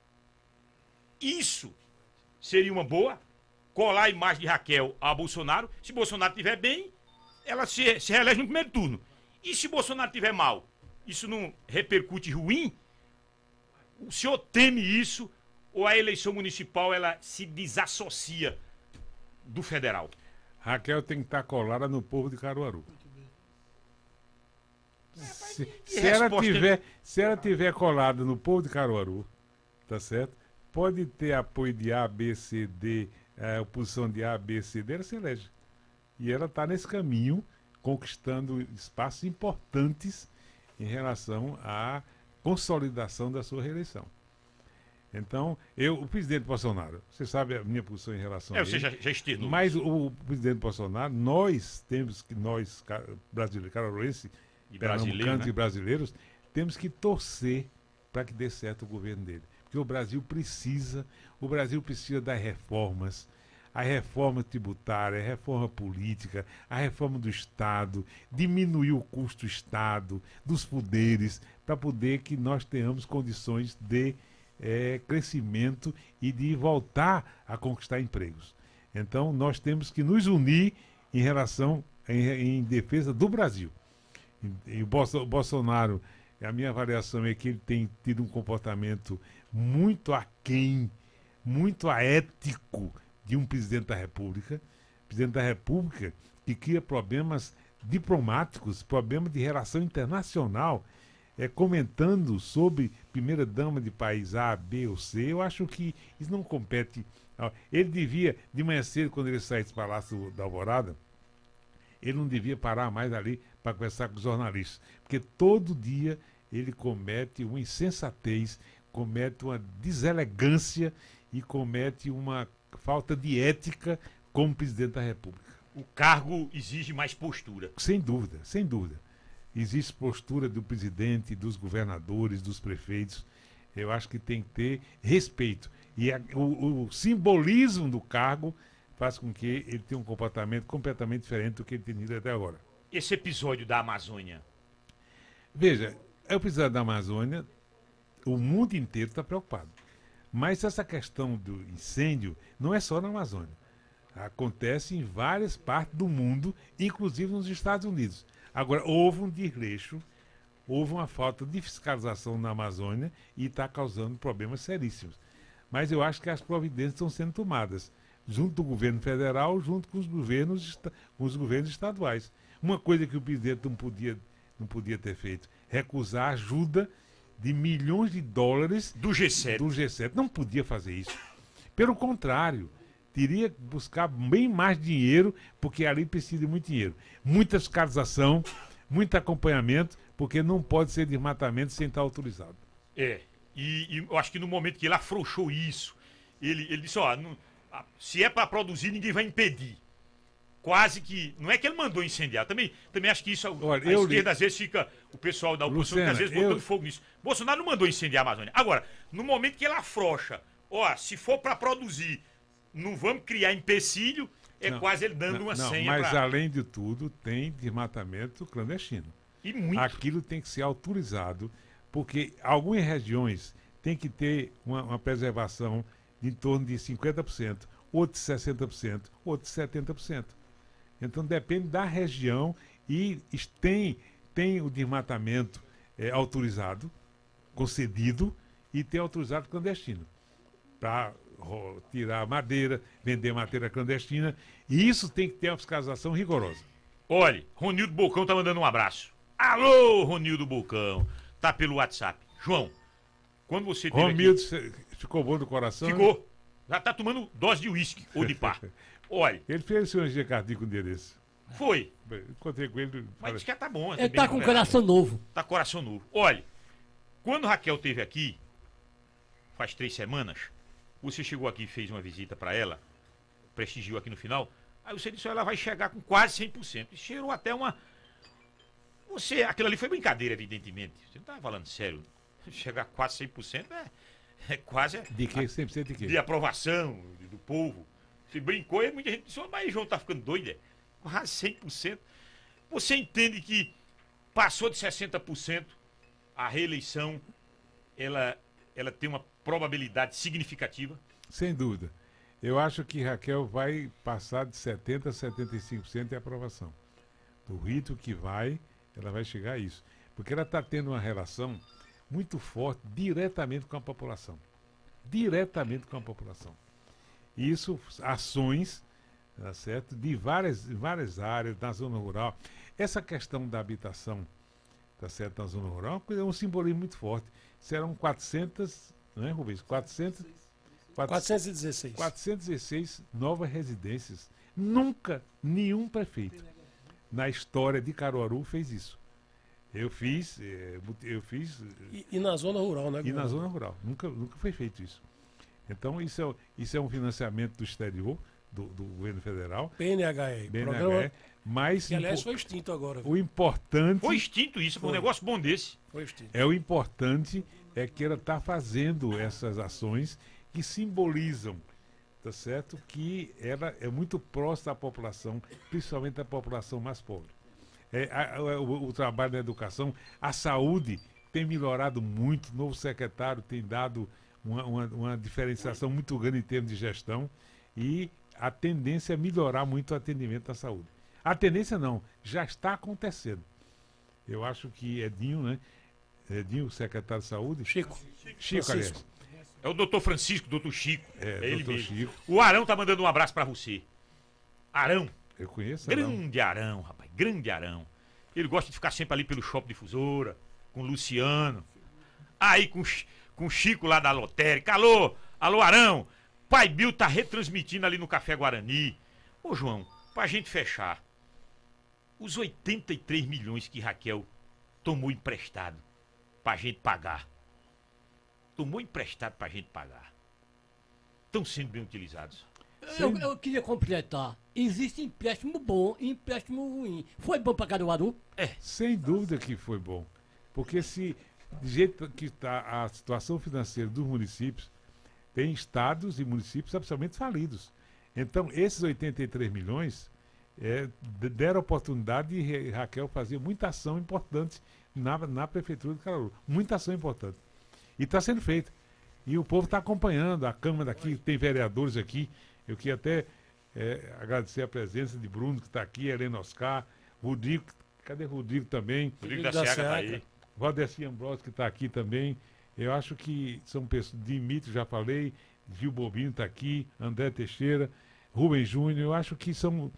Isso seria uma boa. Colar a imagem de Raquel a Bolsonaro. Se Bolsonaro estiver bem, ela se reelege no primeiro turno. E se Bolsonaro estiver mal, isso não repercute ruim? O senhor teme isso ou a eleição municipal ela se desassocia do federal? Raquel tem que estar colada no povo de Caruaru. Se ela tiver colada no povo de Caruaru, tá certo? Pode ter apoio de A, B, C, D, oposição de A, B, C, D, ela se elege. E ela está nesse caminho, conquistando espaços importantes em relação à consolidação da sua reeleição. Então, o presidente Bolsonaro, você sabe a minha posição em relação a ele. Você já externou. Mas o presidente Bolsonaro, nós, brasileiros, caruaruenses, e brasileiros, né? E brasileiros, temos que torcer para que dê certo o governo dele. Porque o Brasil precisa das reformas, a reforma tributária, a reforma política, a reforma do Estado, diminuir o custo do Estado, dos poderes, para poder que nós tenhamos condições de crescimento e de voltar a conquistar empregos. Então, nós temos que nos unir em defesa do Brasil. E o Bolsonaro, a minha avaliação é que ele tem tido um comportamento muito aquém, muito aético de um presidente da República que cria problemas diplomáticos, problemas de relação internacional, comentando sobre primeira-dama de país A, B ou C. Eu acho que isso não compete. Ele devia, de manhã cedo, quando ele saísse do Palácio da Alvorada, ele não devia parar mais ali para conversar com os jornalistas, porque todo dia ele comete uma insensatez, comete uma deselegância e comete uma falta de ética como presidente da República. O cargo exige mais postura. Sem dúvida, sem dúvida. Existe postura do presidente, dos governadores, dos prefeitos. Eu acho que tem que ter respeito. E o simbolismo do cargo faz com que ele tenha um comportamento completamente diferente do que ele tem tido até agora. Esse episódio da Amazônia. Veja, o episódio da Amazônia, o mundo inteiro está preocupado. Mas essa questão do incêndio não é só na Amazônia. Acontece em várias partes do mundo, inclusive nos Estados Unidos. Agora, houve um desleixo, houve uma falta de fiscalização na Amazônia e está causando problemas seríssimos. Mas eu acho que as providências estão sendo tomadas, junto do governo federal, junto com os governos estaduais. Uma coisa que o presidente não podia ter feito, recusar a ajuda de milhões de dólares do G7. Não podia fazer isso. Pelo contrário, teria que buscar bem mais dinheiro, porque ali precisa de muito dinheiro. Muita fiscalização, muito acompanhamento, porque não pode ser desmatamento sem estar autorizado. E eu acho que no momento que ele afrouxou isso, ele disse, se é para produzir, ninguém vai impedir. Quase que... Não é que ele mandou incendiar. Também acho que isso... Olha, a esquerda, às vezes, fica... O pessoal da oposição, às vezes, botando fogo nisso. Bolsonaro não mandou incendiar a Amazônia. Agora, no momento que ele afrouxa, se for para produzir, não vamos criar empecilho, quase ele dando uma senha. Mas, além de tudo, tem desmatamento clandestino. E muito. Aquilo tem que ser autorizado, porque algumas regiões têm que ter uma preservação de em torno de 50%, outros 60%, outros 70%. Então depende da região e tem o desmatamento autorizado, concedido, e tem autorizado clandestino. Para tirar madeira, vender madeira clandestina. E isso tem que ter uma fiscalização rigorosa. Olha, Ronildo Bocão tá mandando um abraço. Alô, Ronildo Bocão. Tá pelo WhatsApp. João, quando você teve Romildo, ficou bom do coração? Ficou. Né? Já tá tomando dose de uísque ou de pá. Olha. Ele fez cirurgia cardíaca um dia desse. Foi. Encontrei com ele. Mas disse que tá bom. Ele tá com coração novo. Tá com coração novo. Olha, quando Raquel esteve aqui, faz 3 semanas, você chegou aqui e fez uma visita para ela, prestigiou aqui no final, aí você disse que ela vai chegar com quase 100%. E cheirou até uma... Aquilo ali foi brincadeira, evidentemente. Você não estava falando sério. Chegar quase 100% é quase... De que? 100% de quê? De aprovação do povo. Você brincou e muita gente disse, mas João tá ficando doido, quase 100%. Você entende que passou de 60%, a reeleição, ela tem uma probabilidade significativa? Sem dúvida. Eu acho que Raquel vai passar de 70% a 75% de aprovação. Do ritmo que vai, ela vai chegar a isso. Porque ela está tendo uma relação muito forte diretamente com a população. Diretamente com a população. Isso, ações, tá certo? De várias áreas, na zona rural. Essa questão da habitação, tá certo, na zona rural, é um simbolismo muito forte. Serão 400, não é, Rubens? 416 novas residências. Nunca nenhum prefeito na história de Caruaru fez isso. Eu fiz. E na zona rural, né? E na zona rural. Nunca foi feito isso. Então, isso é um financiamento do exterior, do governo federal. BNHE. BNHE. Mas, que, aliás, foi extinto agora. O importante... Foi extinto isso, foi um negócio bom desse. Foi extinto. O importante é que ela está fazendo essas ações que simbolizam, tá certo? Que ela é muito próxima à população, principalmente da população mais pobre. O trabalho da educação, a saúde tem melhorado muito, o novo secretário tem dado uma diferenciação muito grande em termos de gestão e a tendência é melhorar muito o atendimento à saúde. A tendência não, já está acontecendo. Eu acho que Edinho, né? Edinho, secretário de saúde. Chico, aliás. É o doutor Francisco, doutor Chico. É ele doutor mesmo. Chico. O Arão tá mandando um abraço pra você. Arão. Eu conheço Grande Arão, rapaz. Grande Arão. Ele gosta de ficar sempre ali pelo Shopping Difusora, com o Luciano. Aí com o Chico lá da lotérica. Alô, Arão. Pai Bill tá retransmitindo ali no Café Guarani. Ô, João, pra gente fechar. Os 83 milhões que Raquel tomou emprestado pra gente pagar. Tomou emprestado pra gente pagar. Estão sendo bem utilizados. Eu queria completar. Existe empréstimo bom e empréstimo ruim. Foi bom para Caruaru? Sem dúvida que foi bom. Porque se, do jeito que está a situação financeira dos municípios, tem estados e municípios absolutamente falidos. Então, esses 83 milhões deram a oportunidade de Raquel fazer muita ação importante na Prefeitura de Caruaru. Muita ação importante. E está sendo feita. E o povo está acompanhando. A Câmara daqui, tem vereadores aqui. Eu queria até agradecer a presença de Bruno, que está aqui, Helena Oscar, Rodrigo, cadê Rodrigo também? Rodrigo da Seca está aí. Valdeci Ambrosio, que está aqui também. Eu acho que são pessoas, Dimitri, já falei, Gil Bobinho está aqui, André Teixeira, Rubens Júnior, eu acho que são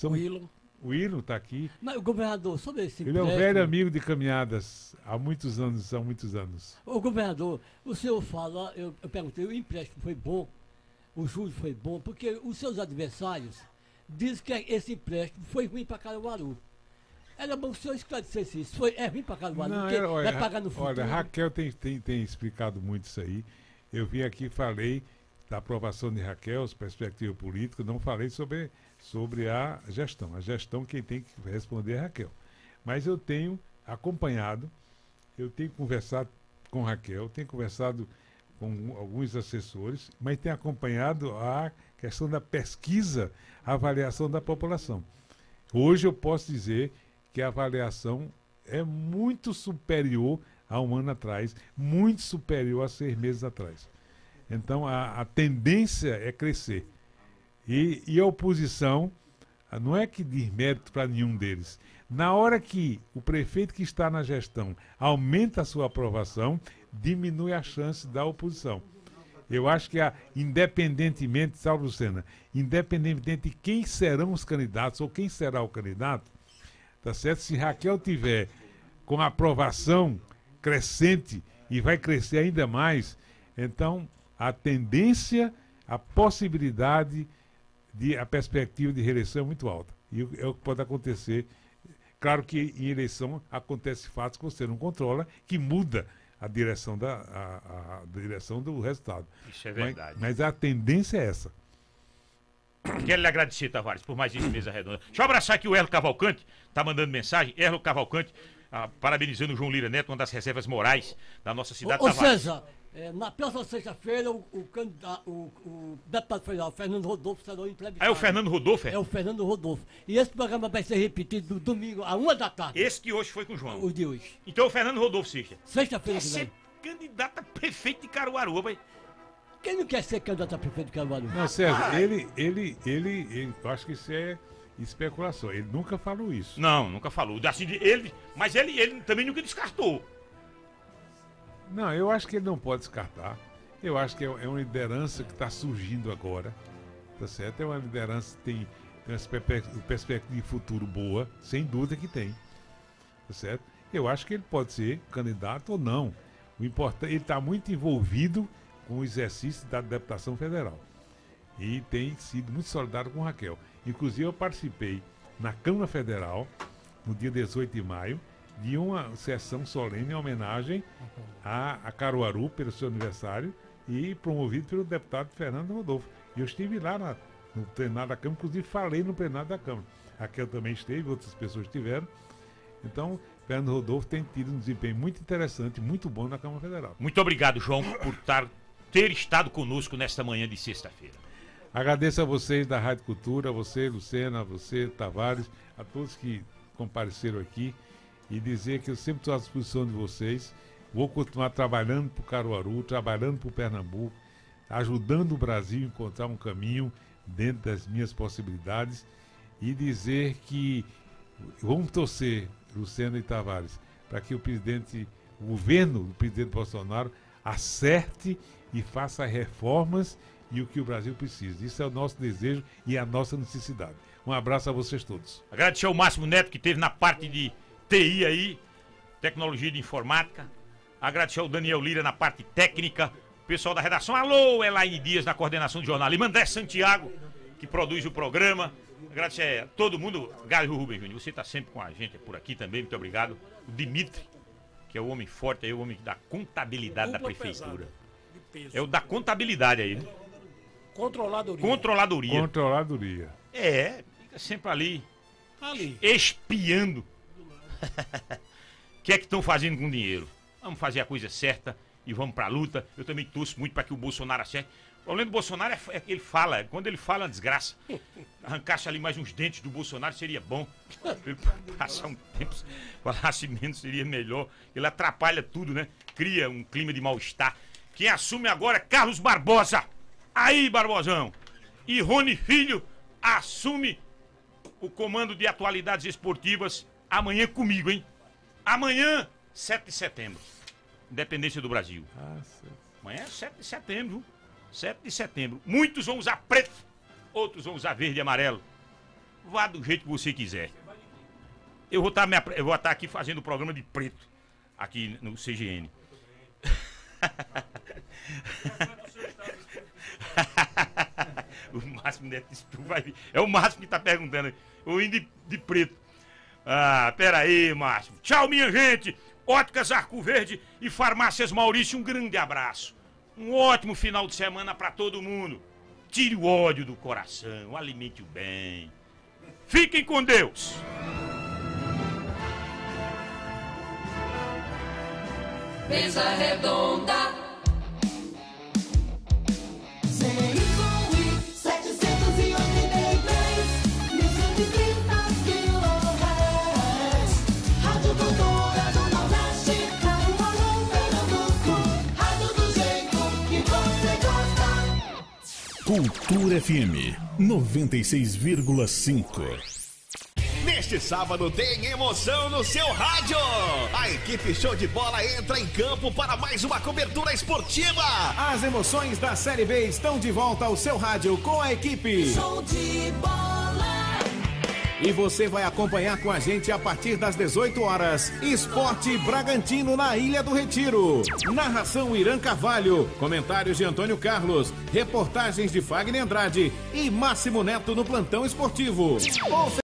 o Ilo está aqui. Mas o governador, sobre esse Ele é um velho amigo de caminhadas há muitos anos. O governador, o senhor fala, eu perguntei, o empréstimo foi bom, o juros foi bom, porque os seus adversários dizem que esse empréstimo foi ruim para Caruaru. Era bom que o senhor esclarecesse isso. É ruim para Caruaru, porque vai pagar no futuro. Olha, Raquel tem explicado muito isso aí. Eu vim aqui e falei da aprovação de Raquel, as perspectivas políticas, não falei sobre a gestão. A gestão quem tem que responder é Raquel. Mas eu tenho acompanhado, eu tenho conversado com Raquel, tenho conversado com alguns assessores, mas tenho acompanhado a questão da pesquisa, a avaliação da população. Hoje eu posso dizer que a avaliação é muito superior a um ano atrás, muito superior a 6 meses atrás. Então a tendência é crescer. E a oposição não é que diz mérito para nenhum deles. Na hora que o prefeito que está na gestão aumenta a sua aprovação, diminui a chance da oposição. Eu acho que independentemente, Saulo Lucena, independentemente de quem serão os candidatos ou quem será o candidato, tá certo? Se Raquel tiver com a aprovação crescente e vai crescer ainda mais, então a tendência, a possibilidade, a perspectiva de reeleição é muito alta. E é o que pode acontecer. Claro que em eleição acontece fatos que você não controla, que muda a direção, a direção do resultado. Isso é verdade. Mas a tendência é essa. Quero lhe agradecer, Tavares, por mais esse Mesa Redonda. Deixa eu abraçar aqui o Erlo Cavalcante, tá mandando mensagem. Erlo Cavalcante, parabenizando o João Lira Neto, uma das reservas morais da nossa cidade. Ô César, Na próxima sexta-feira, o deputado federal Fernando Rodolfo será entrevistado. É o Fernando Rodolfo, é? É o Fernando Rodolfo. E esse programa vai ser repetido no domingo, à 1h. Esse que hoje foi com o João. O de hoje. Então o Fernando Rodolfo, sexta. Sexta-feira Quer ser candidato a prefeito de Caruaru, vai. Quem não quer ser candidato a prefeito de Caruaru? Não, César, ele, eu acho que isso é especulação. Ele nunca falou isso. Não, nunca falou. Assim, mas ele também nunca descartou. Não, eu acho que ele não pode descartar. Eu acho que é uma liderança que está surgindo agora, tá certo? É uma liderança que tem uma perspectiva de futuro boa, sem dúvida que tem, tá certo? Eu acho que ele pode ser candidato ou não. O importante, ele está muito envolvido com o exercício da deputação federal e tem sido muito solidário com Raquel. Inclusive eu participei na Câmara Federal no dia 18 de maio de uma sessão solene em homenagem a Caruaru pelo seu aniversário e promovido pelo deputado Fernando Rodolfo. E eu estive lá no plenário da Câmara, inclusive falei no plenário da Câmara. Raquel também esteve, outras pessoas estiveram. Então, Fernando Rodolfo tem tido um desempenho muito interessante, muito bom na Câmara Federal. Muito obrigado, João, por ter estado conosco nesta manhã de sexta-feira. Agradeço a vocês da Rádio Cultura, a você, Lucena, a você, Tavares, a todos que compareceram aqui. E dizer que eu sempre estou à disposição de vocês. Vou continuar trabalhando para o Caruaru, trabalhando para o Pernambuco, ajudando o Brasil a encontrar um caminho dentro das minhas possibilidades. E dizer que vamos torcer, Lucena e Tavares, para que o governo do presidente Bolsonaro acerte e faça reformas e o que o Brasil precisa. Isso é o nosso desejo e a nossa necessidade. Um abraço a vocês todos. Agradecer ao Máximo Neto, que esteve na parte de TI aí, tecnologia de informática. Agradecer ao Daniel Lira na parte técnica, o pessoal da redação. Alô, Elaine Dias na coordenação de jornalismo, André Santiago, que produz o programa. Agradecer a todo mundo. Gálio Rubem Júnior, você está sempre com a gente por aqui também, muito obrigado. O Dimitri, que é o homem forte aí, o homem da contabilidade da prefeitura. É o da contabilidade aí, né? Controladoria. É, fica sempre ali. Espiando. O que é que estão fazendo com o dinheiro? Vamos fazer a coisa certa e vamos pra luta. Eu também torço muito para que o Bolsonaro acerte. O problema do Bolsonaro é que ele fala, quando ele fala é uma desgraça. Arrancasse ali mais uns dentes do Bolsonaro seria bom. Ele passar um tempo, falasse menos seria melhor. Ele atrapalha tudo, né? Cria um clima de mal-estar. Quem assume agora é Carlos Barbosa. Aí, Barbosão. E Rony Filho assume o comando de atualidades esportivas amanhã comigo, hein? Amanhã, 7 de setembro. Independência do Brasil. Amanhã é 7 de setembro. 7 de setembro. Muitos vão usar preto, outros vão usar verde e amarelo. Vá do jeito que você quiser. Eu vou estar aqui fazendo o programa de preto, aqui no CGN. O Máximo Neto vai vir. É o Máximo que tá perguntando. O indo de preto. Ah, peraí, Máximo. Tchau, minha gente. Óticas Arco Verde e Farmácias Maurício, um grande abraço. Um ótimo final de semana pra todo mundo. Tire o ódio do coração, alimente o bem. Fiquem com Deus. Mesa Redonda. CYI 783, 1030 kHz. Rádio Cultura do Nordeste, Caruaru, Pernambuco. Rádio do jeito que você gosta. Cultura FM 96,5. Neste sábado tem emoção no seu rádio. A equipe Show de Bola entra em campo para mais uma cobertura esportiva. As emoções da Série B estão de volta ao seu rádio com a equipe Show de Bola. E você vai acompanhar com a gente a partir das 18 horas. Esporte Bragantino na Ilha do Retiro. Narração Irã Carvalho. Comentários de Antônio Carlos. Reportagens de Fagner Andrade e Máximo Neto no plantão esportivo.